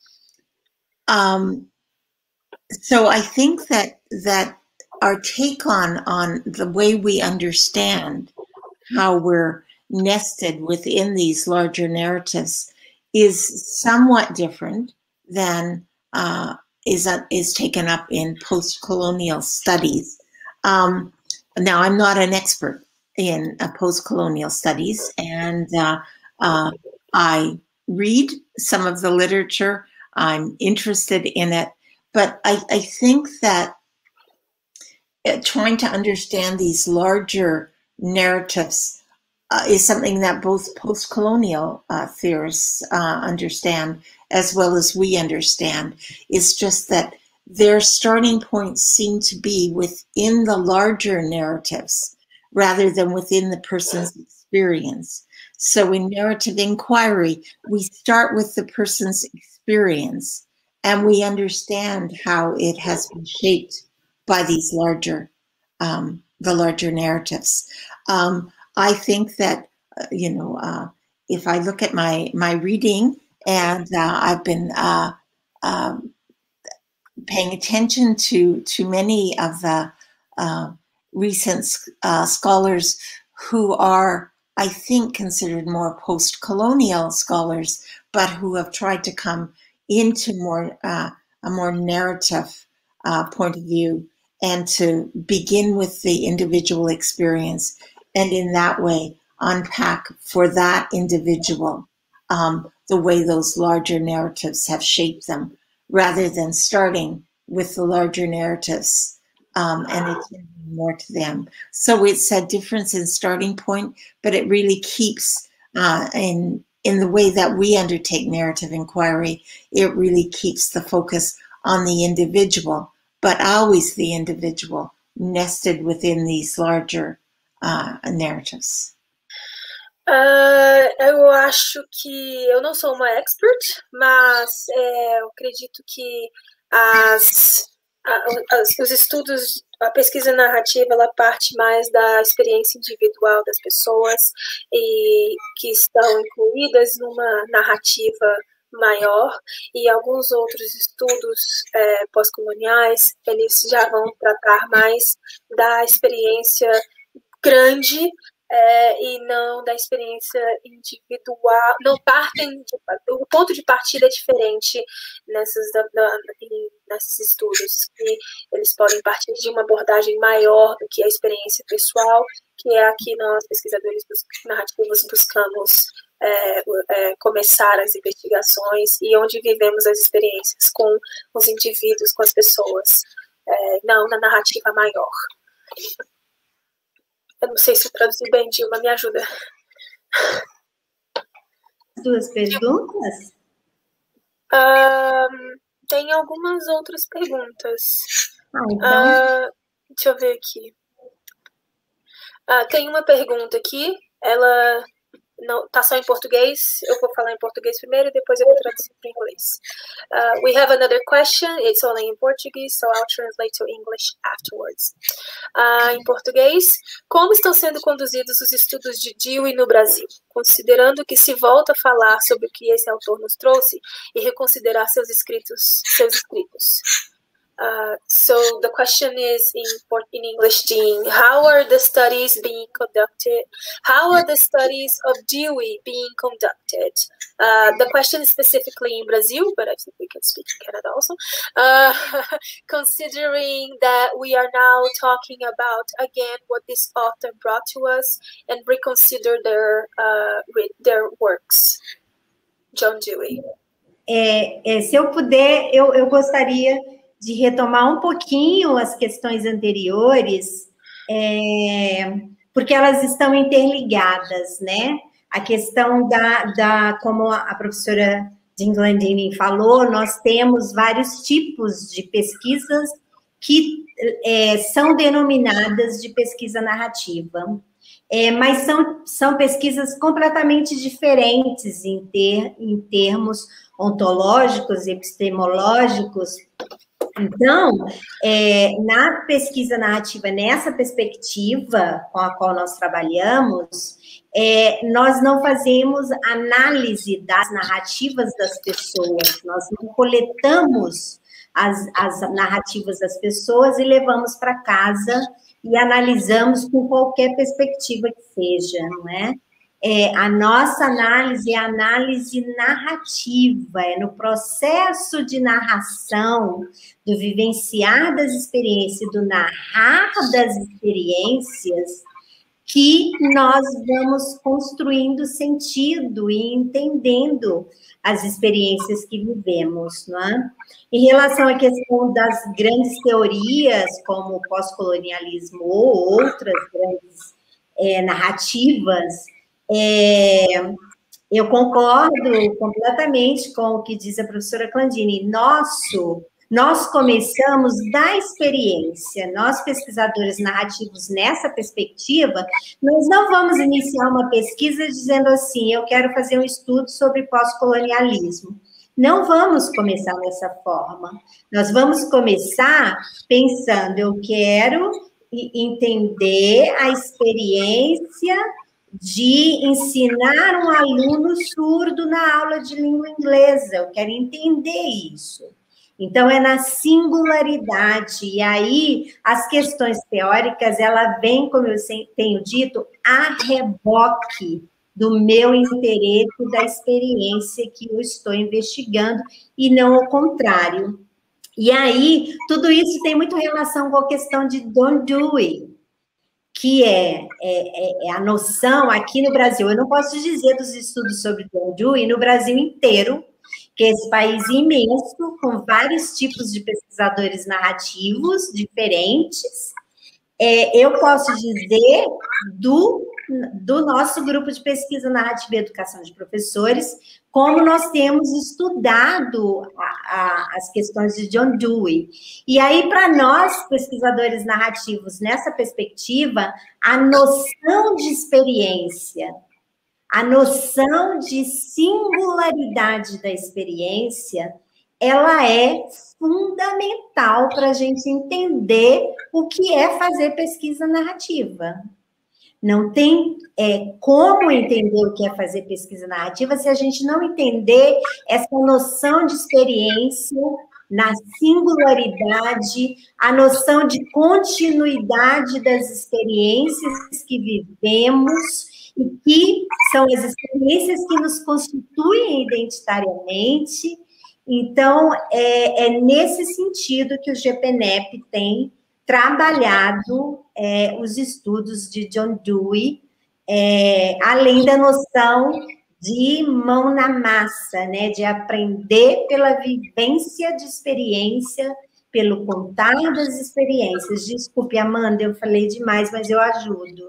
Speaker 4: Um, so I think that that our take on on the way we understand how we're nested within these larger narratives is somewhat different than uh, is uh, is taken up in post-colonial studies. Um, now, I'm not an expert in uh, post-colonial studies, and uh, uh, I read some of the literature. I'm interested in it, but I, I think that trying to understand these larger narratives uh, is something that both post-colonial uh, theorists uh, understand as well as we understand. It's just that their starting points seem to be within the larger narratives rather than within the person's experience. So in narrative inquiry, we start with the person's experience and we understand how it has been shaped by these larger, um, the larger narratives. Um, I think that, uh, you know, uh, if I look at my, my reading, and uh, I've been uh, um, paying attention to, to many of the uh, recent uh, scholars who are, I think, considered more post-colonial scholars, but who have tried to come into more uh, a more narrative uh, point of view and to begin with the individual experience, and in that way unpack for that individual um, the way those larger narratives have shaped them, rather than starting with the larger narratives um, and attending more to them. So it's a difference in starting point, but it really keeps uh, in in the way that we undertake narrative inquiry, it really keeps the focus on the individual, but always the individual nested within these larger uh, narratives.
Speaker 5: Uh, eu acho que eu não sou uma expert, mas é, eu acredito que as, as, os estudos, a pesquisa narrativa, ela parte mais da experiência individual das pessoas e que estão incluídas numa narrativa maior, e alguns outros estudos é, pós-coloniais, eles já vão tratar mais da experiência grande é, e não da experiência individual, não partem, de, o ponto de partida é diferente nessas, da, da, nesses estudos, que eles podem partir de uma abordagem maior do que a experiência pessoal, que é aqui nós, pesquisadores narrativos, buscamos É, é, começar as investigações e onde vivemos as experiências com os indivíduos, com as pessoas, é, não na narrativa maior. Eu não sei se eu traduzi bem, Dilma, me ajuda.
Speaker 2: Duas perguntas?
Speaker 5: Um, tem algumas outras perguntas.
Speaker 2: Ah, então...
Speaker 5: uh, deixa eu ver aqui. Uh, tem uma pergunta aqui, ela... não tá só em português, eu vou falar em português primeiro e depois eu vou traduzir para inglês. Uh, we have another question, it's only in Portuguese, so I'll translate to English afterwards. Uh, em português, como estão sendo conduzidos os estudos de Dewey no Brasil, considerando que se volta a falar sobre o que esse autor nos trouxe e reconsiderar seus escritos, seus escritos? Uh, so the question is in, in English, Dean, how are the studies being conducted? How are the studies of Dewey being conducted? Uh, the question is specifically in Brazil, but I think we can speak in Canada also. Uh, considering that we are now talking about, again, what this author brought to us and reconsider their, uh, their works. John Dewey.
Speaker 2: É, é, se eu puder, eu, eu gostaria de retomar um pouquinho as questões anteriores, é, porque elas estão interligadas, né? A questão da, da como a professora Jean Glandini falou, nós temos vários tipos de pesquisas que é, são denominadas de pesquisa narrativa. é, mas são, são pesquisas completamente diferentes em, ter, em termos ontológicos, epistemológicos. Então, é, na pesquisa narrativa, nessa perspectiva com a qual nós trabalhamos, é, nós não fazemos análise das narrativas das pessoas, nós não coletamos as, as narrativas das pessoas e levamos para casa e analisamos com qualquer perspectiva que seja, não é? É, a nossa análise é análise narrativa, é no processo de narração, do vivenciar das experiências, do narrar das experiências, que nós vamos construindo sentido e entendendo as experiências que vivemos, não é? Em relação à questão das grandes teorias, como o pós-colonialismo ou outras grandes é, narrativas, é, eu concordo completamente com o que diz a professora Clandini. Nosso, nós começamos da experiência, nós pesquisadores narrativos nessa perspectiva, nós não vamos iniciar uma pesquisa dizendo assim, eu quero fazer um estudo sobre pós-colonialismo. Não vamos começar dessa forma. Nós vamos começar pensando, eu quero entender a experiência de ensinar um aluno surdo na aula de língua inglesa. Eu quero entender isso. Então, é na singularidade. E aí, as questões teóricas, ela vem, como eu tenho dito, a reboque do meu interesse, da experiência que eu estou investigando, e não ao contrário. E aí, tudo isso tem muito relação com a questão de don't do it, que é, é, é a noção aqui no Brasil. Eu não posso dizer dos estudos sobre don't do it no Brasil inteiro, que é esse país imenso, com vários tipos de pesquisadores narrativos diferentes. É, eu posso dizer do, do nosso grupo de pesquisa narrativa e educação de professores, como nós temos estudado a, a, as questões de John Dewey. E aí, para nós, pesquisadores narrativos, nessa perspectiva, a noção de experiência, a noção de singularidade da experiência, ela é fundamental para a gente entender o que é fazer pesquisa narrativa. Não tem é, como entender o que é fazer pesquisa narrativa se a gente não entender essa noção de experiência na singularidade, a noção de continuidade das experiências que vivemos e que são as experiências que nos constituem identitariamente. Então, é, é nesse sentido que o G P N E P tem trabalhado é, os estudos de John Dewey, é, além da noção de mão na massa, né, de aprender pela vivência de experiência, pelo contar das experiências. Desculpe, Amanda, eu falei demais, mas eu ajudo.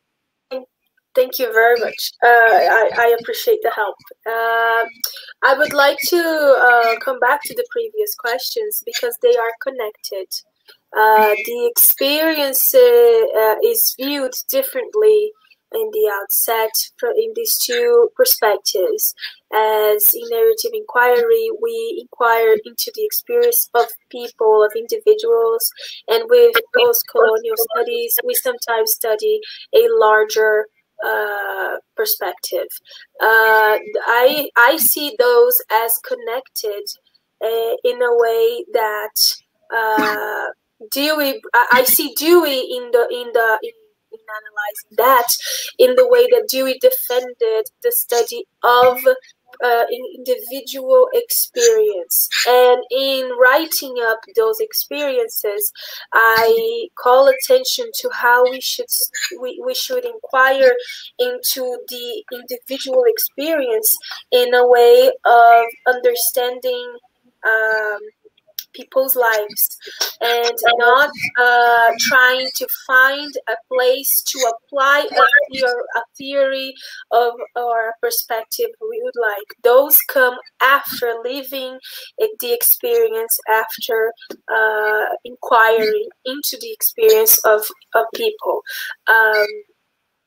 Speaker 5: Thank you very much. Uh, I, I appreciate the help. Uh, I would like to uh, come back to the previous questions because they are connected. Uh, the experience uh, is viewed differently in the outset in these two perspectives. As in narrative inquiry, we inquire into the experience of people, of individuals, and with post-colonial studies, we sometimes study a larger uh, perspective. Uh, I, I see those as connected uh, in a way that uh, Dewey, I see Dewey in the in the in, in analyzing that in the way that Dewey defended the study of uh, individual experience, and in writing up those experiences, I call attention to how we should we, we should inquire into the individual experience in a way of understanding Um, people's lives, and not uh, trying to find a place to apply a, theor a theory of or a perspective we would like. Those come after living the experience, after uh, inquiry into the experience of, of people. Um,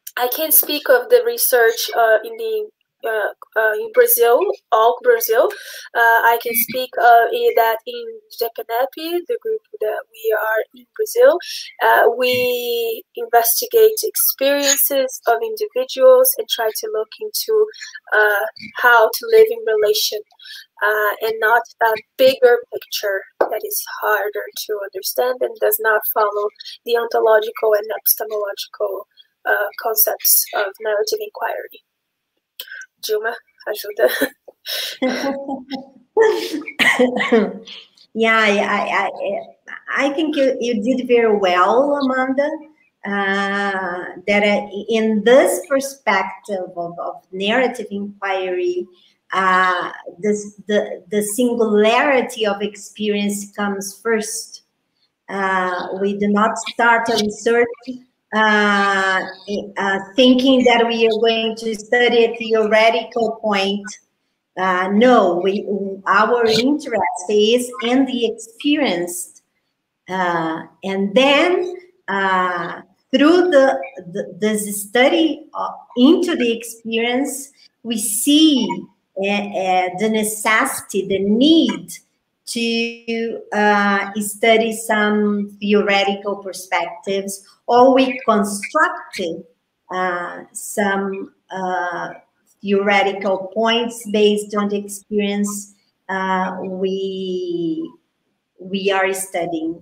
Speaker 5: I can speak of the research uh, in the uh, uh, in Brazil, all Brazil. Uh, I can speak uh, in that in Jecanepe, the group that we are in Brazil, uh, we investigate experiences of individuals and try to look into uh, how to live in relation, uh, and not a bigger picture that is harder to understand and does not follow the ontological and epistemological Uh, concepts of narrative inquiry. Dilma, ajuda.
Speaker 2: Yeah, I, I, I think you, you did very well, Amanda. Uh, that in this perspective of, of narrative inquiry, uh, this, the, the singularity of experience comes first. Uh, we do not start a research Uh, uh, thinking that we are going to study a theoretical point. Uh, no, we, our interest is in the experience. Uh, and then uh, through the, the this study uh, into the experience, we see uh, uh, the necessity, the need to uh, study some theoretical perspectives, or we constructed uh, some uh, theoretical points based on the experience uh, we, we are studying.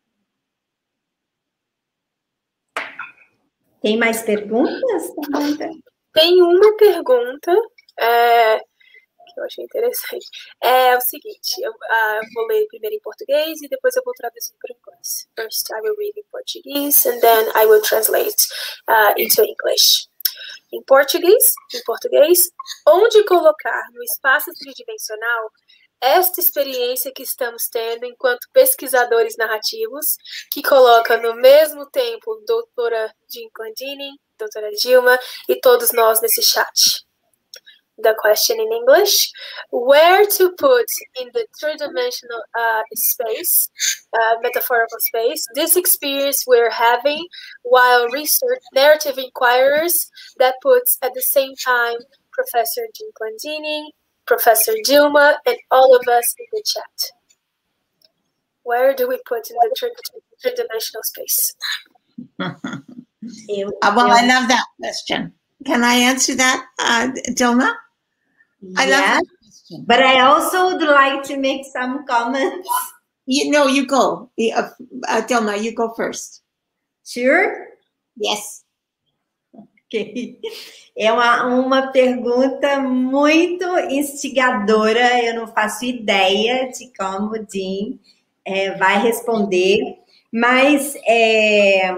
Speaker 2: Tem mais perguntas, Samantha?
Speaker 5: Tem uma pergunta é, que eu achei interessante. É o seguinte, eu, uh, eu vou ler primeiro em português e depois eu vou traduzir para o inglês. First I will read in Portuguese and then I will translate uh, into English. Em português, em português, onde colocar no espaço tridimensional esta experiência que estamos tendo enquanto pesquisadores narrativos, que coloca no mesmo tempo doutora Jean Clandini, doutora Dilma e todos nós nesse chat. The question in English, where to put in the three-dimensional uh, space, uh, metaphorical space, this experience we're having while research narrative inquirers that puts at the same time Professor Jean Clandini, Professor Dilma, and all of us in the chat. Where do we put in the three-dimensional space?
Speaker 4: uh, well, I love that question. Can I answer that, uh, Dilma? I
Speaker 2: yeah,
Speaker 4: love that question.
Speaker 2: But I also would like to make some comments.
Speaker 4: You know, you go. Uh, uh, Dilma, you go first.
Speaker 2: Sure?
Speaker 4: Yes.
Speaker 2: Ok. É uma, uma pergunta muito instigadora, eu não faço ideia de como o Jean é, vai responder, mas é,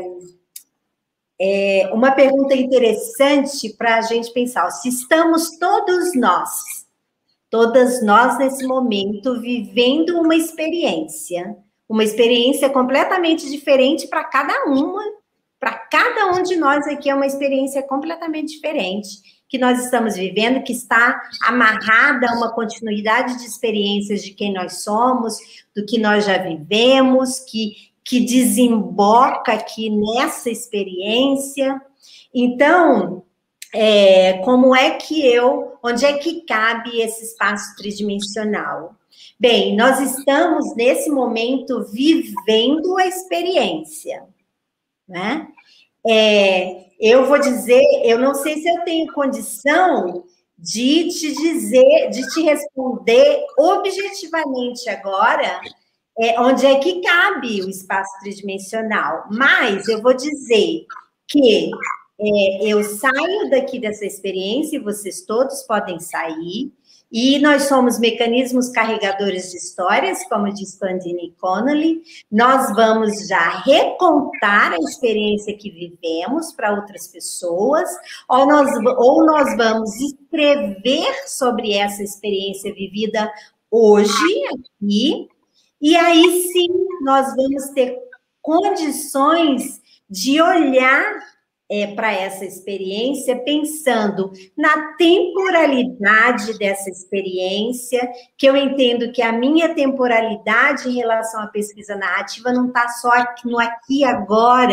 Speaker 2: é uma pergunta interessante para a gente pensar. Se estamos todos nós, todas nós nesse momento, vivendo uma experiência, uma experiência completamente diferente para cada uma, para cada um de nós aqui é uma experiência completamente diferente, que nós estamos vivendo, que está amarrada a uma continuidade de experiências de quem nós somos, do que nós já vivemos, que, que desemboca aqui nessa experiência. Então, é, como é que eu, onde é que cabe esse espaço tridimensional? Bem, nós estamos, nesse momento, vivendo a experiência, né? É, eu vou dizer, eu não sei se eu tenho condição de te dizer, de te responder objetivamente agora, é, onde é que cabe o espaço tridimensional, mas eu vou dizer que é, eu saio daqui dessa experiência e vocês todos podem sair, e nós somos mecanismos carregadores de histórias, como diz Clandini Connolly. Nós vamos já recontar a experiência que vivemos para outras pessoas, ou nós, ou nós vamos escrever sobre essa experiência vivida hoje, aqui, e aí sim nós vamos ter condições de olhar É, para essa experiência, pensando na temporalidade dessa experiência, que eu entendo que a minha temporalidade em relação à pesquisa narrativa não está só aqui, no aqui e agora,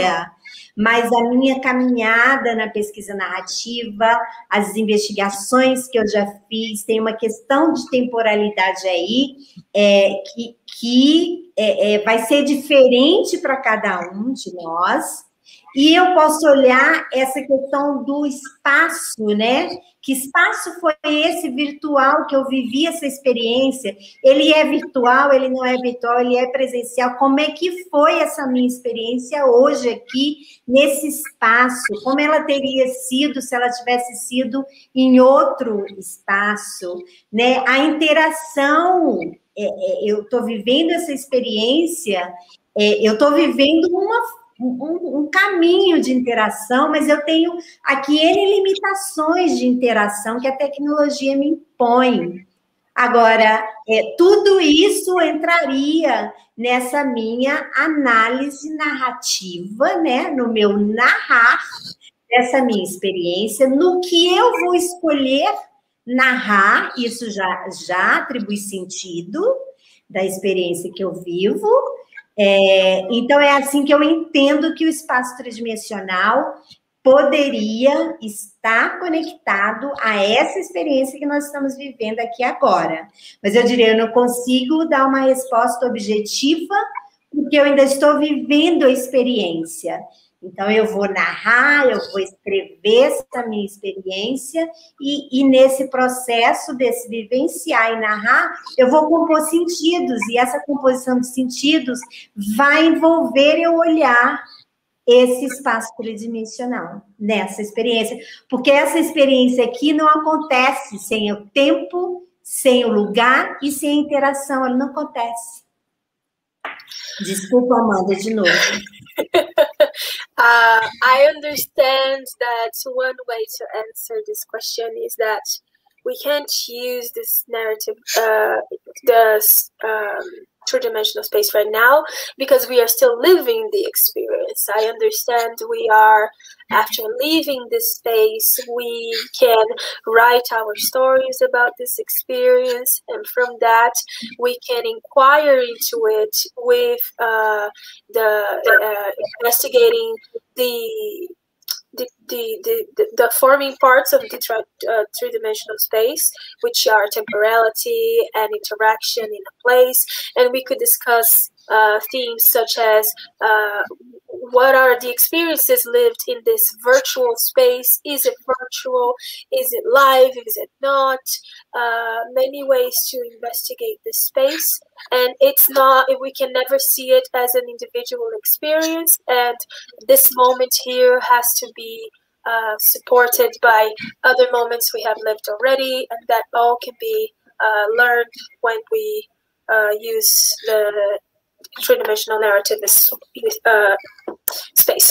Speaker 2: mas a minha caminhada na pesquisa narrativa, as investigações que eu já fiz, tem uma questão de temporalidade aí, é, que, que é, é, vai ser diferente para cada um de nós, e eu posso olhar essa questão do espaço, né? Que espaço foi esse virtual que eu vivi essa experiência? Ele é virtual, ele não é virtual, ele é presencial. Como é que foi essa minha experiência hoje aqui, nesse espaço? Como ela teria sido se ela tivesse sido em outro espaço? Né? A interação, é, é, eu estou vivendo essa experiência, é, eu estou vivendo uma Um, um caminho de interação, mas eu tenho aqui N limitações de interação que a tecnologia me impõe. Agora, é, tudo isso entraria nessa minha análise narrativa, né, no meu narrar dessa minha experiência, no que eu vou escolher narrar, isso já, já atribui sentido da experiência que eu vivo. É, então, é assim que eu entendo que o espaço tridimensional poderia estar conectado a essa experiência que nós estamos vivendo aqui agora. Mas eu diria, eu não consigo dar uma resposta objetiva, porque eu ainda estou vivendo a experiência. Então, eu vou narrar, eu vou escrever essa minha experiência, e, e nesse processo desse vivenciar e narrar, eu vou compor sentidos, e essa composição de sentidos vai envolver eu olhar esse espaço tridimensional, nessa experiência. Porque essa experiência aqui não acontece sem o tempo, sem o lugar e sem a interação, ela não acontece. Desculpa, Amanda, de novo.
Speaker 5: uh, I understand that one way to answer this question is that we can't use this narrative, uh, this um, two-dimensional space right now, because we are still living the experience. I understand we are, after leaving this space, we can write our stories about this experience, and from that, we can inquire into it with uh, the uh, investigating the The, the, the, the forming parts of the uh, three-dimensional space, which are temporality and interaction in a place. And we could discuss uh, themes such as uh, what are the experiences lived in this virtual space? Is it virtual? Is it live? Is it not? Uh, many ways to investigate this space. And it's not, we can never see it as an individual experience. And this moment here has to be uh, supported by other moments we have lived already. And that all can be uh, learned when we uh, use the three-dimensional narrative as uh, space.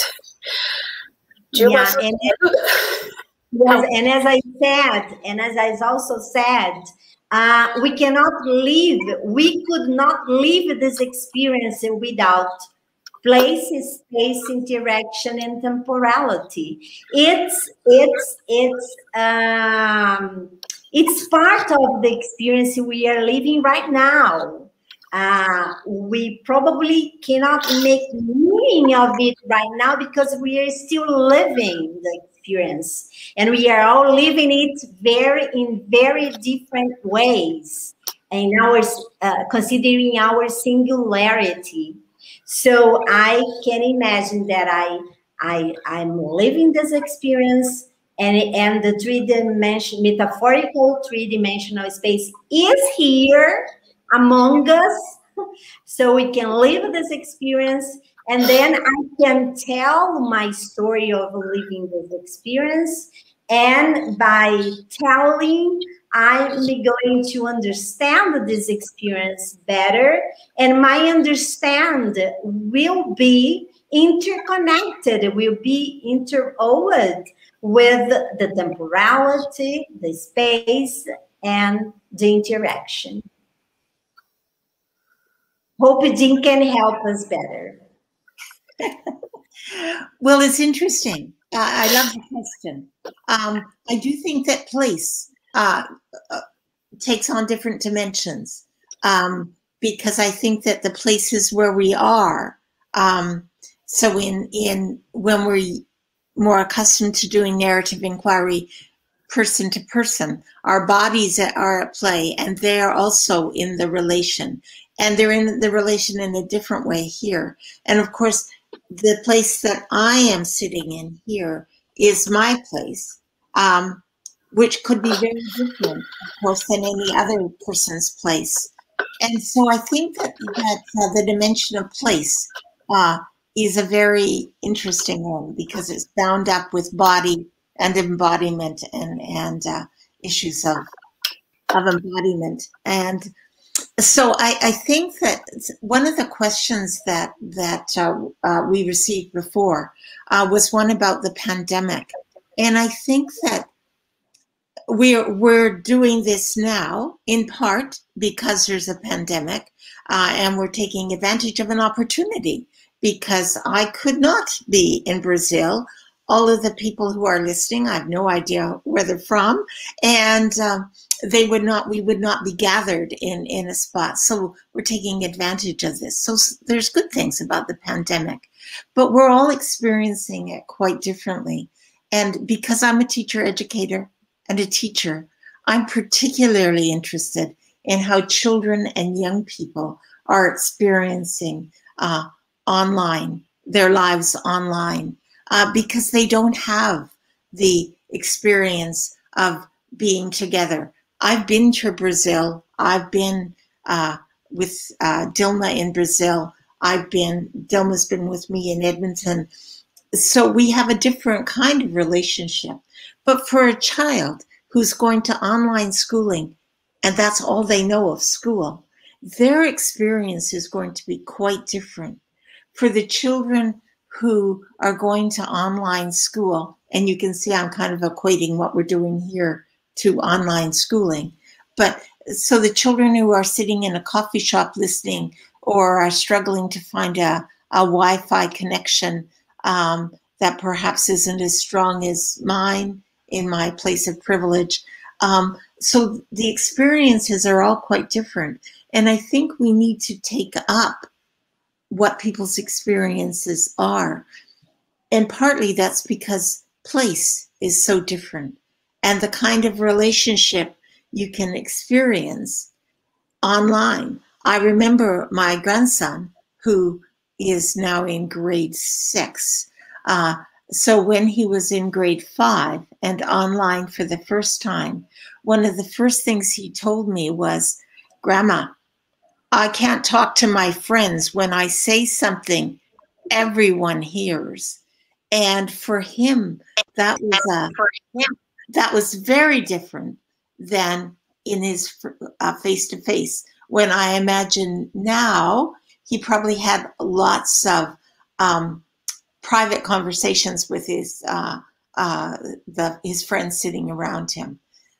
Speaker 2: Yeah, and, yes, and as I said, and as I also said, uh, we cannot live, we could not live this experience without place, space, interaction, and temporality. It's, it's, it's, um, it's part of the experience we are living right now. Uh, we probably cannot make meaning of it right now because we are still living the experience, and we are all living it very in very different ways, and our uh, considering our singularity. So I can imagine that I I I'm living this experience, and and the three dimension metaphorical three dimensional space is here among us, so we can live this experience, and then I can tell my story of living this experience, and by telling, I'm going to understand this experience better, and my understand will be interconnected, will be interwoven with the temporality, the space, and the interaction. Hope Jean can help us better.
Speaker 4: Well, it's interesting. Uh, I love the question. Um, I do think that place uh, uh, takes on different dimensions, um, because I think that the places where we are, um, So in, in when we're more accustomed to doing narrative inquiry person to person, our bodies are at play, and they are also in the relation. And they're in the relation in a different way here. And of course, the place that I am sitting in here is my place, um, which could be very different, of course, than any other person's place. And so I think that, that uh, the dimension of place uh, is a very interesting one, because it's bound up with body and embodiment and, and uh, issues of, of embodiment. And so I, I think that one of the questions that, that uh, uh, we received before uh, was one about the pandemic. And I think that we're, we're doing this now in part because there's a pandemic, uh, and we're taking advantage of an opportunity, because I could not be in Brazil. All of the people who are listening, I have no idea where they're from, and uh, they would not, we would not be gathered in, in a spot. So we're taking advantage of this. So there's good things about the pandemic, but we're all experiencing it quite differently. And because I'm a teacher educator and a teacher, I'm particularly interested in how children and young people are experiencing uh, online, their lives online. Uh, because they don't have the experience of being together. I've been to Brazil. I've been uh, with uh, Dilma in Brazil. I've been, Dilma's been with me in Edmonton. So we have a different kind of relationship. But for a child who's going to online schooling, and that's all they know of school, their experience is going to be quite different. For the children who are going to online school, and you can see I'm kind of equating what we're doing here to online schooling. But so the children who are sitting in a coffee shop listening, or are struggling to find a, a Wi-Fi connection um, that perhaps isn't as strong as mine in my place of privilege. Um, so the experiences are all quite different. And I think we need to take up what people's experiences are. And partly that's because place is so different, and the kind of relationship you can experience online. I remember my grandson, who is now in grade six. Uh, so when he was in grade five and online for the first time, one of the first things he told me was, "Grandma, I can't talk to my friends. When I say something, everyone hears." And for him, that was a, that was very different than in his uh, face-to-face. When I imagine now, he probably had lots of um, private conversations with his uh, uh, the, his friends sitting around him.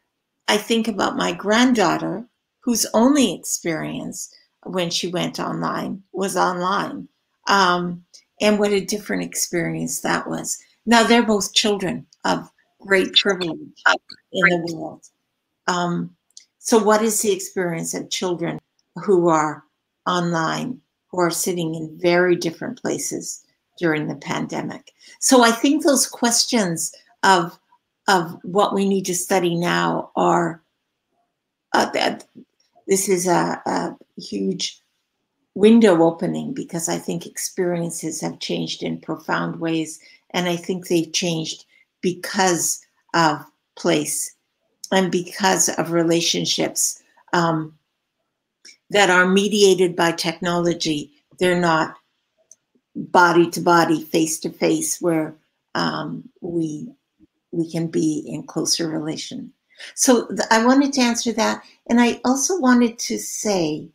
Speaker 4: I think about my granddaughter, whose only experience when she went online was online. Um, and what a different experience that was. Now, they're both children of great privilege in the world. Um, so what is the experience of children who are online, who are sitting in very different places during the pandemic? So I think those questions of, of what we need to study now are, uh, that this is a, a huge window opening, because I think experiences have changed in profound ways. And I think they've changed because of place and because of relationships um, that are mediated by technology. They're not body to body, face to face, where um, we, we can be in closer relation. So th- I wanted to answer that. And I also wanted to say,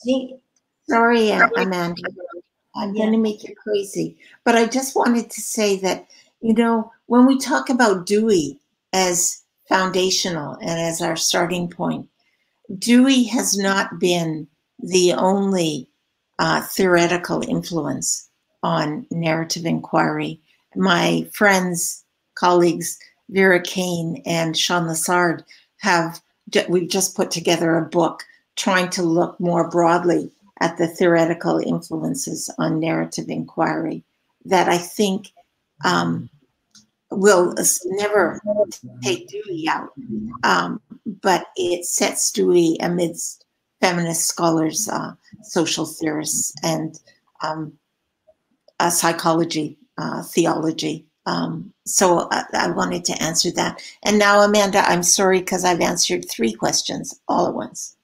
Speaker 4: sorry, Amanda, I'm yeah. going to make you crazy. But I just wanted to say that, you know, when we talk about Dewey as foundational and as our starting point, Dewey has not been the only uh, theoretical influence on narrative inquiry. My friends, colleagues, Vera Kane and Sean Lessard have, we've just put together a book trying to look more broadly at the theoretical influences on narrative inquiry. that I think um, will never take Dewey out, um, but it sets Dewey amidst feminist scholars, uh, social theorists, and um, uh, psychology, uh, theology. Um, so I, I wanted to answer that. And now, Amanda, I'm sorry because I've answered three questions all at once.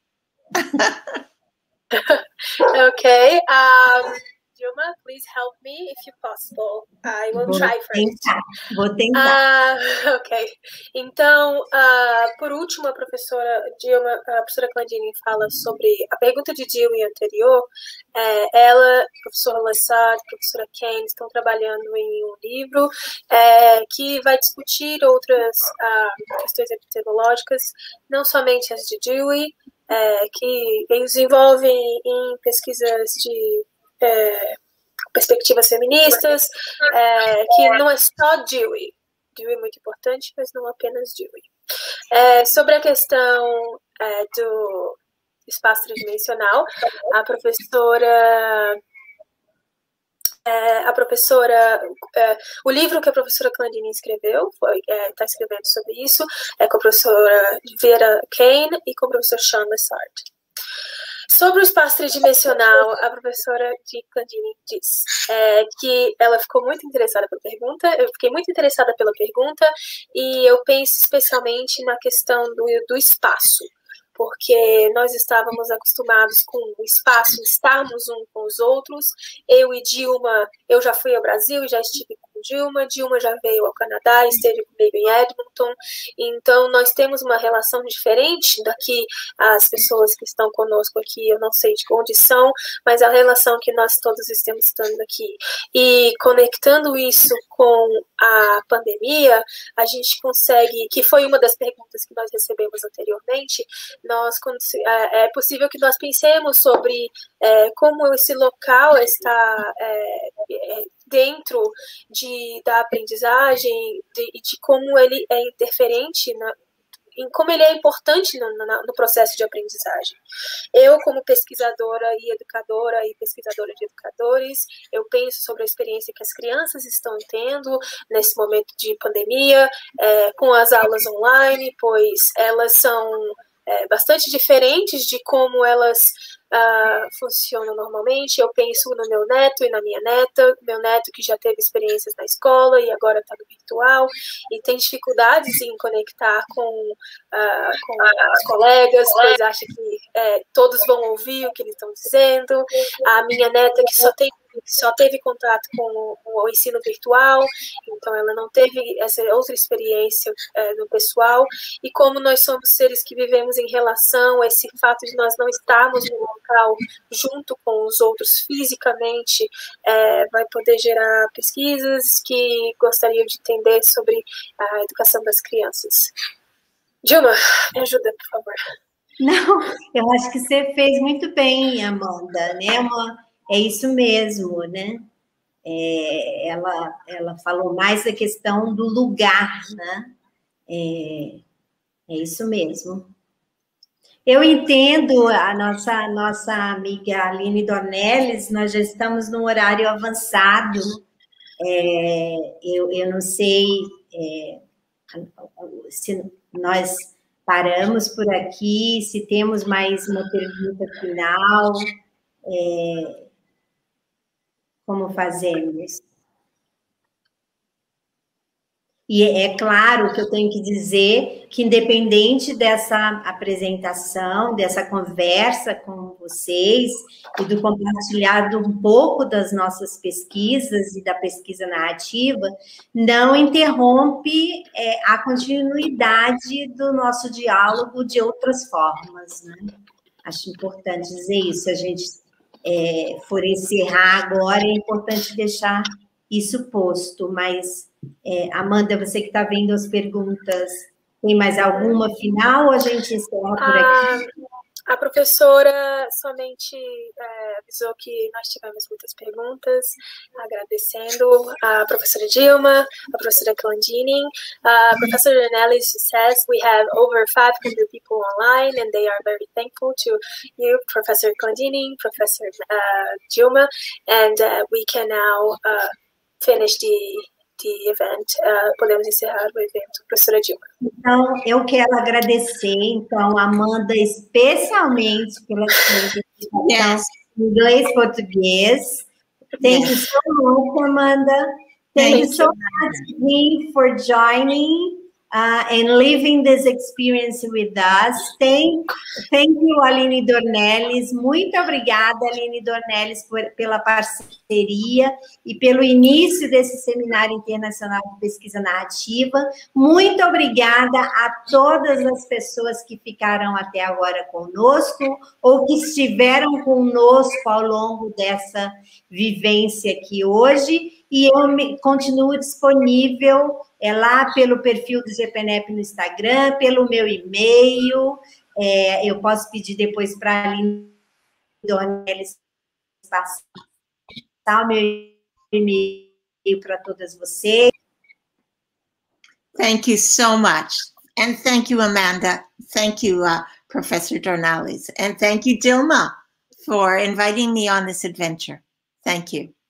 Speaker 5: Okay. Um, Dilma, please help me if you possible. I will
Speaker 2: Vou
Speaker 5: try first.
Speaker 2: tentar, vou tentar.
Speaker 5: Uh, ok. Então, uh, por último, a professora Dilma, a professora Clandini fala sobre a pergunta de Dewey anterior. É, ela, professora Lessard, professora Kane estão trabalhando em um livro é, que vai discutir outras uh, questões epistemológicas, não somente as de Dewey, é, que eles envolvem em pesquisas de É, perspectivas feministas, é, que não é só Dewey. Dewey é muito importante, mas não apenas Dewey. É, sobre a questão é, do espaço tridimensional, a professora... É, a professora... É, o livro que a professora Clandini escreveu, está é, escrevendo sobre isso, é com a professora Vera Kane e com o professor Sean Lessard. Sobre o espaço tridimensional, a professora Clandini diz é, que ela ficou muito interessada pela pergunta, eu fiquei muito interessada pela pergunta, e eu penso especialmente na questão do, do espaço, porque nós estávamos acostumados com o espaço, estarmos um com os outros. Eu e Dilma, eu já fui ao Brasil e já estive com Dilma, Dilma já veio ao Canadá, esteve comigo em Edmonton, então nós temos uma relação diferente daqui, as pessoas que estão conosco aqui, eu não sei de onde são, mas a relação que nós todos estamos estando aqui. E conectando isso com a pandemia, a gente consegue, que foi uma das perguntas que nós recebemos anteriormente, nós, é possível que nós pensemos sobre é, como esse local está é, é, dentro de, da aprendizagem e de, de como ele é interferente, na, em como ele é importante no, no, no processo de aprendizagem. Eu, como pesquisadora e educadora e pesquisadora de educadores, eu penso sobre a experiência que as crianças estão tendo nesse momento de pandemia, é, com as aulas online, pois elas são é, bastante diferentes de como elas Uh, funcionam normalmente. Eu penso no meu neto e na minha neta, meu neto que já teve experiências na escola e agora está no virtual e tem dificuldades em conectar com, uh, com os colegas, pois acha que é, todos vão ouvir o que eles estão dizendo. A minha neta que só tem só teve contato com o ensino virtual, então ela não teve essa outra experiência é, no pessoal, e como nós somos seres que vivemos em relação, esse fato de nós não estarmos no local junto com os outros fisicamente, é, vai poder gerar pesquisas que gostaria de entender sobre a educação das crianças. Dilma, me ajuda, por favor.
Speaker 2: Não, eu acho que você fez muito bem, Amanda, né? Uma É isso mesmo, né? É, ela, ela falou mais da questão do lugar, né? É, é isso mesmo. Eu entendo a nossa, nossa amiga Aline Dornelles, nós já estamos no horário avançado. É, eu, eu não sei é, se nós paramos por aqui, se temos mais uma pergunta final. É, como fazemos. E é claro que eu tenho que dizer que, independente dessa apresentação, dessa conversa com vocês e do compartilhado um pouco das nossas pesquisas e da pesquisa narrativa, não interrompe é, a continuidade do nosso diálogo de outras formas, né? Acho importante dizer isso, a gente É, for encerrar agora, é importante deixar isso posto, mas, é, Amanda, você que está vendo as perguntas, tem mais alguma final ou a gente encerra por aqui?
Speaker 5: A professora somente é, avisou que nós tivemos muitas perguntas, agradecendo a professora Dilma, a professora Clandini. Uh, Professor Dornelles says we have over five hundred people online and they are very thankful to you, Professor Clandini, Professor uh, Dilma, and uh, we can now uh, finish the, the event. Uh, podemos encerrar o evento, professora Dilma.
Speaker 2: Então, eu quero agradecer, então, Amanda, especialmente pela sua apresentação
Speaker 4: Yes.
Speaker 2: em inglês e português. Thank you so much, Amanda. Thank,
Speaker 4: Thank
Speaker 2: you so
Speaker 4: you.
Speaker 2: much, Dean, for joining uh, and living this experience with us. Thank, thank you, Aline Dornelles. Muito obrigada, Aline Dornelles, por, pela parceria e pelo início desse Seminário Internacional de Pesquisa Narrativa. Muito obrigada a todas as pessoas que ficaram até agora conosco ou que estiveram conosco ao longo dessa vivência aqui hoje. E eu me, continuo disponível é, lá pelo perfil do G P N E P no Instagram, pelo meu e-mail. É, eu posso pedir depois para a Aline Dornelles passar o meu e-mail para todas vocês.
Speaker 4: Thank you so much. And thank you, Amanda. Thank you, uh, Professor Dornelles. And thank you, Dilma, for inviting me on this adventure. Thank you.